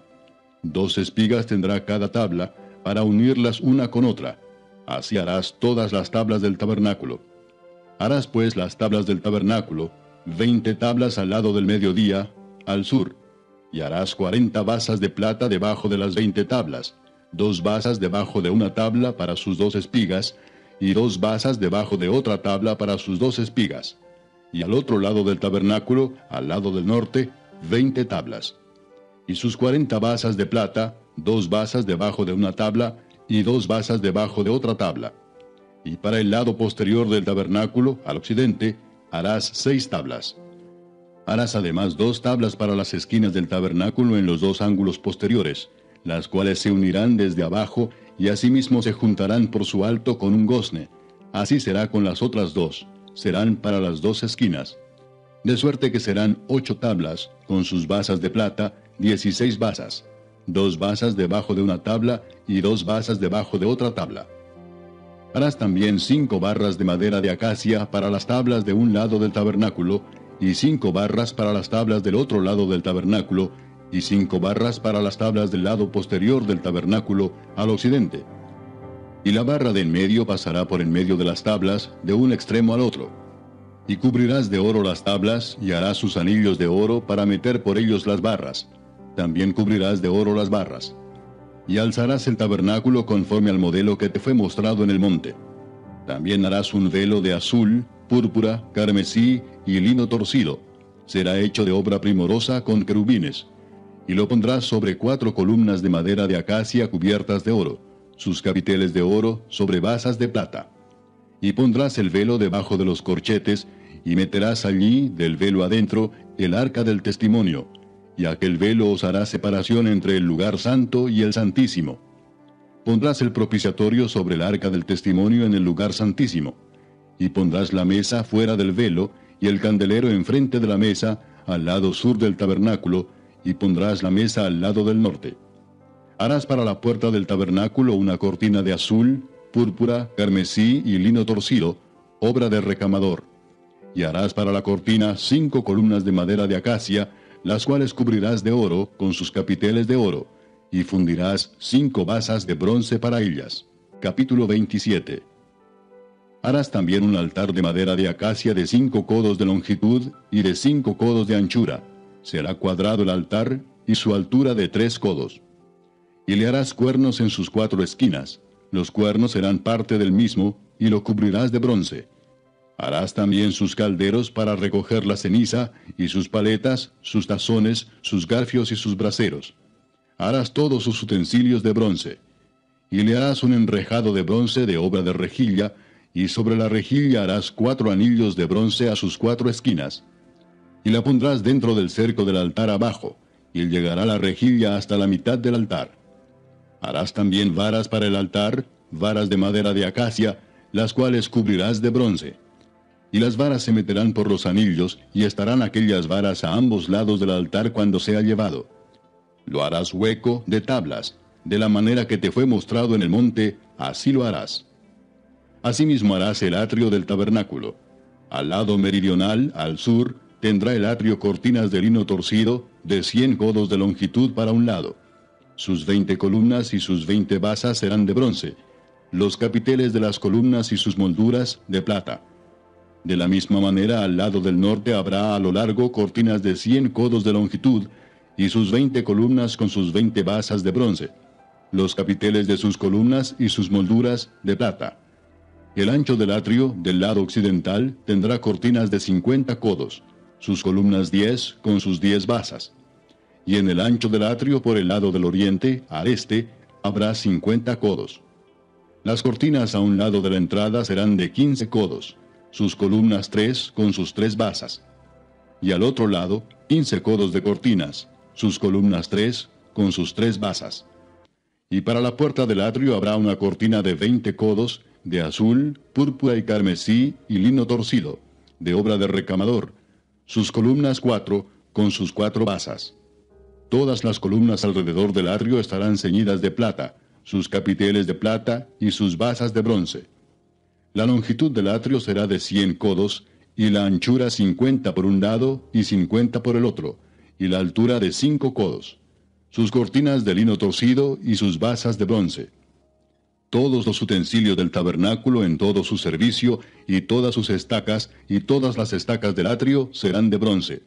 2 espigas tendrá cada tabla, para unirlas una con otra. Así harás todas las tablas del tabernáculo. Harás pues las tablas del tabernáculo, 20 tablas al lado del mediodía, al sur. Y harás 40 basas de plata debajo de las 20 tablas, 2 basas debajo de una tabla para sus 2 espigas, y 2 basas debajo de otra tabla para sus 2 espigas. Y al otro lado del tabernáculo, al lado del norte, 20 tablas. Y sus 40 basas de plata, 2 basas debajo de una tabla, y 2 basas debajo de otra tabla. Y para el lado posterior del tabernáculo, al occidente, harás 6 tablas. Harás además 2 tablas para las esquinas del tabernáculo en los 2 ángulos posteriores, las cuales se unirán desde abajo, y asimismo se juntarán por su alto con un gozne. Así será con las otras 2, serán para las 2 esquinas. De suerte que serán 8 tablas, con sus basas de plata, 16 basas, 2 basas debajo de una tabla y 2 basas debajo de otra tabla. Harás también 5 barras de madera de acacia para las tablas de un lado del tabernáculo, y 5 barras para las tablas del otro lado del tabernáculo, y 5 barras para las tablas del lado posterior del tabernáculo al occidente. Y la barra de en medio pasará por en medio de las tablas, de un extremo al otro. Y cubrirás de oro las tablas, y harás sus anillos de oro para meter por ellos las barras. También cubrirás de oro las barras. Y alzarás el tabernáculo conforme al modelo que te fue mostrado en el monte. También harás un velo de azul, púrpura, carmesí y lino torcido. Será hecho de obra primorosa con querubines. Y lo pondrás sobre 4 columnas de madera de acacia cubiertas de oro, sus capiteles de oro sobre basas de plata. Y pondrás el velo debajo de los corchetes, y meterás allí, del velo adentro, el arca del testimonio, y aquel velo os hará separación entre el lugar santo y el santísimo. Pondrás el propiciatorio sobre el arca del testimonio en el lugar santísimo, y pondrás la mesa fuera del velo, y el candelero enfrente de la mesa, al lado sur del tabernáculo, y pondrás la mesa al lado del norte. Harás para la puerta del tabernáculo una cortina de azul, púrpura, carmesí y lino torcido, obra de recamador. Y harás para la cortina 5 columnas de madera de acacia, las cuales cubrirás de oro con sus capiteles de oro, y fundirás 5 basas de bronce para ellas. Capítulo 27. Harás también un altar de madera de acacia de 5 codos de longitud y de 5 codos de anchura. Será cuadrado el altar, y su altura de 3 codos. Y le harás cuernos en sus 4 esquinas. Los cuernos serán parte del mismo, y lo cubrirás de bronce. Harás también sus calderos para recoger la ceniza, y sus paletas, sus tazones, sus garfios y sus braseros. Harás todos sus utensilios de bronce. Y le harás un enrejado de bronce de obra de rejilla, y sobre la rejilla harás 4 anillos de bronce a sus 4 esquinas. Y la pondrás dentro del cerco del altar abajo, y llegará la rejilla hasta la mitad del altar. Harás también varas para el altar, varas de madera de acacia, las cuales cubrirás de bronce. Y las varas se meterán por los anillos, y estarán aquellas varas a ambos lados del altar cuando sea llevado. Lo harás hueco de tablas, de la manera que te fue mostrado en el monte, así lo harás. Asimismo harás el atrio del tabernáculo. Al lado meridional, al sur, tendrá el atrio cortinas de lino torcido, de 100 codos de longitud para un lado. Sus 20 columnas y sus 20 basas serán de bronce, los capiteles de las columnas y sus molduras de plata. De la misma manera, al lado del norte habrá a lo largo cortinas de 100 codos de longitud, y sus 20 columnas con sus 20 basas de bronce, los capiteles de sus columnas y sus molduras de plata. El ancho del atrio, del lado occidental, tendrá cortinas de 50 codos, sus columnas 10 con sus 10 basas. Y en el ancho del atrio por el lado del oriente, al este, habrá 50 codos. Las cortinas a un lado de la entrada serán de 15 codos, sus columnas 3 con sus 3 basas. Y al otro lado, 15 codos de cortinas, sus columnas 3 con sus 3 basas. Y para la puerta del atrio habrá una cortina de 20 codos, de azul, púrpura y carmesí y lino torcido, de obra de recamador, sus columnas 4 con sus 4 basas. Todas las columnas alrededor del atrio estarán ceñidas de plata, sus capiteles de plata y sus basas de bronce. La longitud del atrio será de 100 codos, y la anchura 50 por un lado y 50 por el otro, y la altura de 5 codos. Sus cortinas de lino torcido y sus basas de bronce. Todos los utensilios del tabernáculo en todo su servicio, y todas sus estacas, y todas las estacas del atrio serán de bronce.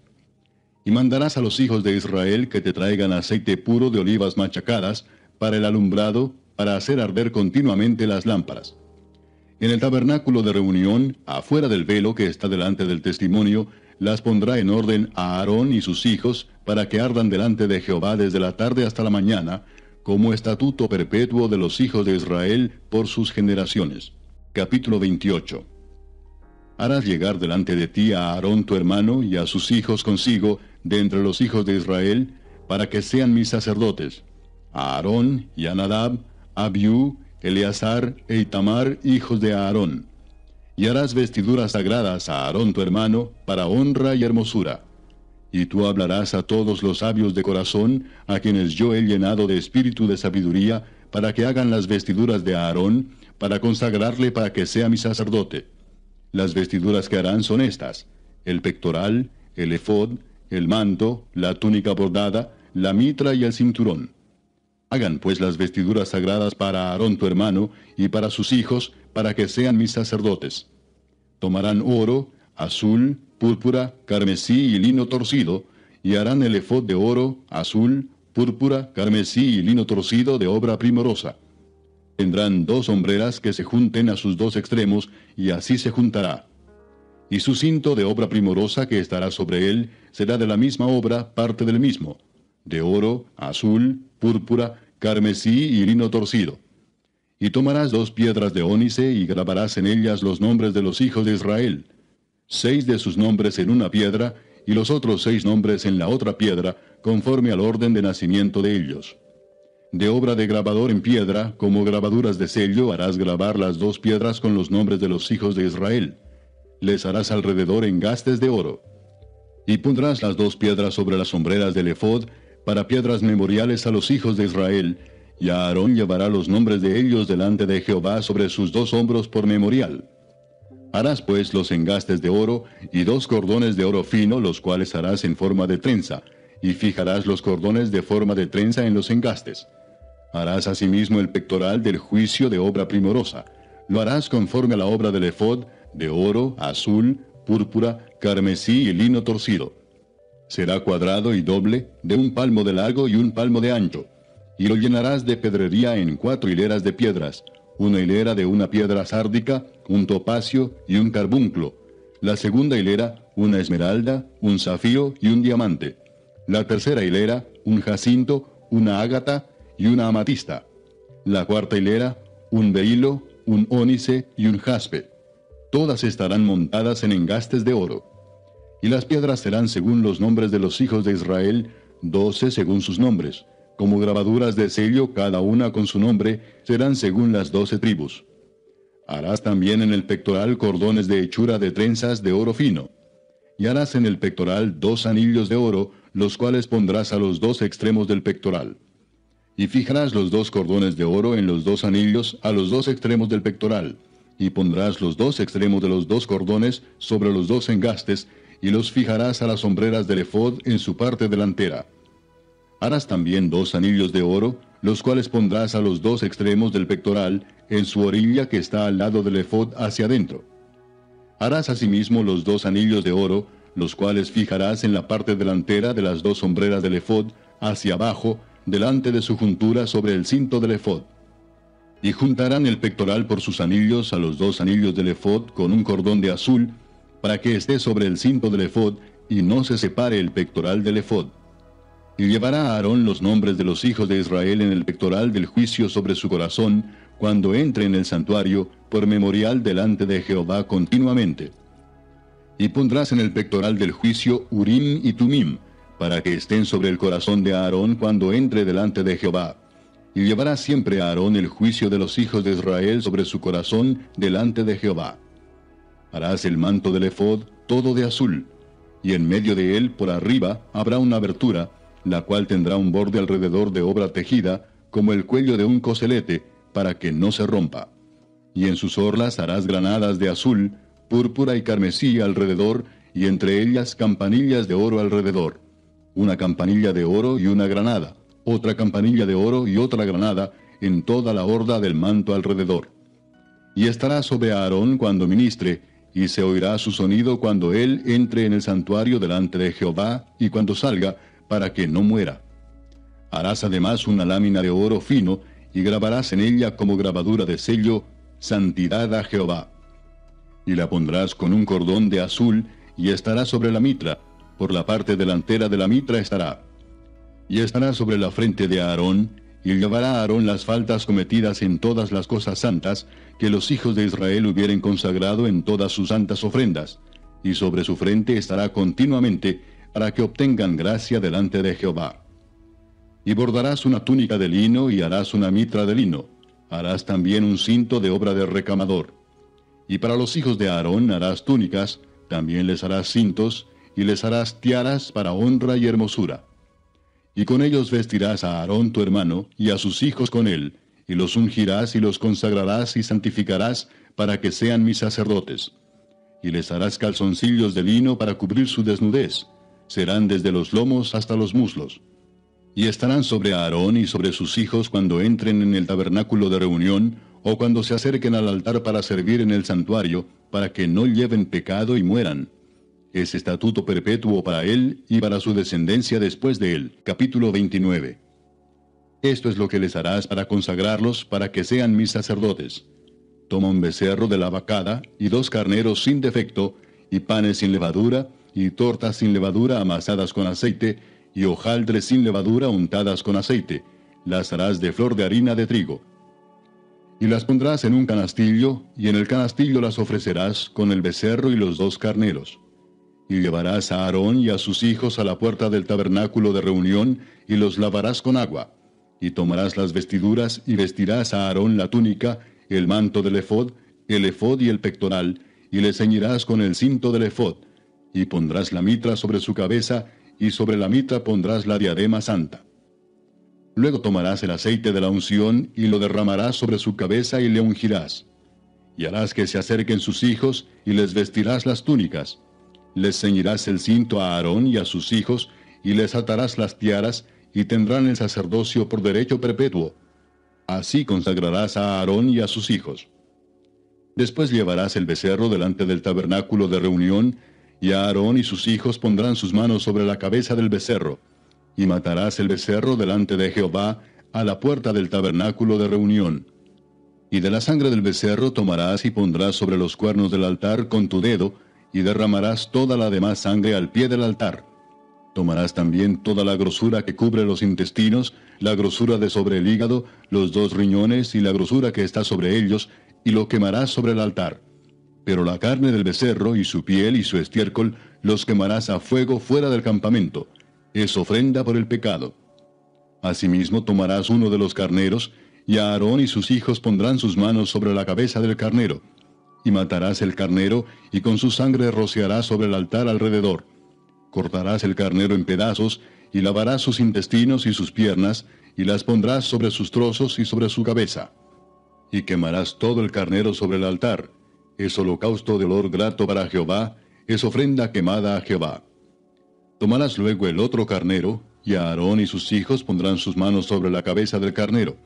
Y mandarás a los hijos de Israel que te traigan aceite puro de olivas machacadas, para el alumbrado, para hacer arder continuamente las lámparas. En el tabernáculo de reunión, afuera del velo que está delante del testimonio, las pondrá en orden a Aarón y sus hijos, para que ardan delante de Jehová desde la tarde hasta la mañana, como estatuto perpetuo de los hijos de Israel por sus generaciones. Capítulo 28. Harás llegar delante de ti a Aarón tu hermano y a sus hijos consigo, de entre los hijos de Israel, para que sean mis sacerdotes, a Aarón y a Nadab, Abiú, Eleazar e Itamar, hijos de Aarón. Y harás vestiduras sagradas a Aarón tu hermano, para honra y hermosura. Y tú hablarás a todos los sabios de corazón, a quienes yo he llenado de espíritu de sabiduría, para que hagan las vestiduras de Aarón, para consagrarle para que sea mi sacerdote. Las vestiduras que harán son estas: el pectoral, el efod, el manto, la túnica bordada, la mitra y el cinturón. Hagan pues las vestiduras sagradas para Aarón tu hermano, y para sus hijos, para que sean mis sacerdotes. Tomarán oro, azul, púrpura, carmesí y lino torcido, y harán el efod de oro, azul, púrpura, carmesí y lino torcido de obra primorosa. Tendrán 2 hombreras que se junten a sus 2 extremos, y así se juntará. Y su cinto de obra primorosa que estará sobre él será de la misma obra, parte del mismo, de oro, azul, púrpura, carmesí y lino torcido. Y tomarás 2 piedras de ónice y grabarás en ellas los nombres de los hijos de Israel, 6 de sus nombres en una piedra, y los otros 6 nombres en la otra piedra, conforme al orden de nacimiento de ellos. De obra de grabador en piedra, como grabaduras de sello, harás grabar las 2 piedras con los nombres de los hijos de Israel. Les harás alrededor engastes de oro. Y pondrás las 2 piedras sobre las sombreras del efod, para piedras memoriales a los hijos de Israel, y Aarón llevará los nombres de ellos delante de Jehová sobre sus 2 hombros por memorial. Harás pues los engastes de oro, y 2 cordones de oro fino, los cuales harás en forma de trenza, y fijarás los cordones de forma de trenza en los engastes. Harás asimismo el pectoral del juicio de obra primorosa. Lo harás conforme a la obra del efod, de oro, azul, púrpura, carmesí y lino torcido. Será cuadrado y doble, de 1 palmo de largo y 1 palmo de ancho. Y lo llenarás de pedrería en 4 hileras de piedras, una hilera de una piedra sárdica, un topacio y un carbunclo. La segunda hilera, una esmeralda, un zafiro y un diamante. La tercera hilera, un jacinto, una ágata y una amatista. La cuarta hilera, un berilo, un ónice y un jaspe. Todas estarán montadas en engastes de oro. Y las piedras serán según los nombres de los hijos de Israel, 12 según sus nombres. Como grabaduras de sello, cada una con su nombre, serán según las 12 tribus. Harás también en el pectoral cordones de hechura de trenzas de oro fino. Y harás en el pectoral 2 anillos de oro, los cuales pondrás a los 2 extremos del pectoral. Y fijarás los 2 cordones de oro en los 2 anillos a los 2 extremos del pectoral. Y pondrás los 2 extremos de los 2 cordones sobre los 2 engastes, y los fijarás a las sombreras del efod en su parte delantera. Harás también 2 anillos de oro, los cuales pondrás a los 2 extremos del pectoral, en su orilla que está al lado del efod hacia adentro. Harás asimismo los 2 anillos de oro, los cuales fijarás en la parte delantera de las 2 sombreras del efod, hacia abajo, delante de su juntura sobre el cinto del efod. Y juntarán el pectoral por sus anillos a los 2 anillos del efod con un cordón de azul, para que esté sobre el cinto del efod, y no se separe el pectoral del efod. Y llevará a Aarón los nombres de los hijos de Israel en el pectoral del juicio sobre su corazón, cuando entre en el santuario, por memorial delante de Jehová continuamente. Y pondrás en el pectoral del juicio Urim y Tumim, para que estén sobre el corazón de Aarón cuando entre delante de Jehová. Y llevará siempre a Aarón el juicio de los hijos de Israel sobre su corazón delante de Jehová. Harás el manto del efod todo de azul, y en medio de él por arriba habrá una abertura, la cual tendrá un borde alrededor de obra tejida, como el cuello de un coselete, para que no se rompa. Y en sus orlas harás granadas de azul, púrpura y carmesí alrededor, y entre ellas campanillas de oro alrededor. Una campanilla de oro y una granada, otra campanilla de oro y otra granada, en toda la orla del manto alrededor. Y estará sobre Aarón cuando ministre, y se oirá su sonido cuando él entre en el santuario delante de Jehová, y cuando salga, para que no muera. Harás además una lámina de oro fino, y grabarás en ella como grabadura de sello, Santidad a Jehová. Y la pondrás con un cordón de azul, y estará sobre la mitra, por la parte delantera de la mitra estará. Y estará sobre la frente de Aarón, y llevará a Aarón las faltas cometidas en todas las cosas santas, que los hijos de Israel hubieren consagrado en todas sus santas ofrendas, y sobre su frente estará continuamente, para que obtengan gracia delante de Jehová. Y bordarás una túnica de lino, y harás una mitra de lino. Harás también un cinto de obra de recamador. Y para los hijos de Aarón harás túnicas, también les harás cintos, y les harás tiaras para honra y hermosura. Y con ellos vestirás a Aarón tu hermano, y a sus hijos con él, y los ungirás y los consagrarás y santificarás, para que sean mis sacerdotes. Y les harás calzoncillos de lino para cubrir su desnudez. Serán desde los lomos hasta los muslos. Y estarán sobre Aarón y sobre sus hijos cuando entren en el tabernáculo de reunión, o cuando se acerquen al altar para servir en el santuario, para que no lleven pecado y mueran. Es estatuto perpetuo para él y para su descendencia después de él. Capítulo 29. Esto es lo que les harás para consagrarlos, para que sean mis sacerdotes. Toma un becerro de la vacada, y 2 carneros sin defecto, y panes sin levadura, y tortas sin levadura amasadas con aceite, y hojaldres sin levadura untadas con aceite. Las harás de flor de harina de trigo. Y las pondrás en un canastillo, y en el canastillo las ofrecerás con el becerro y los 2 carneros. Y llevarás a Aarón y a sus hijos a la puerta del tabernáculo de reunión, y los lavarás con agua. Y tomarás las vestiduras, y vestirás a Aarón la túnica, el manto del ephod y el pectoral, y le ceñirás con el cinto del ephod, y pondrás la mitra sobre su cabeza, y sobre la mitra pondrás la diadema santa. Luego tomarás el aceite de la unción, y lo derramarás sobre su cabeza, y le ungirás. Y harás que se acerquen sus hijos, y les vestirás las túnicas. Les ceñirás el cinto a Aarón y a sus hijos, y les atarás las tiaras, y tendrán el sacerdocio por derecho perpetuo. Así consagrarás a Aarón y a sus hijos. Después llevarás el becerro delante del tabernáculo de reunión, y Aarón y sus hijos pondrán sus manos sobre la cabeza del becerro, y matarás el becerro delante de Jehová a la puerta del tabernáculo de reunión. Y de la sangre del becerro tomarás y pondrás sobre los cuernos del altar con tu dedo, y derramarás toda la demás sangre al pie del altar. Tomarás también toda la grosura que cubre los intestinos, la grosura de sobre el hígado, los 2 riñones y la grosura que está sobre ellos, y lo quemarás sobre el altar. Pero la carne del becerro y su piel y su estiércol los quemarás a fuego fuera del campamento. Es ofrenda por el pecado. Asimismo tomarás uno de los carneros, y Aarón y sus hijos pondrán sus manos sobre la cabeza del carnero. Y matarás el carnero, y con su sangre rociarás sobre el altar alrededor. Cortarás el carnero en pedazos, y lavarás sus intestinos y sus piernas, y las pondrás sobre sus trozos y sobre su cabeza. Y quemarás todo el carnero sobre el altar. Es holocausto de olor grato para Jehová, es ofrenda quemada a Jehová. Tomarás luego el otro carnero, y Aarón y sus hijos pondrán sus manos sobre la cabeza del carnero.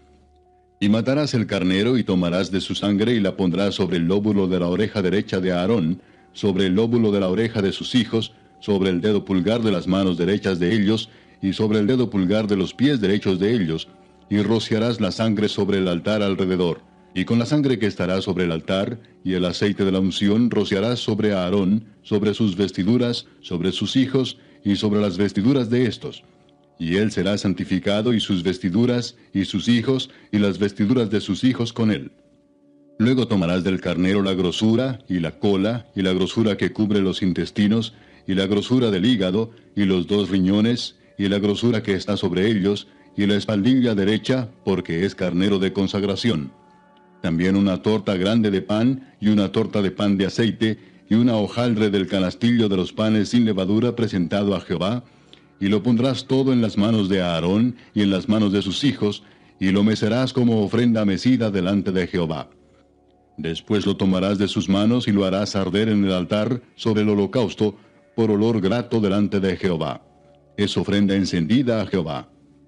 Y matarás el carnero, y tomarás de su sangre, y la pondrás sobre el lóbulo de la oreja derecha de Aarón, sobre el lóbulo de la oreja de sus hijos, sobre el dedo pulgar de las manos derechas de ellos, y sobre el dedo pulgar de los pies derechos de ellos, y rociarás la sangre sobre el altar alrededor. Y con la sangre que estará sobre el altar, y el aceite de la unción, rociarás sobre Aarón, sobre sus vestiduras, sobre sus hijos, y sobre las vestiduras de éstos. Y él será santificado, y sus vestiduras, y sus hijos, y las vestiduras de sus hijos con él. Luego tomarás del carnero la grosura, y la cola, y la grosura que cubre los intestinos, y la grosura del hígado, y los 2 riñones, y la grosura que está sobre ellos, y la espaldilla derecha, porque es carnero de consagración. También una torta grande de pan, y una torta de pan de aceite, y una hojaldre del canastillo de los panes sin levadura presentado a Jehová, y lo pondrás todo en las manos de Aarón, y en las manos de sus hijos, y lo mecerás como ofrenda mecida delante de Jehová. Después lo tomarás de sus manos, y lo harás arder en el altar sobre el holocausto, por olor grato delante de Jehová. Es ofrenda encendida a Jehová.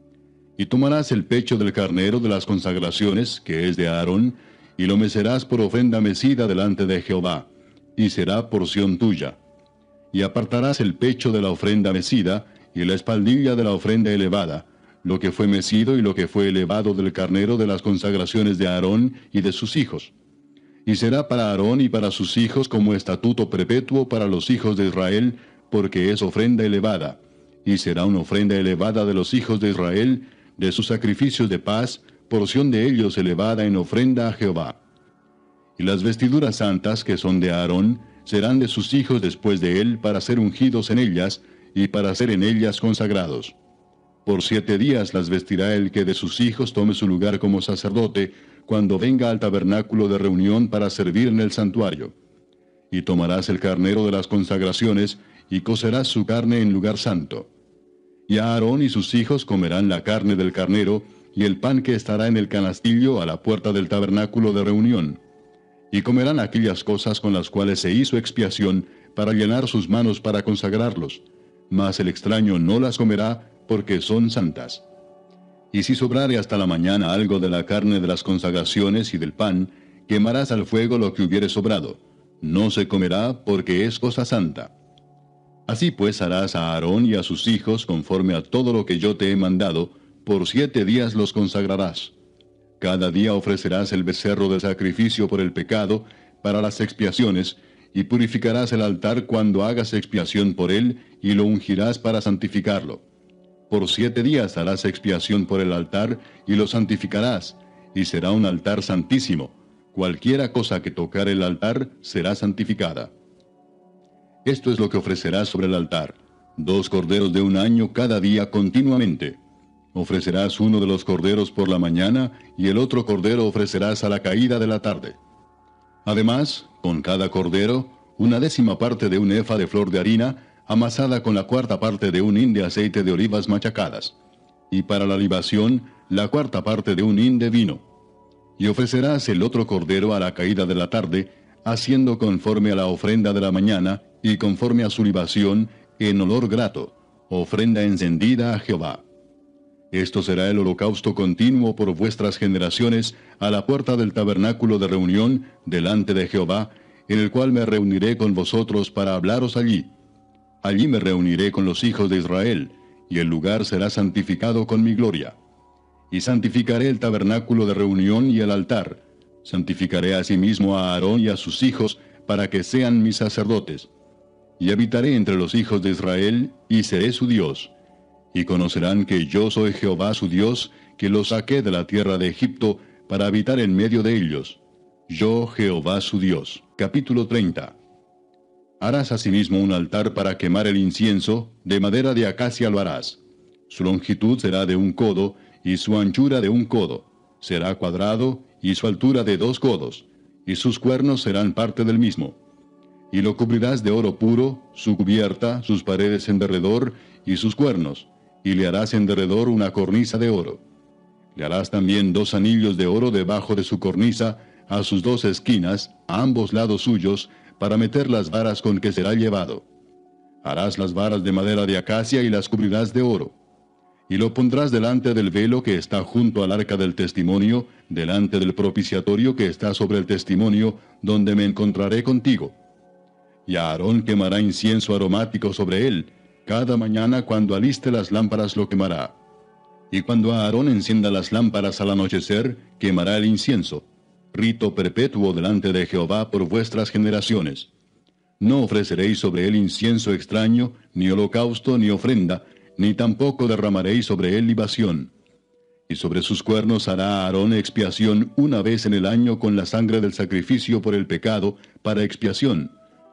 Y tomarás el pecho del carnero de las consagraciones, que es de Aarón, y lo mecerás por ofrenda mecida delante de Jehová, y será porción tuya. Y apartarás el pecho de la ofrenda mecida, y la espaldilla de la ofrenda elevada, lo que fue mecido y lo que fue elevado del carnero de las consagraciones de Aarón y de sus hijos. Y será para Aarón y para sus hijos como estatuto perpetuo para los hijos de Israel, porque es ofrenda elevada. Y será una ofrenda elevada de los hijos de Israel, de sus sacrificios de paz, porción de ellos elevada en ofrenda a Jehová. Y las vestiduras santas que son de Aarón, serán de sus hijos después de él para ser ungidos en ellas, y para ser en ellas consagrados. Por 7 días las vestirá el que de sus hijos tome su lugar como sacerdote, cuando venga al tabernáculo de reunión para servir en el santuario. Y tomarás el carnero de las consagraciones, y cocerás su carne en lugar santo. Y Aarón y sus hijos comerán la carne del carnero, y el pan que estará en el canastillo a la puerta del tabernáculo de reunión. Y comerán aquellas cosas con las cuales se hizo expiación, para llenar sus manos para consagrarlos. Mas el extraño no las comerá, porque son santas. Y si sobrare hasta la mañana algo de la carne de las consagraciones y del pan, quemarás al fuego lo que hubiere sobrado. No se comerá, porque es cosa santa. Así pues harás a Aarón y a sus hijos conforme a todo lo que yo te he mandado, por 7 días los consagrarás. Cada día ofrecerás el becerro de sacrificio por el pecado, para las expiaciones, y purificarás el altar cuando hagas expiación por él, y lo ungirás para santificarlo. Por 7 días harás expiación por el altar, y lo santificarás, y será un altar santísimo. Cualquiera cosa que tocar el altar será santificada. Esto es lo que ofrecerás sobre el altar: 2 corderos de 1 año cada día continuamente. Ofrecerás uno de los corderos por la mañana, y el otro cordero ofrecerás a la caída de la tarde. Además, con cada cordero, 1/10 parte de un efa de flor de harina, amasada con la 4ª parte de un hin de aceite de olivas machacadas. Y para la libación, la 4ª parte de un hin de vino. Y ofrecerás el otro cordero a la caída de la tarde, haciendo conforme a la ofrenda de la mañana, y conforme a su libación, en olor grato, ofrenda encendida a Jehová. Esto será el holocausto continuo por vuestras generaciones a la puerta del tabernáculo de reunión delante de Jehová, en el cual me reuniré con vosotros para hablaros allí. Allí me reuniré con los hijos de Israel, y el lugar será santificado con mi gloria. Y santificaré el tabernáculo de reunión y el altar. Santificaré asimismo a Aarón y a sus hijos, para que sean mis sacerdotes. Y habitaré entre los hijos de Israel, y seré su Dios. Y conocerán que yo soy Jehová su Dios, que los saqué de la tierra de Egipto, para habitar en medio de ellos. Yo Jehová su Dios. Capítulo 30. Harás asimismo un altar para quemar el incienso, de madera de acacia lo harás. Su longitud será de 1 codo, y su anchura de 1 codo. Será cuadrado, y su altura de 2 codos, y sus cuernos serán parte del mismo. Y lo cubrirás de oro puro, su cubierta, sus paredes en derredor, y sus cuernos, y le harás en derredor una cornisa de oro. Le harás también 2 anillos de oro debajo de su cornisa, a sus 2 esquinas, a ambos lados suyos, para meter las varas con que será llevado. Harás las varas de madera de acacia y las cubrirás de oro. Y lo pondrás delante del velo que está junto al arca del testimonio, delante del propiciatorio que está sobre el testimonio, donde me encontraré contigo. Y Aarón quemará incienso aromático sobre él. Cada mañana cuando aliste las lámparas lo quemará. Y cuando Aarón encienda las lámparas al anochecer, quemará el incienso. Rito perpetuo delante de Jehová por vuestras generaciones. No ofreceréis sobre él incienso extraño, ni holocausto, ni ofrenda, ni tampoco derramaréis sobre él libación. Y sobre sus cuernos hará Aarón expiación 1 vez en el año con la sangre del sacrificio por el pecado, para expiación.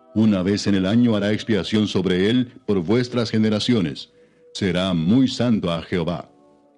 1 vez en el año hará expiación sobre él por vuestras generaciones. Será muy santo a Jehová.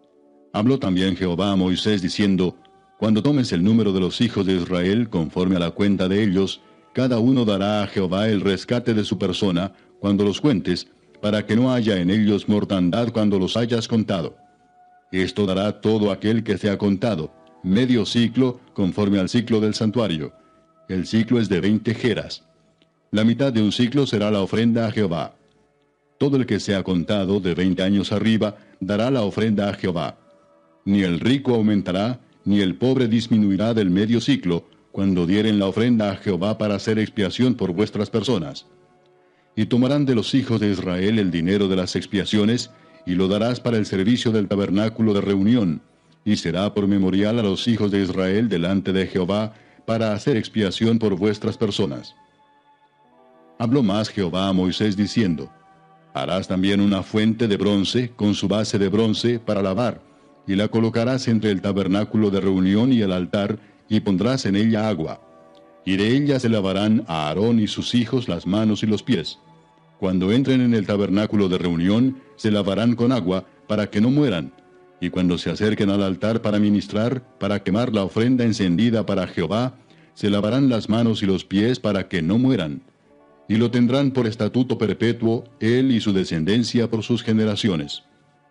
Habló también Jehová a Moisés diciendo: Cuando tomes el número de los hijos de Israel, conforme a la cuenta de ellos, cada uno dará a Jehová el rescate de su persona, cuando los cuentes, para que no haya en ellos mortandad cuando los hayas contado. Esto dará todo aquel que sea contado, medio ciclo, conforme al ciclo del santuario. El ciclo es de 20 geras. La mitad de un ciclo será la ofrenda a Jehová. Todo el que sea contado de 20 años arriba dará la ofrenda a Jehová. Ni el rico aumentará, ni el pobre disminuirá del medio ciclo, cuando dieren la ofrenda a Jehová para hacer expiación por vuestras personas. Y tomarán de los hijos de Israel el dinero de las expiaciones, y lo darás para el servicio del tabernáculo de reunión, y será por memorial a los hijos de Israel delante de Jehová, para hacer expiación por vuestras personas. Habló más Jehová a Moisés diciendo: Harás también una fuente de bronce, con su base de bronce, para lavar, y la colocarás entre el tabernáculo de reunión y el altar, y pondrás en ella agua. Y de ella se lavarán a Aarón y sus hijos las manos y los pies. Cuando entren en el tabernáculo de reunión, se lavarán con agua, para que no mueran. Y cuando se acerquen al altar para ministrar, para quemar la ofrenda encendida para Jehová, se lavarán las manos y los pies para que no mueran. Y lo tendrán por estatuto perpetuo, él y su descendencia por sus generaciones.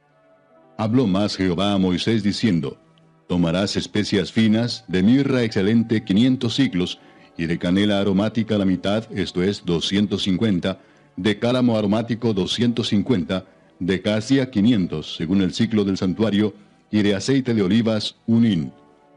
Habló más Jehová a Moisés diciendo: Tomarás especias finas, de mirra excelente 500 siclos, y de canela aromática la mitad, esto es 250, de cálamo aromático 250, de casia 500, según el ciclo del santuario, y de aceite de olivas 1 hin.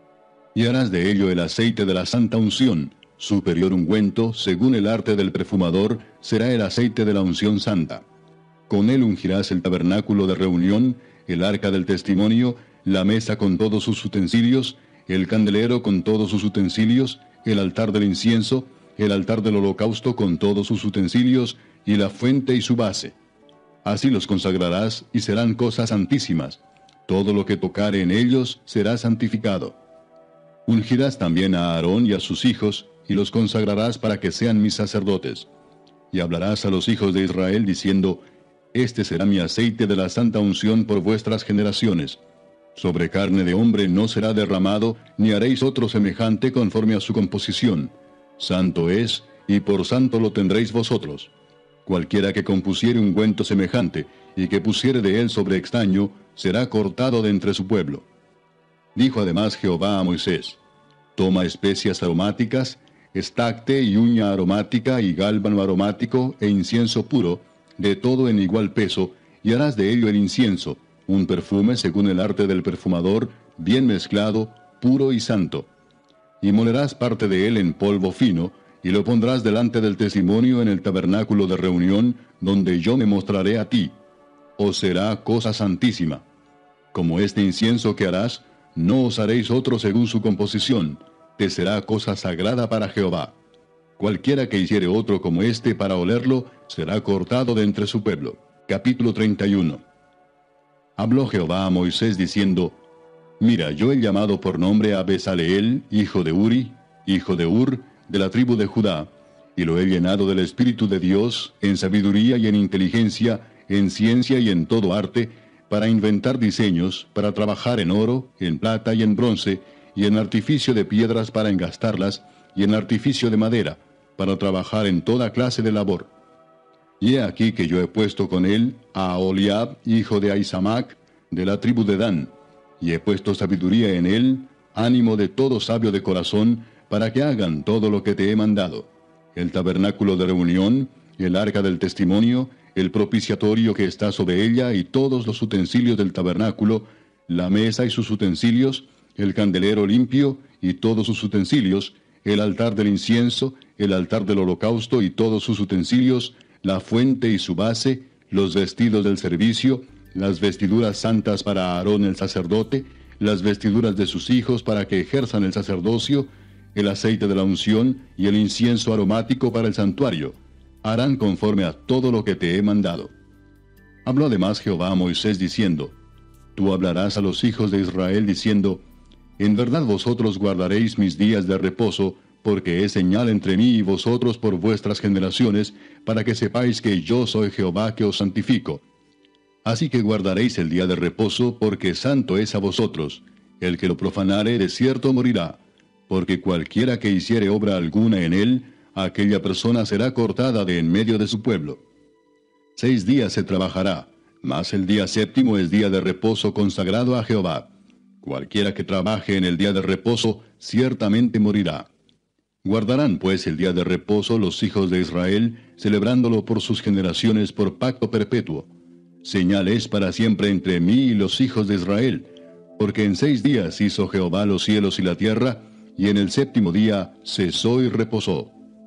Y harás de ello el aceite de la santa unción, superior ungüento, según el arte del perfumador, será el aceite de la unción santa. Con él ungirás el tabernáculo de reunión, el arca del testimonio, la mesa con todos sus utensilios, el candelero con todos sus utensilios, el altar del incienso, el altar del holocausto con todos sus utensilios, y la fuente y su base. Así los consagrarás, y serán cosas santísimas. Todo lo que tocare en ellos será santificado. Ungirás también a Aarón y a sus hijos, y los consagrarás para que sean mis sacerdotes. Y hablarás a los hijos de Israel diciendo, Este será mi aceite de la santa unción por vuestras generaciones. Sobre carne de hombre no será derramado, ni haréis otro semejante conforme a su composición. Santo es, y por santo lo tendréis vosotros. Cualquiera que compusiere ungüento semejante, y que pusiere de él sobre extraño, será cortado de entre su pueblo. Dijo además Jehová a Moisés, Toma especias aromáticas, estacte y uña aromática y gálbano aromático e incienso puro, de todo en igual peso, y harás de ello el incienso, un perfume según el arte del perfumador, bien mezclado, puro y santo. Y molerás parte de él en polvo fino, y lo pondrás delante del testimonio en el tabernáculo de reunión, donde yo me mostraré a ti. Os será cosa santísima. Como este incienso que harás, no os haréis otro según su composición, te será cosa sagrada para Jehová. Cualquiera que hiciere otro como este para olerlo, será cortado de entre su pueblo. Capítulo 31. Habló Jehová a Moisés diciendo, Mira, yo he llamado por nombre a Bezaleel, hijo de Uri, hijo de Ur, de la tribu de Judá, y lo he llenado del Espíritu de Dios, en sabiduría y en inteligencia, en ciencia y en todo arte, para inventar diseños, para trabajar en oro, en plata y en bronce, y en artificio de piedras para engastarlas, y en artificio de madera, para trabajar en toda clase de labor. Y he aquí que yo he puesto con él a Aholiab, hijo de Ahisamac, de la tribu de Dan, y he puesto sabiduría en él, ánimo de todo sabio de corazón, para que hagan todo lo que te he mandado: el tabernáculo de reunión, el arca del testimonio, el propiciatorio que está sobre ella y todos los utensilios del tabernáculo, la mesa y sus utensilios, el candelero limpio y todos sus utensilios, el altar del incienso, el altar del holocausto y todos sus utensilios, la fuente y su base, los vestidos del servicio, las vestiduras santas para Aarón el sacerdote, las vestiduras de sus hijos para que ejerzan el sacerdocio, el aceite de la unción y el incienso aromático para el santuario. Harán conforme a todo lo que te he mandado. Habló además Jehová a Moisés diciendo, Tú hablarás a los hijos de Israel diciendo, En verdad vosotros guardaréis mis días de reposo, porque es señal entre mí y vosotros por vuestras generaciones, para que sepáis que yo soy Jehová que os santifico. Así que guardaréis el día de reposo, porque santo es a vosotros. El que lo profanare de cierto morirá, porque cualquiera que hiciere obra alguna en él, aquella persona será cortada de en medio de su pueblo. 6 días se trabajará, mas el día séptimo es día de reposo consagrado a Jehová. Cualquiera que trabaje en el día de reposo, ciertamente morirá. Guardarán pues el día de reposo los hijos de Israel, celebrándolo por sus generaciones por pacto perpetuo. Señal es para siempre entre mí y los hijos de Israel, porque en 6 días hizo Jehová los cielos y la tierra, y en el séptimo día cesó y reposó.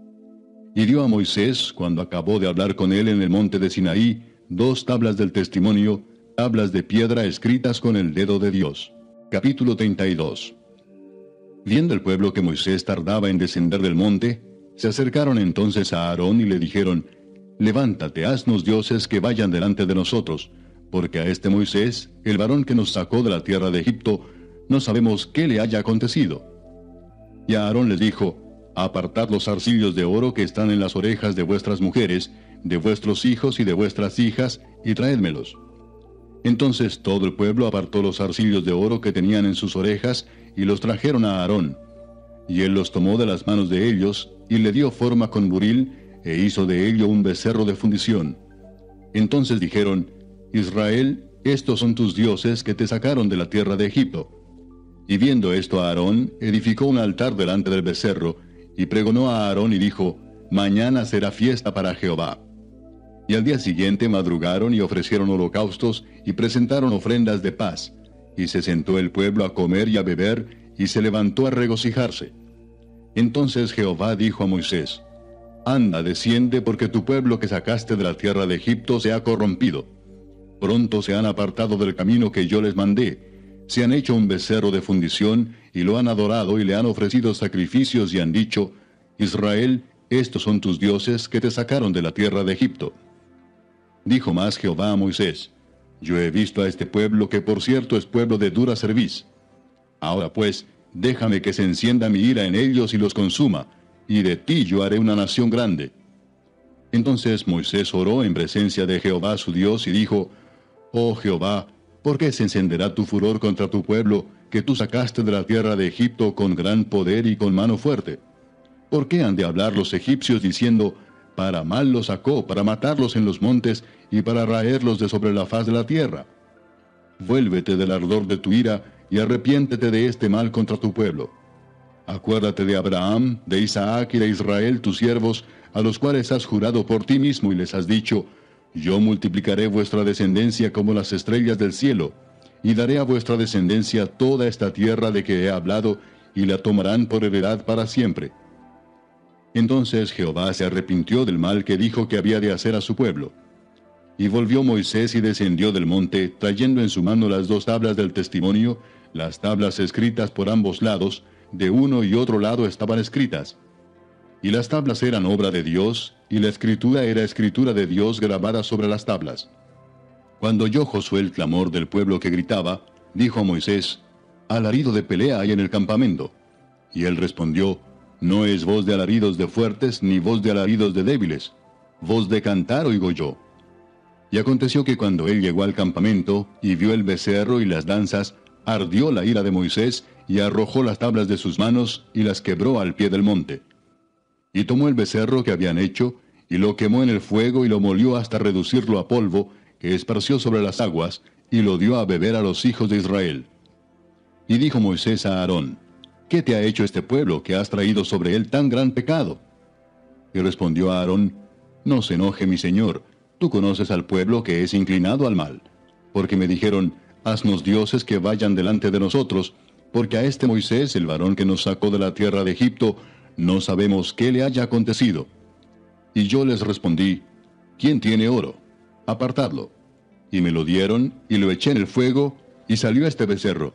Y dio a Moisés, cuando acabó de hablar con él en el monte de Sinaí, 2 tablas del testimonio, tablas de piedra escritas con el dedo de Dios. Capítulo 32. Viendo el pueblo que Moisés tardaba en descender del monte, se acercaron entonces a Aarón y le dijeron, Levántate, haznos dioses que vayan delante de nosotros, porque a este Moisés, el varón que nos sacó de la tierra de Egipto, no sabemos qué le haya acontecido. Y Aarón les dijo, Apartad los zarcillos de oro que están en las orejas de vuestras mujeres, de vuestros hijos y de vuestras hijas, y traédmelos. Entonces todo el pueblo apartó los zarcillos de oro que tenían en sus orejas, y los trajeron a Aarón. Y él los tomó de las manos de ellos, y le dio forma con buril, e hizo de ello un becerro de fundición. Entonces dijeron, Israel, estos son tus dioses que te sacaron de la tierra de Egipto. Y viendo esto Aarón, edificó un altar delante del becerro, y pregonó a Aarón y dijo, Mañana será fiesta para Jehová. Y al día siguiente madrugaron y ofrecieron holocaustos, y presentaron ofrendas de paz. Y se sentó el pueblo a comer y a beber, y se levantó a regocijarse. Entonces Jehová dijo a Moisés: Anda, desciende, porque tu pueblo que sacaste de la tierra de Egipto se ha corrompido. Pronto se han apartado del camino que yo les mandé. Se han hecho un becerro de fundición, y lo han adorado, y le han ofrecido sacrificios, y han dicho: Israel, estos son tus dioses que te sacaron de la tierra de Egipto. Dijo más Jehová a Moisés: Yo he visto a este pueblo, que por cierto es pueblo de dura cerviz. Ahora pues, déjame que se encienda mi ira en ellos y los consuma, y de ti yo haré una nación grande. Entonces Moisés oró en presencia de Jehová su Dios y dijo: Oh Jehová, ¿por qué se encenderá tu furor contra tu pueblo, que tú sacaste de la tierra de Egipto con gran poder y con mano fuerte? ¿Por qué han de hablar los egipcios diciendo: para mal los sacó, para matarlos en los montes y para raerlos de sobre la faz de la tierra? Vuélvete del ardor de tu ira y arrepiéntete de este mal contra tu pueblo. Acuérdate de Abraham, de Isaac y de Israel tus siervos, a los cuales has jurado por ti mismo y les has dicho: Yo multiplicaré vuestra descendencia como las estrellas del cielo, y daré a vuestra descendencia toda esta tierra de que he hablado, y la tomarán por heredad para siempre. Entonces Jehová se arrepintió del mal que dijo que había de hacer a su pueblo. Y volvió Moisés y descendió del monte, trayendo en su mano las 2 tablas del testimonio, las tablas escritas por ambos lados, de uno y otro lado estaban escritas. Y las tablas eran obra de Dios, y la escritura era escritura de Dios grabada sobre las tablas. Cuando oyó Josué el clamor del pueblo que gritaba, dijo a Moisés: Alarido de pelea hay en el campamento. Y él respondió: No es voz de alaridos de fuertes, ni voz de alaridos de débiles. Voz de cantar oigo yo. Y aconteció que cuando él llegó al campamento, y vio el becerro y las danzas, ardió la ira de Moisés, y arrojó las tablas de sus manos, y las quebró al pie del monte. Y tomó el becerro que habían hecho, y lo quemó en el fuego, y lo molió hasta reducirlo a polvo, que esparció sobre las aguas, y lo dio a beber a los hijos de Israel. Y dijo Moisés a Aarón: ¿Qué te ha hecho este pueblo, que has traído sobre él tan gran pecado? Y respondió a Aarón: No se enoje mi señor, tú conoces al pueblo que es inclinado al mal. Porque me dijeron: Haznos dioses que vayan delante de nosotros, porque a este Moisés, el varón que nos sacó de la tierra de Egipto, no sabemos qué le haya acontecido. Y yo les respondí: ¿Quién tiene oro? Apartadlo. Y me lo dieron, y lo eché en el fuego, y salió este becerro.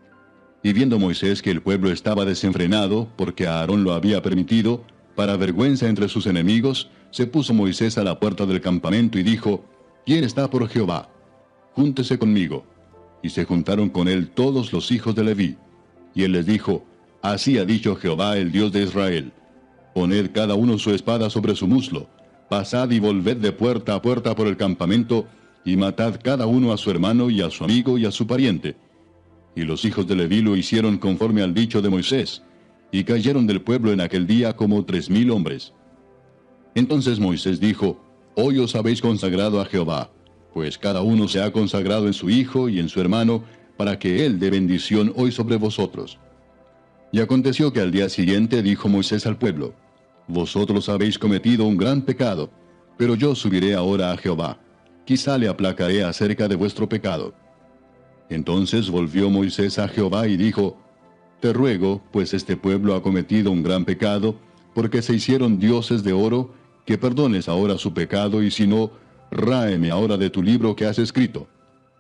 Y viendo Moisés que el pueblo estaba desenfrenado, porque Aarón lo había permitido, para vergüenza entre sus enemigos, se puso Moisés a la puerta del campamento y dijo: ¿Quién está por Jehová? Júntese conmigo. Y se juntaron con él todos los hijos de Leví. Y él les dijo: Así ha dicho Jehová, el Dios de Israel: Poned cada uno su espada sobre su muslo, pasad y volved de puerta a puerta por el campamento, y matad cada uno a su hermano y a su amigo y a su pariente. Y los hijos de Leví lo hicieron conforme al dicho de Moisés, y cayeron del pueblo en aquel día como 3,000 hombres. Entonces Moisés dijo: Hoy os habéis consagrado a Jehová, pues cada uno se ha consagrado en su hijo y en su hermano, para que él dé bendición hoy sobre vosotros. Y aconteció que al día siguiente dijo Moisés al pueblo: Vosotros habéis cometido un gran pecado, pero yo subiré ahora a Jehová, quizá le aplacaré acerca de vuestro pecado. Entonces volvió Moisés a Jehová y dijo: Te ruego, pues este pueblo ha cometido un gran pecado, porque se hicieron dioses de oro, que perdones ahora su pecado, y si no, ráeme ahora de tu libro que has escrito.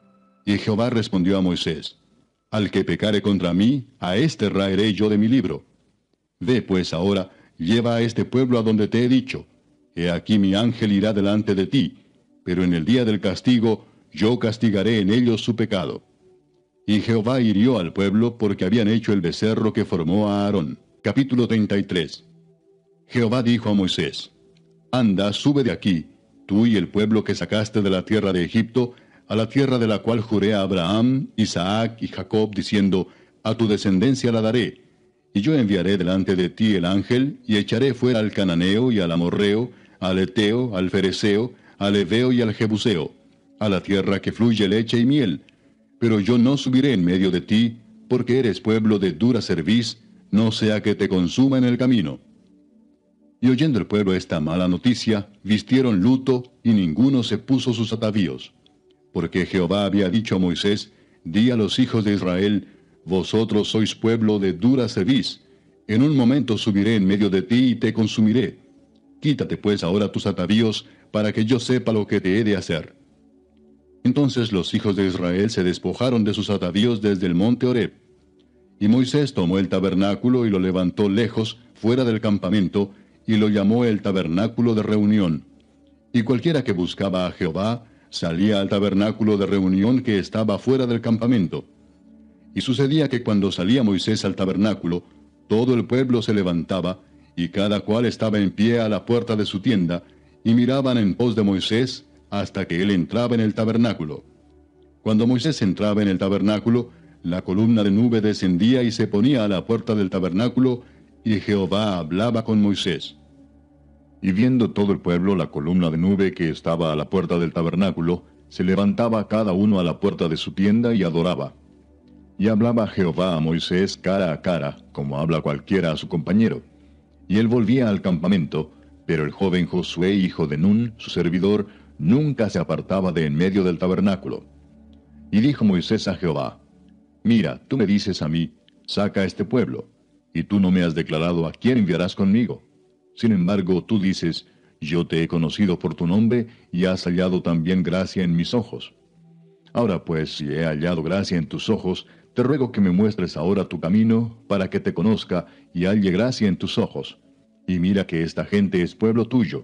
Y Jehová respondió a Moisés: Al que pecare contra mí, a éste raeré yo de mi libro. Ve pues ahora, lleva a este pueblo a donde te he dicho. He aquí mi ángel irá delante de ti, pero en el día del castigo yo castigaré en ellos su pecado. Y Jehová hirió al pueblo porque habían hecho el becerro que formó a Aarón. Capítulo 33. Jehová dijo a Moisés: Anda, sube de aquí, tú y el pueblo que sacaste de la tierra de Egipto, a la tierra de la cual juré a Abraham, Isaac y Jacob, diciendo: A tu descendencia la daré. Y yo enviaré delante de ti el ángel, y echaré fuera al cananeo y al amorreo, al eteo, al fereceo, al heveo y al jebuseo, a la tierra que fluye leche y miel. Pero yo no subiré en medio de ti, porque eres pueblo de dura cerviz, no sea que te consuma en el camino. Y oyendo el pueblo esta mala noticia, vistieron luto, y ninguno se puso sus atavíos. Porque Jehová había dicho a Moisés: di a los hijos de Israel, vosotros sois pueblo de dura cerviz. En un momento subiré en medio de ti y te consumiré. Quítate pues ahora tus atavíos, para que yo sepa lo que te he de hacer. Entonces los hijos de Israel se despojaron de sus atavíos desde el monte Horeb. Y Moisés tomó el tabernáculo y lo levantó lejos, fuera del campamento, y lo llamó el tabernáculo de reunión. Y cualquiera que buscaba a Jehová, salía al tabernáculo de reunión que estaba fuera del campamento. Y sucedía que cuando salía Moisés al tabernáculo, todo el pueblo se levantaba, y cada cual estaba en pie a la puerta de su tienda, y miraban en pos de Moisés hasta que él entraba en el tabernáculo. Cuando Moisés entraba en el tabernáculo, la columna de nube descendía y se ponía a la puerta del tabernáculo, y Jehová hablaba con Moisés. Y viendo todo el pueblo la columna de nube que estaba a la puerta del tabernáculo, se levantaba cada uno a la puerta de su tienda y adoraba. Y hablaba Jehová a Moisés cara a cara, como habla cualquiera a su compañero. Y él volvía al campamento, pero el joven Josué, hijo de Nun, su servidor, nunca se apartaba de en medio del tabernáculo. Y dijo Moisés a Jehová, Mira, tú me dices a mí, saca a este pueblo, y tú no me has declarado a quién enviarás conmigo. Sin embargo, tú dices, yo te he conocido por tu nombre, y has hallado también gracia en mis ojos. Ahora pues, si he hallado gracia en tus ojos, te ruego que me muestres ahora tu camino, para que te conozca, y halle gracia en tus ojos. Y mira que esta gente es pueblo tuyo.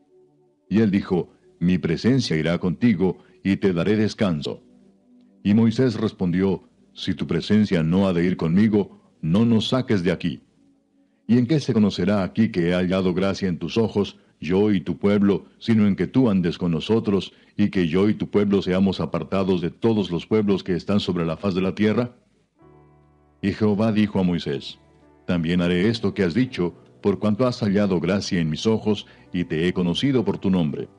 Y él dijo, Mi presencia irá contigo, y te daré descanso. Y Moisés respondió, Si tu presencia no ha de ir conmigo, no nos saques de aquí. ¿Y en qué se conocerá aquí que he hallado gracia en tus ojos, yo y tu pueblo, sino en que tú andes con nosotros, y que yo y tu pueblo seamos apartados de todos los pueblos que están sobre la faz de la tierra? Y Jehová dijo a Moisés, También haré esto que has dicho, por cuanto has hallado gracia en mis ojos, y te he conocido por tu nombre.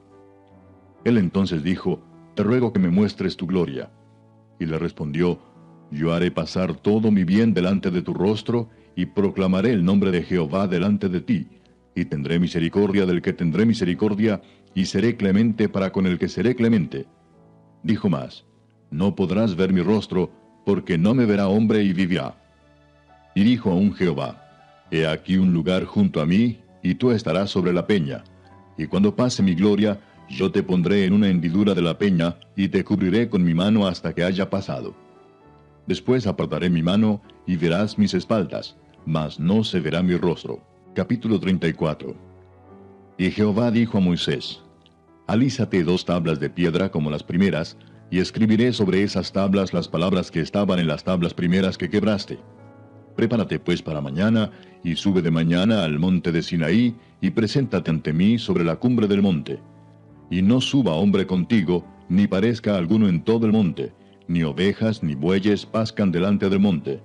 Él entonces dijo, Te ruego que me muestres tu gloria. Y le respondió, Yo haré pasar todo mi bien delante de tu rostro, y proclamaré el nombre de Jehová delante de ti, y tendré misericordia del que tendré misericordia, y seré clemente para con el que seré clemente. Dijo más, No podrás ver mi rostro, porque no me verá hombre y vivirá. Y dijo aún Jehová, He aquí un lugar junto a mí, y tú estarás sobre la peña, y cuando pase mi gloria, yo te pondré en una hendidura de la peña, y te cubriré con mi mano hasta que haya pasado. Después apartaré mi mano, y verás mis espaldas, mas no se verá mi rostro. Capítulo 34. Y Jehová dijo a Moisés, Alízate 2 tablas de piedra como las primeras, y escribiré sobre esas tablas las palabras que estaban en las tablas primeras que quebraste. Prepárate pues para mañana, y sube de mañana al monte de Sinaí, y preséntate ante mí sobre la cumbre del monte. Y no suba hombre contigo, ni parezca alguno en todo el monte, ni ovejas ni bueyes pascan delante del monte.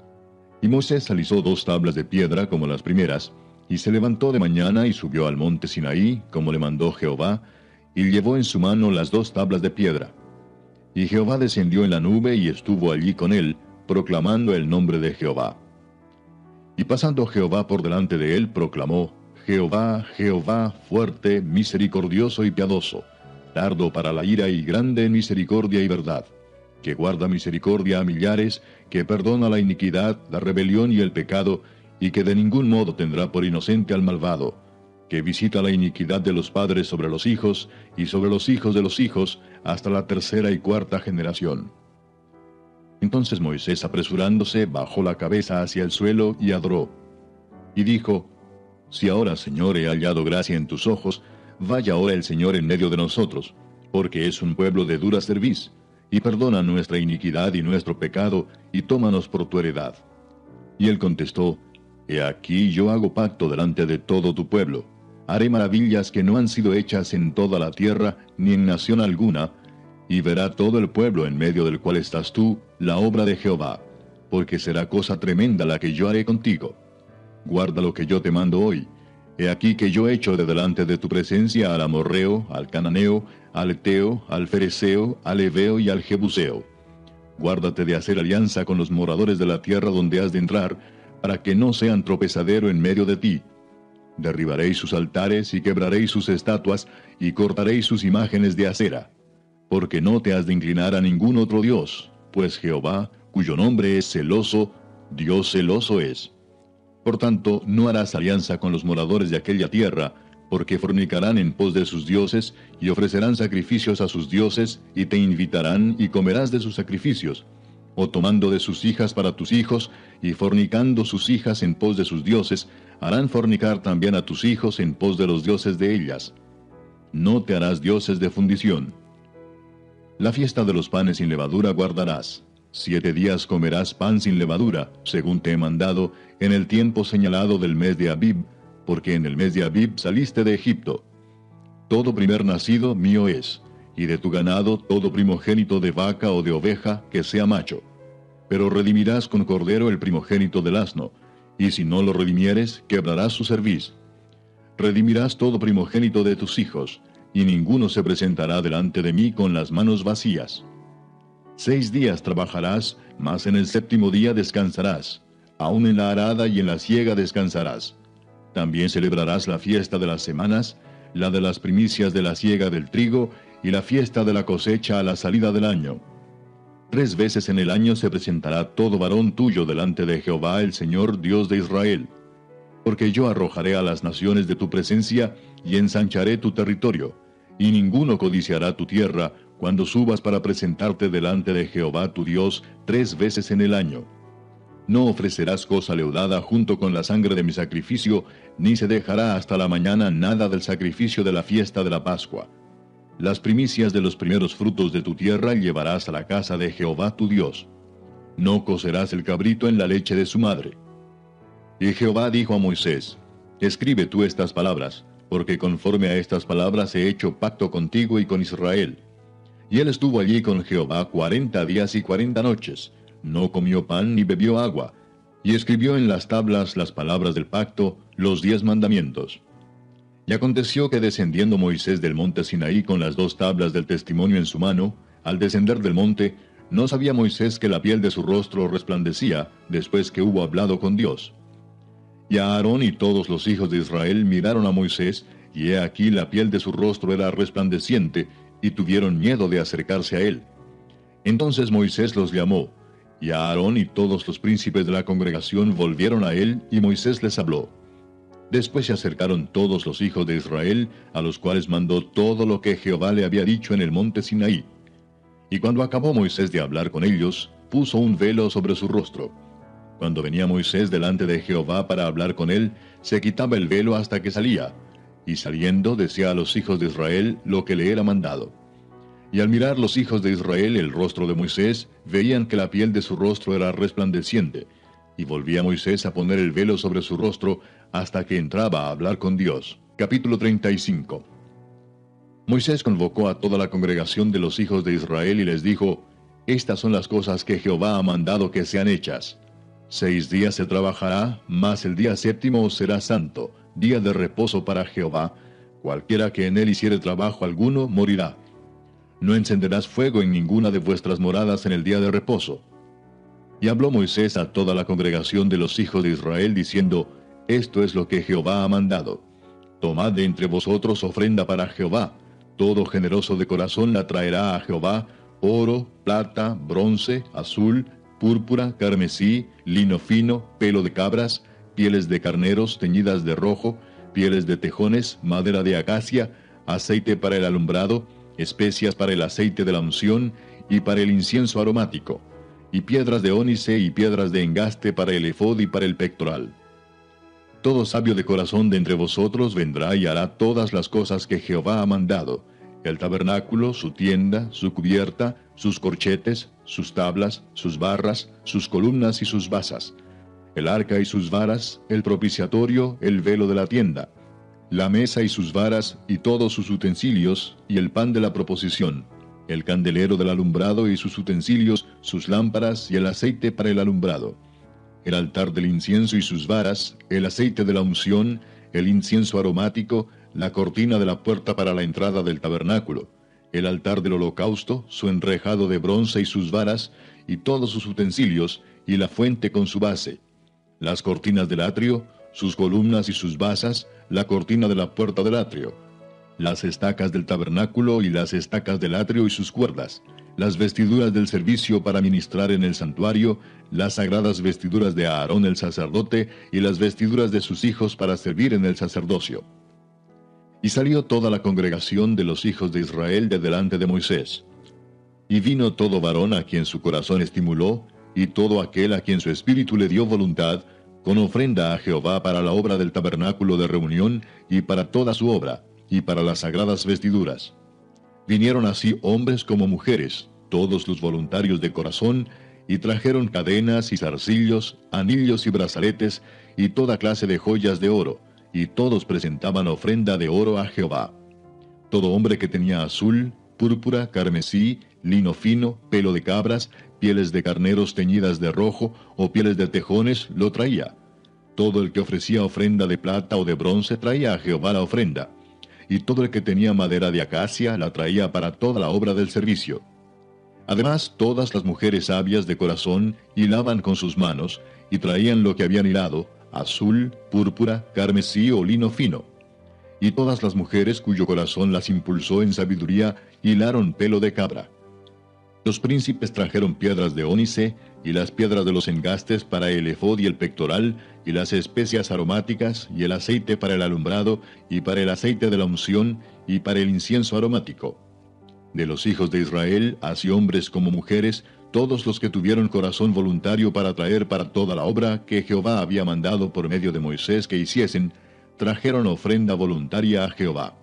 Y Moisés alisó 2 tablas de piedra como las primeras, y se levantó de mañana y subió al monte Sinaí, como le mandó Jehová, y llevó en su mano las 2 tablas de piedra. Y Jehová descendió en la nube y estuvo allí con él, proclamando el nombre de Jehová. Y pasando Jehová por delante de él, proclamó, Jehová, Jehová, fuerte, misericordioso y piadoso, tardo para la ira y grande en misericordia y verdad, que guarda misericordia a millares, que perdona la iniquidad, la rebelión y el pecado, y que de ningún modo tendrá por inocente al malvado, que visita la iniquidad de los padres sobre los hijos, y sobre los hijos de los hijos, hasta la 3ª y 4ª generación. Entonces Moisés, apresurándose, bajó la cabeza hacia el suelo y adoró. Y dijo, Si ahora, Señor, he hallado gracia en tus ojos, vaya ahora el Señor en medio de nosotros, porque es un pueblo de dura cerviz, y perdona nuestra iniquidad y nuestro pecado, y tómanos por tu heredad. Y él contestó, He aquí yo hago pacto delante de todo tu pueblo. Haré maravillas que no han sido hechas en toda la tierra, ni en nación alguna, y verá todo el pueblo en medio del cual estás tú, la obra de Jehová, porque será cosa tremenda la que yo haré contigo. Guarda lo que yo te mando hoy. He aquí que yo echo de delante de tu presencia al amorreo, al cananeo, al eteo, al fereceo, al heveo y al jebuseo. Guárdate de hacer alianza con los moradores de la tierra donde has de entrar, para que no sean tropezadero en medio de ti. Derribaréis sus altares y quebraréis sus estatuas, y cortaréis sus imágenes de acera. Porque no te has de inclinar a ningún otro Dios, pues Jehová, cuyo nombre es celoso, Dios celoso es. Por tanto, no harás alianza con los moradores de aquella tierra, porque fornicarán en pos de sus dioses, y ofrecerán sacrificios a sus dioses, y te invitarán, y comerás de sus sacrificios, o tomando de sus hijas para tus hijos, y fornicando sus hijas en pos de sus dioses, harán fornicar también a tus hijos en pos de los dioses de ellas. No te harás dioses de fundición. La fiesta de los panes sin levadura guardarás. 7 días comerás pan sin levadura, según te he mandado, en el tiempo señalado del mes de Abib, porque en el mes de Abib saliste de Egipto. Todo primer nacido mío es, y de tu ganado todo primogénito de vaca o de oveja que sea macho. Pero redimirás con cordero el primogénito del asno, y si no lo redimieres, quebrarás su cerviz. Redimirás todo primogénito de tus hijos, y ninguno se presentará delante de mí con las manos vacías. 6 días trabajarás, mas en el 7º día descansarás. Aun en la arada y en la siega descansarás. También celebrarás la fiesta de las semanas, la de las primicias de la siega del trigo, y la fiesta de la cosecha a la salida del año. 3 veces en el año se presentará todo varón tuyo delante de Jehová el Señor Dios de Israel. Porque yo arrojaré a las naciones de tu presencia, y ensancharé tu territorio, y ninguno codiciará tu tierra, cuando subas para presentarte delante de Jehová tu Dios 3 veces en el año. No ofrecerás cosa leudada junto con la sangre de mi sacrificio, ni se dejará hasta la mañana nada del sacrificio de la fiesta de la Pascua. Las primicias de los primeros frutos de tu tierra llevarás a la casa de Jehová tu Dios. No cocerás el cabrito en la leche de su madre. Y Jehová dijo a Moisés: Escribe tú estas palabras, porque conforme a estas palabras he hecho pacto contigo y con Israel. Y él estuvo allí con Jehová 40 días y 40 noches, no comió pan ni bebió agua, y escribió en las tablas las palabras del pacto, los 10 mandamientos. Y aconteció que descendiendo Moisés del monte Sinaí con las 2 tablas del testimonio en su mano, al descender del monte, no sabía Moisés que la piel de su rostro resplandecía, después que hubo hablado con Dios. Y Aarón y todos los hijos de Israel miraron a Moisés, y he aquí la piel de su rostro era resplandeciente, y tuvieron miedo de acercarse a él. Entonces Moisés los llamó, y Aarón y todos los príncipes de la congregación volvieron a él, y Moisés les habló. Después se acercaron todos los hijos de Israel, a los cuales mandó todo lo que Jehová le había dicho en el monte Sinaí. Y cuando acabó Moisés de hablar con ellos, puso un velo sobre su rostro. Cuando venía Moisés delante de Jehová para hablar con él, se quitaba el velo hasta que salía, y saliendo decía a los hijos de Israel lo que le era mandado. Y al mirar los hijos de Israel el rostro de Moisés, veían que la piel de su rostro era resplandeciente, y volvía Moisés a poner el velo sobre su rostro hasta que entraba a hablar con Dios. Capítulo 35. Moisés convocó a toda la congregación de los hijos de Israel y les dijo: Estas son las cosas que Jehová ha mandado que sean hechas. 6 días se trabajará, mas el día 7º será santo, día de reposo para Jehová. Cualquiera que en él hiciere trabajo alguno, morirá. No encenderás fuego en ninguna de vuestras moradas en el día de reposo. Y habló Moisés a toda la congregación de los hijos de Israel, diciendo: Esto es lo que Jehová ha mandado. Tomad de entre vosotros ofrenda para Jehová. Todo generoso de corazón la traerá a Jehová: oro, plata, bronce, azul, púrpura, carmesí, lino fino, pelo de cabras, pieles de carneros teñidas de rojo, pieles de tejones, madera de acacia, aceite para el alumbrado, especias para el aceite de la unción y para el incienso aromático, y piedras de ónice y piedras de engaste para el efod y para el pectoral. Todo sabio de corazón de entre vosotros vendrá y hará todas las cosas que Jehová ha mandado: el tabernáculo, su tienda, su cubierta, sus corchetes, sus tablas, sus barras, sus columnas y sus basas, el arca y sus varas, el propiciatorio, el velo de la tienda, la mesa y sus varas y todos sus utensilios, y el pan de la proposición, el candelero del alumbrado y sus utensilios, sus lámparas y el aceite para el alumbrado, el altar del incienso y sus varas, el aceite de la unción, el incienso aromático, la cortina de la puerta para la entrada del tabernáculo, el altar del holocausto, su enrejado de bronce y sus varas, y todos sus utensilios, y la fuente con su base, las cortinas del atrio, sus columnas y sus basas, la cortina de la puerta del atrio, las estacas del tabernáculo y las estacas del atrio y sus cuerdas, las vestiduras del servicio para ministrar en el santuario, las sagradas vestiduras de Aarón el sacerdote, y las vestiduras de sus hijos para servir en el sacerdocio. Y salió toda la congregación de los hijos de Israel de delante de Moisés. Y vino todo varón a quien su corazón estimuló, y todo aquel a quien su espíritu le dio voluntad, con ofrenda a Jehová para la obra del tabernáculo de reunión, y para toda su obra, y para las sagradas vestiduras. Vinieron así hombres como mujeres, todos los voluntarios de corazón, y trajeron cadenas y zarcillos, anillos y brazaletes, y toda clase de joyas de oro, y todos presentaban ofrenda de oro a Jehová. Todo hombre que tenía azul, púrpura, carmesí, lino fino, pelo de cabras, pieles de carneros teñidas de rojo, o pieles de tejones, lo traía. Todo el que ofrecía ofrenda de plata o de bronce traía a Jehová la ofrenda. Y todo el que tenía madera de acacia la traía para toda la obra del servicio. Además, todas las mujeres sabias de corazón hilaban con sus manos, y traían lo que habían hilado, azul, púrpura, carmesí o lino fino. Y todas las mujeres cuyo corazón las impulsó en sabiduría hilaron pelo de cabra. Los príncipes trajeron piedras de ónice, y las piedras de los engastes para el efod y el pectoral, y las especias aromáticas, y el aceite para el alumbrado, y para el aceite de la unción, y para el incienso aromático. De los hijos de Israel, así hombres como mujeres, todos los que tuvieron corazón voluntario para traer para toda la obra que Jehová había mandado por medio de Moisés que hiciesen, trajeron ofrenda voluntaria a Jehová.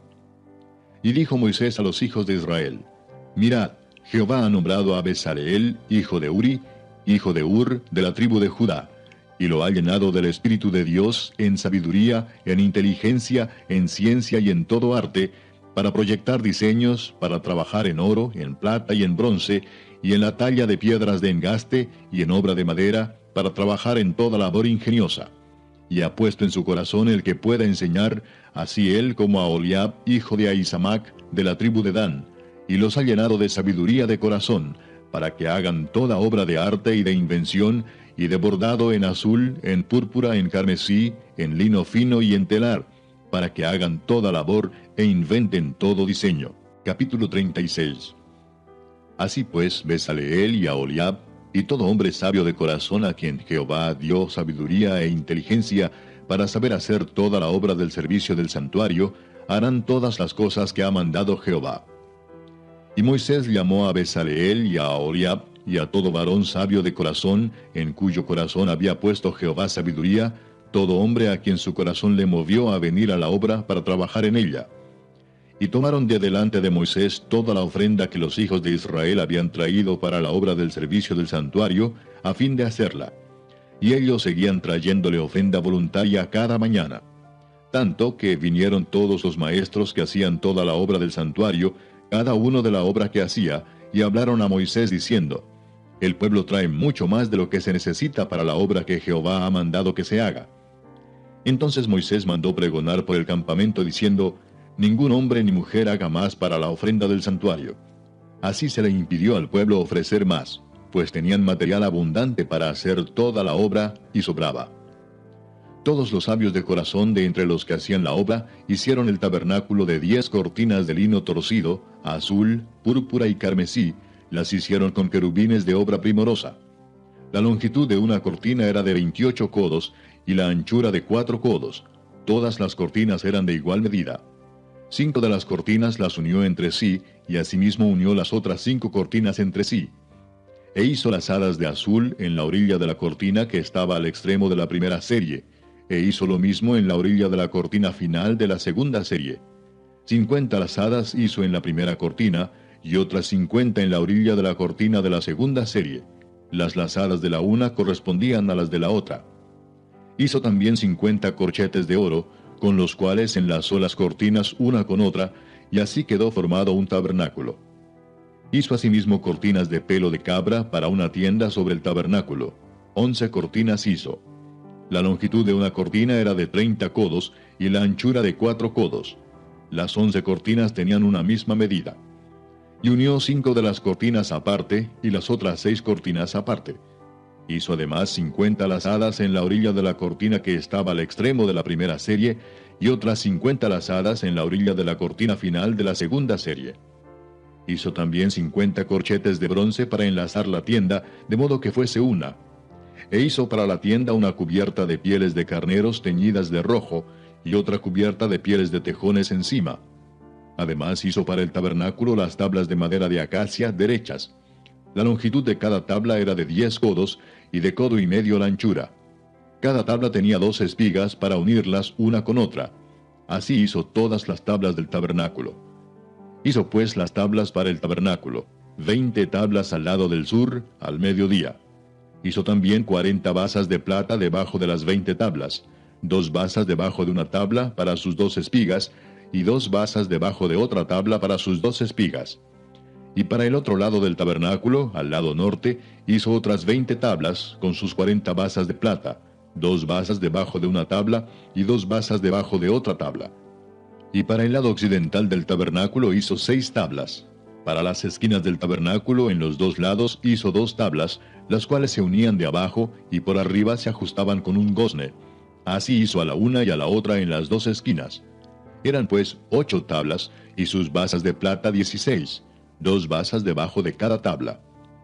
Y dijo Moisés a los hijos de Israel: Mirad, Jehová ha nombrado a Bezaleel, hijo de Uri, hijo de Ur, de la tribu de Judá, y lo ha llenado del Espíritu de Dios en sabiduría, en inteligencia, en ciencia y en todo arte, para proyectar diseños, para trabajar en oro, en plata y en bronce, y en la talla de piedras de engaste, y en obra de madera, para trabajar en toda labor ingeniosa. Y ha puesto en su corazón el que pueda enseñar, así él como a Oliab, hijo de Ahisamac, de la tribu de Dan, y los ha llenado de sabiduría de corazón, para que hagan toda obra de arte y de invención, y de bordado en azul, en púrpura, en carmesí, en lino fino y en telar, para que hagan toda labor e inventen todo diseño. Capítulo 36. Así pues, Bezaleel y Aholiab, y todo hombre sabio de corazón a quien Jehová dio sabiduría e inteligencia para saber hacer toda la obra del servicio del santuario, harán todas las cosas que ha mandado Jehová. Y Moisés llamó a Bezaleel y a Aholiab, y a todo varón sabio de corazón, en cuyo corazón había puesto Jehová sabiduría, todo hombre a quien su corazón le movió a venir a la obra para trabajar en ella. Y tomaron de delante de Moisés toda la ofrenda que los hijos de Israel habían traído para la obra del servicio del santuario, a fin de hacerla. Y ellos seguían trayéndole ofrenda voluntaria cada mañana. Tanto que vinieron todos los maestros que hacían toda la obra del santuario, cada uno de la obra que hacía, y hablaron a Moisés diciendo: El pueblo trae mucho más de lo que se necesita para la obra que Jehová ha mandado que se haga. Entonces Moisés mandó pregonar por el campamento diciendo: Ningún hombre ni mujer haga más para la ofrenda del santuario. Así se le impidió al pueblo ofrecer más, pues tenían material abundante para hacer toda la obra y sobraba. Todos los sabios de corazón de entre los que hacían la obra hicieron el tabernáculo de 10 cortinas de lino torcido, azul, púrpura y carmesí, las hicieron con querubines de obra primorosa. La longitud de una cortina era de 28 codos y la anchura de 4 codos. Todas las cortinas eran de igual medida. 5 de las cortinas las unió entre sí, y asimismo unió las otras 5 cortinas entre sí. E hizo las lazadas de azul en la orilla de la cortina que estaba al extremo de la primera serie, e hizo lo mismo en la orilla de la cortina final de la segunda serie. 50 lazadas hizo en la primera cortina, y otras 50 en la orilla de la cortina de la segunda serie. Las lazadas de la una correspondían a las de la otra. Hizo también 50 corchetes de oro, con los cuales enlazó las cortinas una con otra, y así quedó formado un tabernáculo. Hizo asimismo cortinas de pelo de cabra para una tienda sobre el tabernáculo. 11 cortinas hizo. La longitud de una cortina era de 30 codos, y la anchura de 4 codos. Las 11 cortinas tenían una misma medida. Y unió 5 de las cortinas aparte, y las otras 6 cortinas aparte. Hizo además 50 lazadas en la orilla de la cortina que estaba al extremo de la primera serie, y otras 50 lazadas en la orilla de la cortina final de la segunda serie. Hizo también 50 corchetes de bronce para enlazar la tienda, de modo que fuese una. E hizo para la tienda una cubierta de pieles de carneros teñidas de rojo, y otra cubierta de pieles de tejones encima. Además hizo para el tabernáculo las tablas de madera de acacia derechas. La longitud de cada tabla era de 10 codos, y de codo y medio la anchura. Cada tabla tenía 2 espigas para unirlas una con otra. Así hizo todas las tablas del tabernáculo. Hizo pues las tablas para el tabernáculo, 20 tablas al lado del sur, al mediodía. Hizo también 40 basas de plata debajo de las 20 tablas, 2 basas debajo de una tabla para sus 2 espigas, y 2 basas debajo de otra tabla para sus 2 espigas. Y para el otro lado del tabernáculo, al lado norte, hizo otras 20 tablas con sus 40 basas de plata, 2 basas debajo de una tabla y 2 basas debajo de otra tabla. Y para el lado occidental del tabernáculo hizo 6 tablas. Para las esquinas del tabernáculo en los 2 lados hizo 2 tablas, las cuales se unían de abajo y por arriba se ajustaban con un gozne. Así hizo a la una y a la otra en las 2 esquinas. Eran pues 8 tablas, y sus basas de plata 16, 2 basas debajo de cada tabla.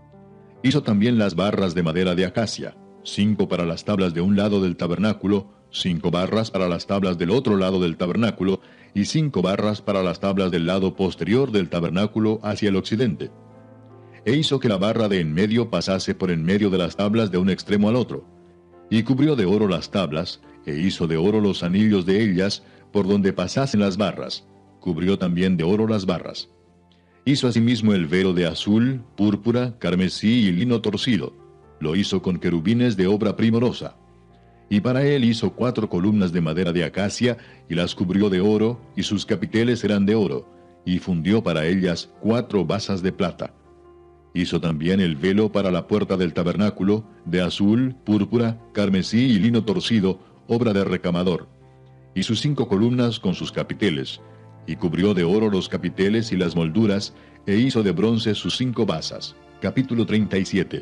Hizo también las barras de madera de acacia, 5 para las tablas de un lado del tabernáculo, 5 barras para las tablas del otro lado del tabernáculo, y 5 barras para las tablas del lado posterior del tabernáculo hacia el occidente. E hizo que la barra de en medio pasase por en medio de las tablas de un extremo al otro. Y cubrió de oro las tablas, e hizo de oro los anillos de ellas, por donde pasasen las barras. Cubrió también de oro las barras. Hizo asimismo el velo de azul, púrpura, carmesí y lino torcido. Lo hizo con querubines de obra primorosa. Y para él hizo 4 columnas de madera de acacia, y las cubrió de oro, y sus capiteles eran de oro, y fundió para ellas 4 basas de plata. Hizo también el velo para la puerta del tabernáculo, de azul, púrpura, carmesí y lino torcido, obra de recamador. Y sus 5 columnas con sus capiteles, y cubrió de oro los capiteles y las molduras, e hizo de bronce sus 5 basas. Capítulo 37.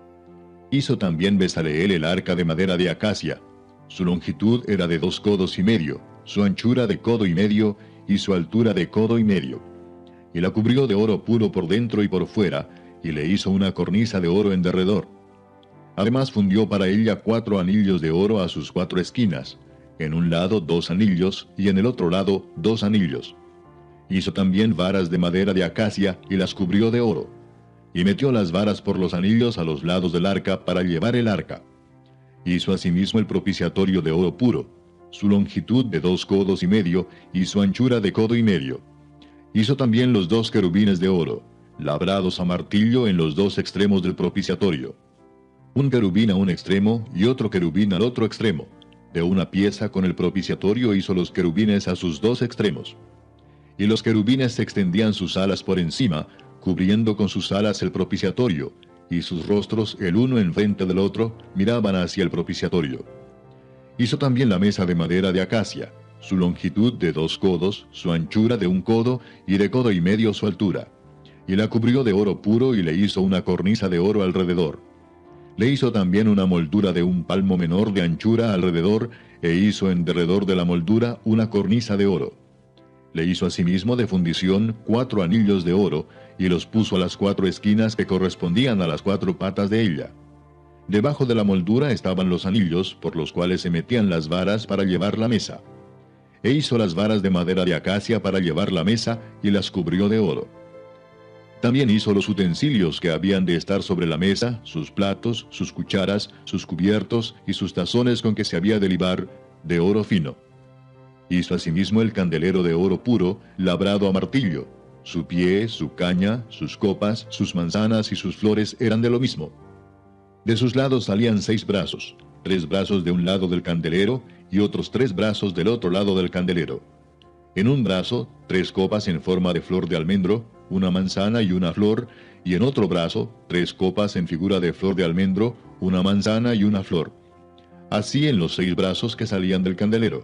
Hizo también Bezaleel el arca de madera de acacia. Su longitud era de 2 codos y medio, su anchura de codo y medio, y su altura de codo y medio. Y la cubrió de oro puro por dentro y por fuera, y le hizo una cornisa de oro en derredor. Además fundió para ella 4 anillos de oro a sus 4 esquinas, en un lado 2 anillos, y en el otro lado 2 anillos. Hizo también varas de madera de acacia, y las cubrió de oro. Y metió las varas por los anillos a los lados del arca para llevar el arca. Hizo asimismo el propiciatorio de oro puro, su longitud de 2 codos y medio, y su anchura de codo y medio. Hizo también los 2 querubines de oro, labrados a martillo en los 2 extremos del propiciatorio. Un querubín a un extremo, y otro querubín al otro extremo. De una pieza con el propiciatorio hizo los querubines a sus 2 extremos. Y los querubines extendían sus alas por encima, cubriendo con sus alas el propiciatorio, y sus rostros, el uno enfrente del otro, miraban hacia el propiciatorio. Hizo también la mesa de madera de acacia, su longitud de 2 codos, su anchura de 1 codo, y de codo y medio su altura. Y la cubrió de oro puro, y le hizo una cornisa de oro alrededor. Le hizo también una moldura de 1 palmo menor de anchura alrededor, e hizo en derredor de la moldura una cornisa de oro. Le hizo asimismo de fundición 4 anillos de oro, y los puso a las 4 esquinas que correspondían a las 4 patas de ella. Debajo de la moldura estaban los anillos, por los cuales se metían las varas para llevar la mesa. E hizo las varas de madera de acacia para llevar la mesa, y las cubrió de oro. También hizo los utensilios que habían de estar sobre la mesa, sus platos, sus cucharas, sus cubiertos y sus tazones con que se había de libar, de oro fino. Hizo asimismo el candelero de oro puro, labrado a martillo. Su pie, su caña, sus copas, sus manzanas y sus flores eran de lo mismo. De sus lados salían 6 brazos, 3 brazos de un lado del candelero y otros 3 brazos del otro lado del candelero. En un brazo, 3 copas en forma de flor de almendro, una manzana y una flor, y en otro brazo, 3 copas en figura de flor de almendro, una manzana y una flor. Así en los 6 brazos que salían del candelero.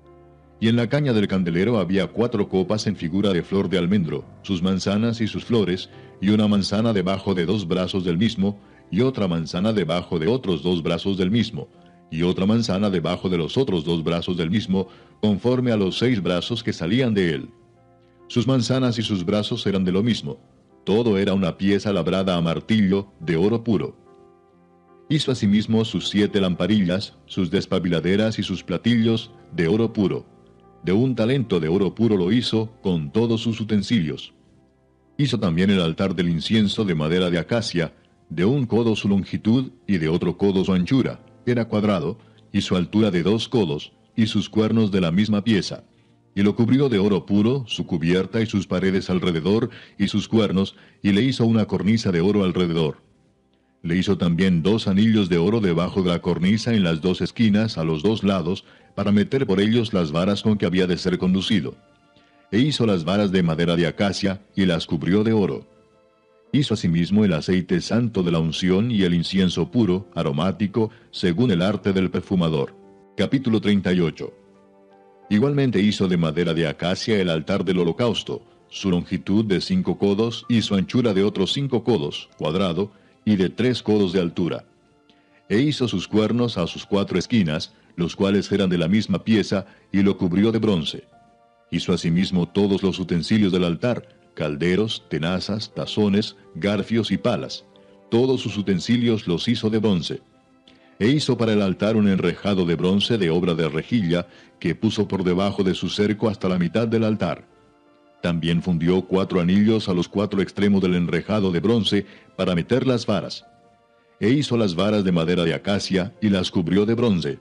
Y en la caña del candelero había 4 copas en figura de flor de almendro, sus manzanas y sus flores, y una manzana debajo de 2 brazos del mismo, y otra manzana debajo de otros 2 brazos del mismo, y otra manzana debajo de los otros 2 brazos del mismo, conforme a los 6 brazos que salían de él. Sus manzanas y sus brazos eran de lo mismo, Todo era una pieza labrada a martillo de oro puro. Hizo asimismo sus 7 lamparillas, sus despabiladeras y sus platillos de oro puro. De 1 talento de oro puro lo hizo, con todos sus utensilios. Hizo también el altar del incienso de madera de acacia, de 1 codo su longitud y de otro codo su anchura. Era cuadrado, y su altura de 2 codos, y sus cuernos de la misma pieza. Y lo cubrió de oro puro, su cubierta y sus paredes alrededor, y sus cuernos, y le hizo una cornisa de oro alrededor. Le hizo también 2 anillos de oro debajo de la cornisa en las 2 esquinas, a los 2 lados, para meter por ellos las varas con que había de ser conducido. E hizo las varas de madera de acacia, y las cubrió de oro. Hizo asimismo el aceite santo de la unción y el incienso puro, aromático, según el arte del perfumador. Capítulo 38. Igualmente hizo de madera de acacia el altar del holocausto, su longitud de 5 codos y su anchura de otros 5 codos, cuadrado, y de 3 codos de altura. E hizo sus cuernos a sus 4 esquinas, los cuales eran de la misma pieza, y lo cubrió de bronce. Hizo asimismo todos los utensilios del altar, calderos, tenazas, tazones, garfios y palas. Todos sus utensilios los hizo de bronce. E hizo para el altar un enrejado de bronce de obra de rejilla, que puso por debajo de su cerco hasta la mitad del altar. También fundió 4 anillos a los 4 extremos del enrejado de bronce para meter las varas. E hizo las varas de madera de acacia y las cubrió de bronce.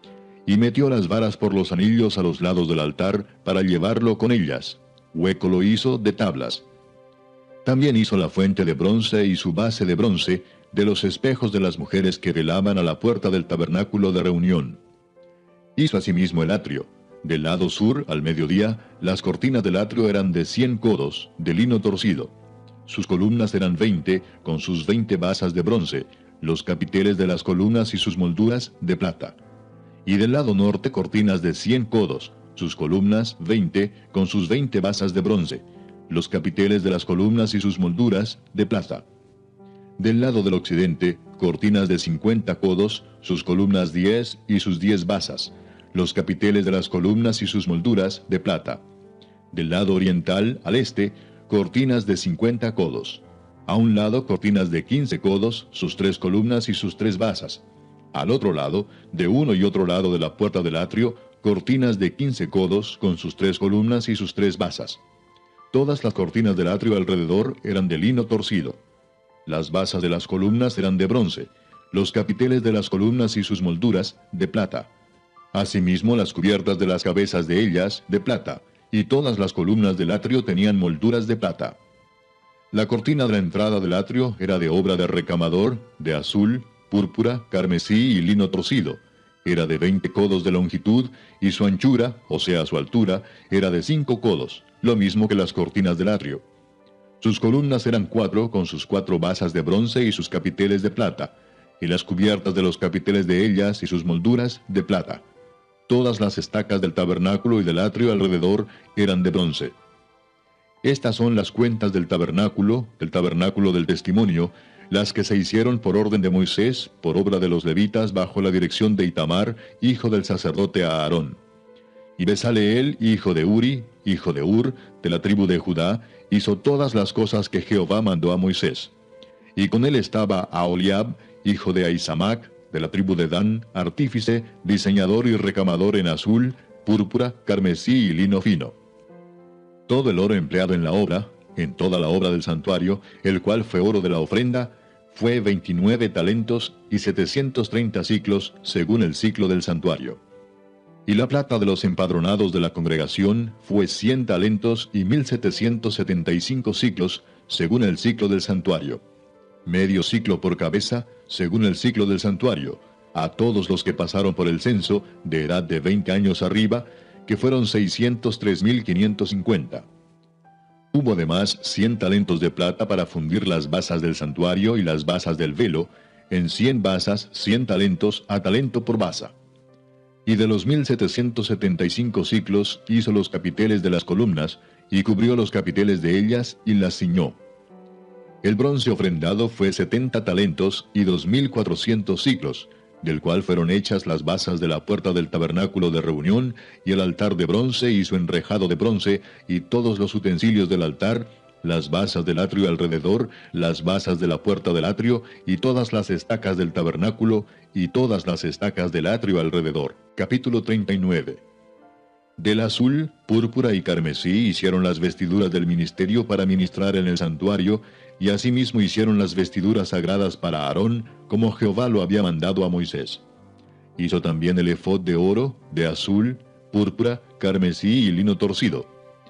Y metió las varas por los anillos a los lados del altar para llevarlo con ellas. Hueco lo hizo de tablas. También hizo la fuente de bronce y su base de bronce, de los espejos de las mujeres que velaban a la puerta del tabernáculo de reunión. Hizo asimismo el atrio. Del lado sur, al mediodía, las cortinas del atrio eran de 100 codos, de lino torcido. Sus columnas eran 20, con sus 20 basas de bronce, los capiteles de las columnas y sus molduras de plata. Y del lado norte cortinas de 100 codos, sus columnas 20, con sus 20 basas de bronce, los capiteles de las columnas y sus molduras de plata. Del lado del occidente, cortinas de 50 codos, sus columnas 10 y sus 10 basas, los capiteles de las columnas y sus molduras de plata. Del lado oriental, al este, cortinas de 50 codos. A un lado, cortinas de 15 codos, sus 3 columnas y sus 3 basas. Al otro lado, de uno y otro lado de la puerta del atrio, cortinas de 15 codos, con sus 3 columnas y sus 3 basas. Todas las cortinas del atrio alrededor eran de lino torcido. Las basas de las columnas eran de bronce, los capiteles de las columnas y sus molduras de plata. Asimismo las cubiertas de las cabezas de ellas de plata, y todas las columnas del atrio tenían molduras de plata. La cortina de la entrada del atrio era de obra de recamador, de azul, púrpura, carmesí y lino torcido. Era de 20 codos de longitud, y su anchura, o sea su altura, era de 5 codos, lo mismo que las cortinas del atrio. Sus columnas eran 4, con sus 4 basas de bronce y sus capiteles de plata, y las cubiertas de los capiteles de ellas y sus molduras de plata. Todas las estacas del tabernáculo y del atrio alrededor eran de bronce. Estas son las cuentas del tabernáculo del testimonio, las que se hicieron por orden de Moisés, por obra de los levitas, bajo la dirección de Itamar, hijo del sacerdote Aarón. Y Besaleel, hijo de Uri, hijo de Ur, de la tribu de Judá, hizo todas las cosas que Jehová mandó a Moisés. Y con él estaba Aholiab, hijo de Ahisamac, de la tribu de Dan, artífice, diseñador y recamador en azul, púrpura, carmesí y lino fino. Todo el oro empleado en la obra, en toda la obra del santuario, el cual fue oro de la ofrenda, fue 29 talentos y 730 siclos, según el ciclo del santuario. Y la plata de los empadronados de la congregación fue 100 talentos y 1775 siclos, según el ciclo del santuario. Medio ciclo por cabeza, según el ciclo del santuario, a todos los que pasaron por el censo, de edad de 20 años arriba, que fueron 603.550. Hubo además 100 talentos de plata para fundir las basas del santuario y las basas del velo, en 100 basas 100 talentos a talento por basa. Y de los 1775 siclos hizo los capiteles de las columnas, y cubrió los capiteles de ellas, y las ciñó. El bronce ofrendado fue 70 talentos y 2.400 siclos, del cual fueron hechas las basas de la puerta del tabernáculo de reunión, y el altar de bronce y su enrejado de bronce, y todos los utensilios del altar, las basas del atrio alrededor, las basas de la puerta del atrio, y todas las estacas del tabernáculo, y todas las estacas del atrio alrededor. Capítulo 39. Del azul, púrpura y carmesí hicieron las vestiduras del ministerio para ministrar en el santuario, y asimismo hicieron las vestiduras sagradas para Aarón, como Jehová lo había mandado a Moisés. Hizo también el efod de oro, de azul, púrpura, carmesí y lino torcido.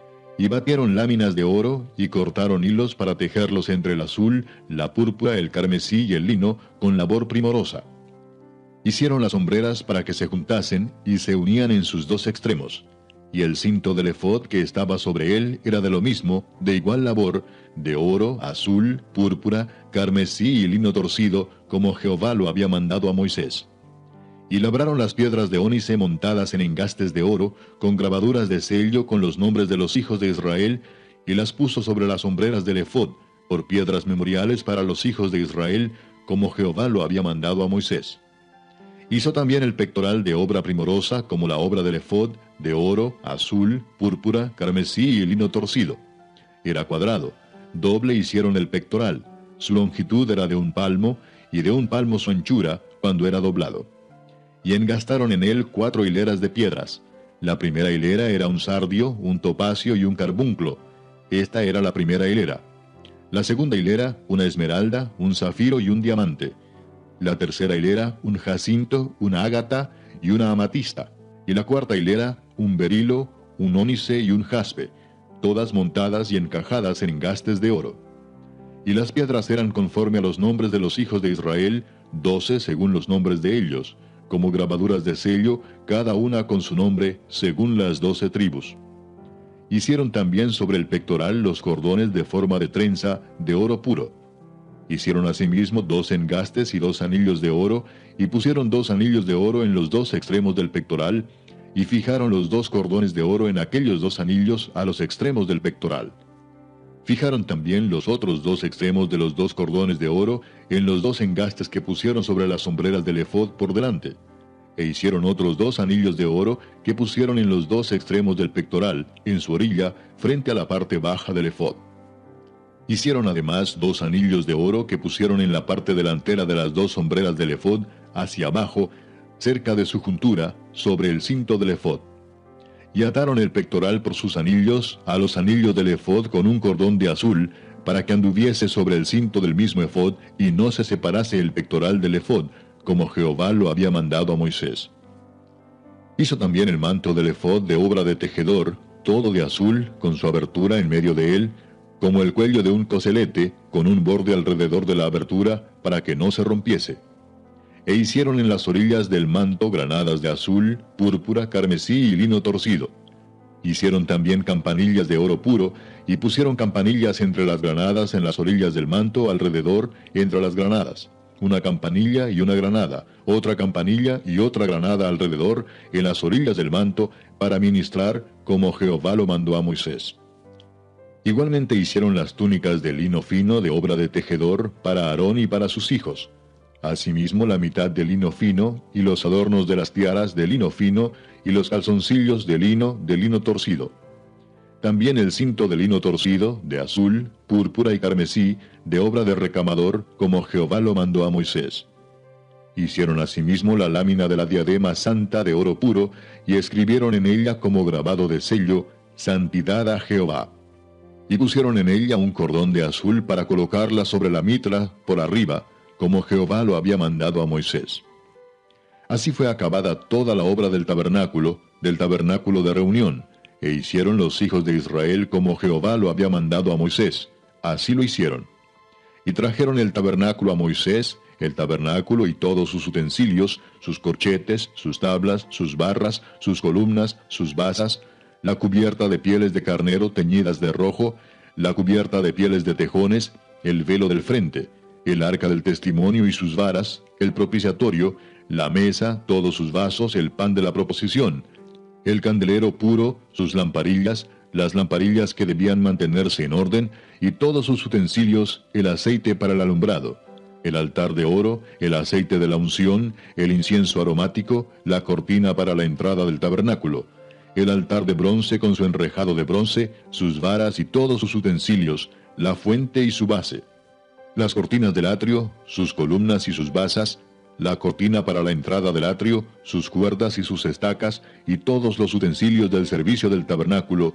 Y batieron láminas de oro, y cortaron hilos para tejerlos entre el azul, la púrpura, el carmesí y el lino, con labor primorosa. Hicieron las hombreras para que se juntasen, y se unían en sus dos extremos. Y el cinto del efod que estaba sobre él era de lo mismo, de igual labor, de oro, azul, púrpura, carmesí y lino torcido, como Jehová lo había mandado a Moisés. Y labraron las piedras de ónice montadas en engastes de oro, con grabaduras de sello con los nombres de los hijos de Israel, y las puso sobre las hombreras del efod, por piedras memoriales para los hijos de Israel, como Jehová lo había mandado a Moisés. Hizo también el pectoral de obra primorosa, como la obra del efod, de oro, azul, púrpura, carmesí y lino torcido. Era cuadrado, doble hicieron el pectoral, su longitud era de 1 palmo, y de 1 palmo su anchura, cuando era doblado. Y engastaron en él 4 hileras de piedras. La primera hilera era un sardio, un topacio y un carbunclo. Esta era la primera hilera. La segunda hilera, una esmeralda, un zafiro y un diamante. La tercera hilera, un jacinto, una ágata y una amatista. Y la cuarta hilera, un berilo, un ónice y un jaspe, todas montadas y encajadas en engastes de oro. Y las piedras eran conforme a los nombres de los hijos de Israel, 12 según los nombres de ellos, como grabaduras de sello, cada una con su nombre, según las 12 tribus. Hicieron también sobre el pectoral los cordones de forma de trenza, de oro puro. Hicieron asimismo 2 engastes y 2 anillos de oro, y pusieron 2 anillos de oro en los 2 extremos del pectoral, y fijaron los 2 cordones de oro en aquellos 2 anillos a los extremos del pectoral. Fijaron también los otros 2 extremos de los 2 cordones de oro en los 2 engastes que pusieron sobre las sombreras del efod por delante. E hicieron otros 2 anillos de oro que pusieron en los 2 extremos del pectoral, en su orilla, frente a la parte baja del efod. Hicieron además 2 anillos de oro que pusieron en la parte delantera de las 2 sombreras del efod, hacia abajo, cerca de su juntura, sobre el cinto del efod. Y ataron el pectoral por sus anillos a los anillos del efod con un cordón de azul, para que anduviese sobre el cinto del mismo efod, y no se separase el pectoral del efod, como Jehová lo había mandado a Moisés. Hizo también el manto del efod de obra de tejedor, todo de azul, con su abertura en medio de él, como el cuello de un coselete, con un borde alrededor de la abertura, para que no se rompiese. E hicieron en las orillas del manto granadas de azul, púrpura, carmesí y lino torcido. Hicieron también campanillas de oro puro, y pusieron campanillas entre las granadas en las orillas del manto alrededor, entre las granadas. Una campanilla y una granada, otra campanilla y otra granada alrededor, en las orillas del manto, para ministrar, como Jehová lo mandó a Moisés. Igualmente hicieron las túnicas de lino fino de obra de tejedor, para Aarón y para sus hijos. Asimismo la mitad de lino fino, y los adornos de las tiaras de lino fino, y los calzoncillos de lino torcido. También el cinto de lino torcido, de azul, púrpura y carmesí, de obra de recamador, como Jehová lo mandó a Moisés. Hicieron asimismo la lámina de la diadema santa de oro puro, y escribieron en ella como grabado de sello, Santidad a Jehová. Y pusieron en ella un cordón de azul para colocarla sobre la mitra, por arriba, como Jehová lo había mandado a Moisés. Así fue acabada toda la obra del tabernáculo de reunión, e hicieron los hijos de Israel como Jehová lo había mandado a Moisés. Así lo hicieron. Y trajeron el tabernáculo a Moisés, el tabernáculo y todos sus utensilios, sus corchetes, sus tablas, sus barras, sus columnas, sus basas, la cubierta de pieles de carnero teñidas de rojo, la cubierta de pieles de tejones, el velo del frente, el arca del testimonio y sus varas, el propiciatorio, la mesa, todos sus vasos, el pan de la proposición, el candelero puro, sus lamparillas, las lamparillas que debían mantenerse en orden, y todos sus utensilios, el aceite para el alumbrado, el altar de oro, el aceite de la unción, el incienso aromático, la cortina para la entrada del tabernáculo, el altar de bronce con su enrejado de bronce, sus varas y todos sus utensilios, la fuente y su base, las cortinas del atrio, sus columnas y sus basas, la cortina para la entrada del atrio, sus cuerdas y sus estacas, y todos los utensilios del servicio del tabernáculo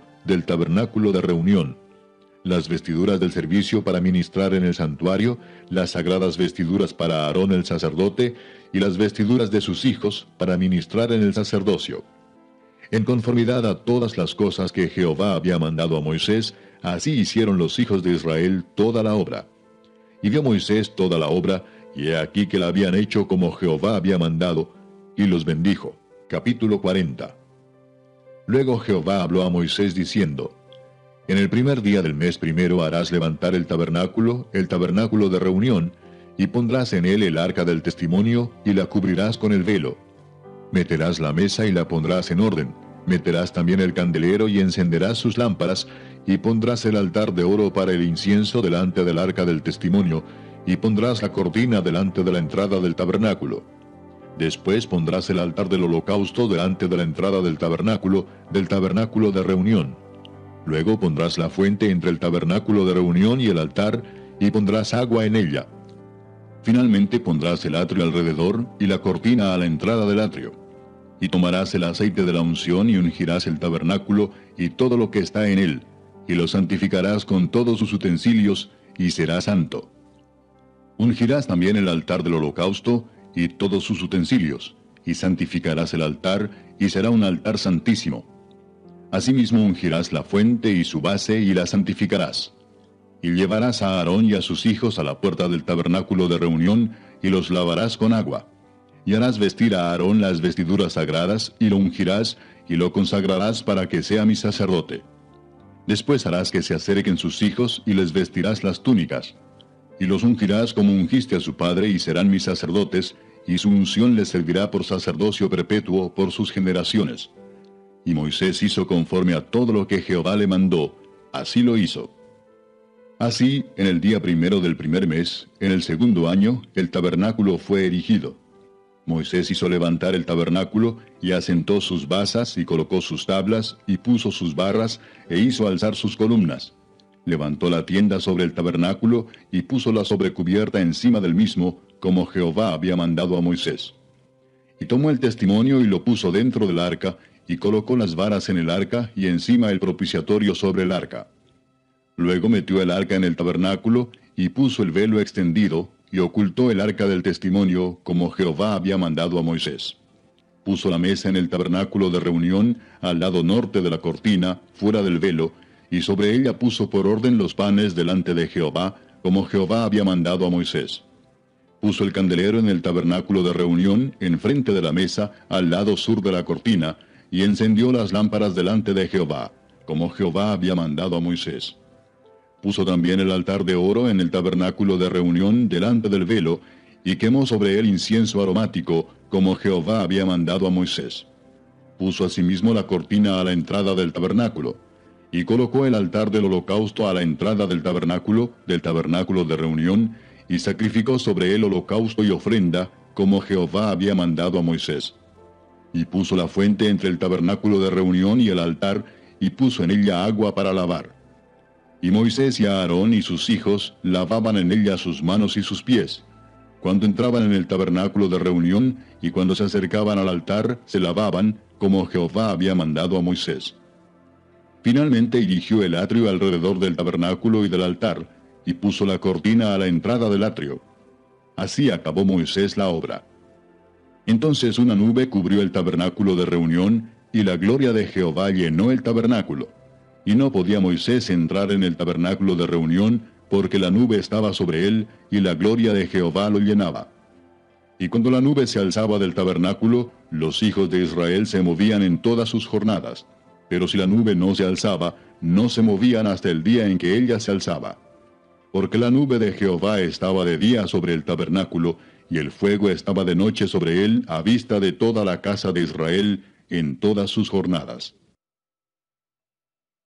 de reunión, las vestiduras del servicio para ministrar en el santuario, las sagradas vestiduras para Aarón el sacerdote, y las vestiduras de sus hijos para ministrar en el sacerdocio. En conformidad a todas las cosas que Jehová había mandado a Moisés, así hicieron los hijos de Israel toda la obra. Y vio Moisés toda la obra, y he aquí que la habían hecho como Jehová había mandado, y los bendijo. Capítulo 40. Luego Jehová habló a Moisés diciendo: En el primer día del mes primero harás levantar el tabernáculo de reunión, y pondrás en él el arca del testimonio, y la cubrirás con el velo. Meterás la mesa y la pondrás en orden. Meterás también el candelero y encenderás sus lámparas, y pondrás el altar de oro para el incienso delante del arca del testimonio, y pondrás la cortina delante de la entrada del tabernáculo. Después pondrás el altar del holocausto delante de la entrada del tabernáculo de reunión. Luego pondrás la fuente entre el tabernáculo de reunión y el altar, y pondrás agua en ella. Finalmente pondrás el atrio alrededor y la cortina a la entrada del atrio. Y tomarás el aceite de la unción y ungirás el tabernáculo y todo lo que está en él, y lo santificarás con todos sus utensilios, y será santo. Ungirás también el altar del holocausto y todos sus utensilios, y santificarás el altar, y será un altar santísimo. Asimismo ungirás la fuente y su base, y la santificarás. Y llevarás a Aarón y a sus hijos a la puerta del tabernáculo de reunión, y los lavarás con agua. Y harás vestir a Aarón las vestiduras sagradas, y lo ungirás, y lo consagrarás para que sea mi sacerdote. Después harás que se acerquen sus hijos, y les vestirás las túnicas. Y los ungirás como ungiste a su padre, y serán mis sacerdotes, y su unción les servirá por sacerdocio perpetuo por sus generaciones. Y Moisés hizo conforme a todo lo que Jehová le mandó, así lo hizo. Así, en el día primero del primer mes, en el segundo año, el tabernáculo fue erigido. Moisés hizo levantar el tabernáculo, y asentó sus basas, y colocó sus tablas, y puso sus barras, e hizo alzar sus columnas. Levantó la tienda sobre el tabernáculo, y puso la sobrecubierta encima del mismo, como Jehová había mandado a Moisés. Y tomó el testimonio y lo puso dentro del arca, y colocó las varas en el arca, y encima el propiciatorio sobre el arca. Luego metió el arca en el tabernáculo, y puso el velo extendido, y ocultó el arca del testimonio, como Jehová había mandado a Moisés. Puso la mesa en el tabernáculo de reunión, al lado norte de la cortina, fuera del velo, y sobre ella puso por orden los panes delante de Jehová, como Jehová había mandado a Moisés. Puso el candelero en el tabernáculo de reunión, enfrente de la mesa, al lado sur de la cortina, y encendió las lámparas delante de Jehová, como Jehová había mandado a Moisés. Puso también el altar de oro en el tabernáculo de reunión delante del velo, y quemó sobre él incienso aromático, como Jehová había mandado a Moisés. Puso asimismo la cortina a la entrada del tabernáculo, y colocó el altar del holocausto a la entrada del tabernáculo de reunión, y sacrificó sobre él holocausto y ofrenda, como Jehová había mandado a Moisés. Y puso la fuente entre el tabernáculo de reunión y el altar, y puso en ella agua para lavar. Y Moisés y Aarón y sus hijos lavaban en ella sus manos y sus pies. Cuando entraban en el tabernáculo de reunión, y cuando se acercaban al altar, se lavaban, como Jehová había mandado a Moisés. Finalmente erigió el atrio alrededor del tabernáculo y del altar, y puso la cortina a la entrada del atrio. Así acabó Moisés la obra. Entonces una nube cubrió el tabernáculo de reunión, y la gloria de Jehová llenó el tabernáculo. Y no podía Moisés entrar en el tabernáculo de reunión, porque la nube estaba sobre él, y la gloria de Jehová lo llenaba. Y cuando la nube se alzaba del tabernáculo, los hijos de Israel se movían en todas sus jornadas. Pero si la nube no se alzaba, no se movían hasta el día en que ella se alzaba. Porque la nube de Jehová estaba de día sobre el tabernáculo, y el fuego estaba de noche sobre él, a vista de toda la casa de Israel, en todas sus jornadas.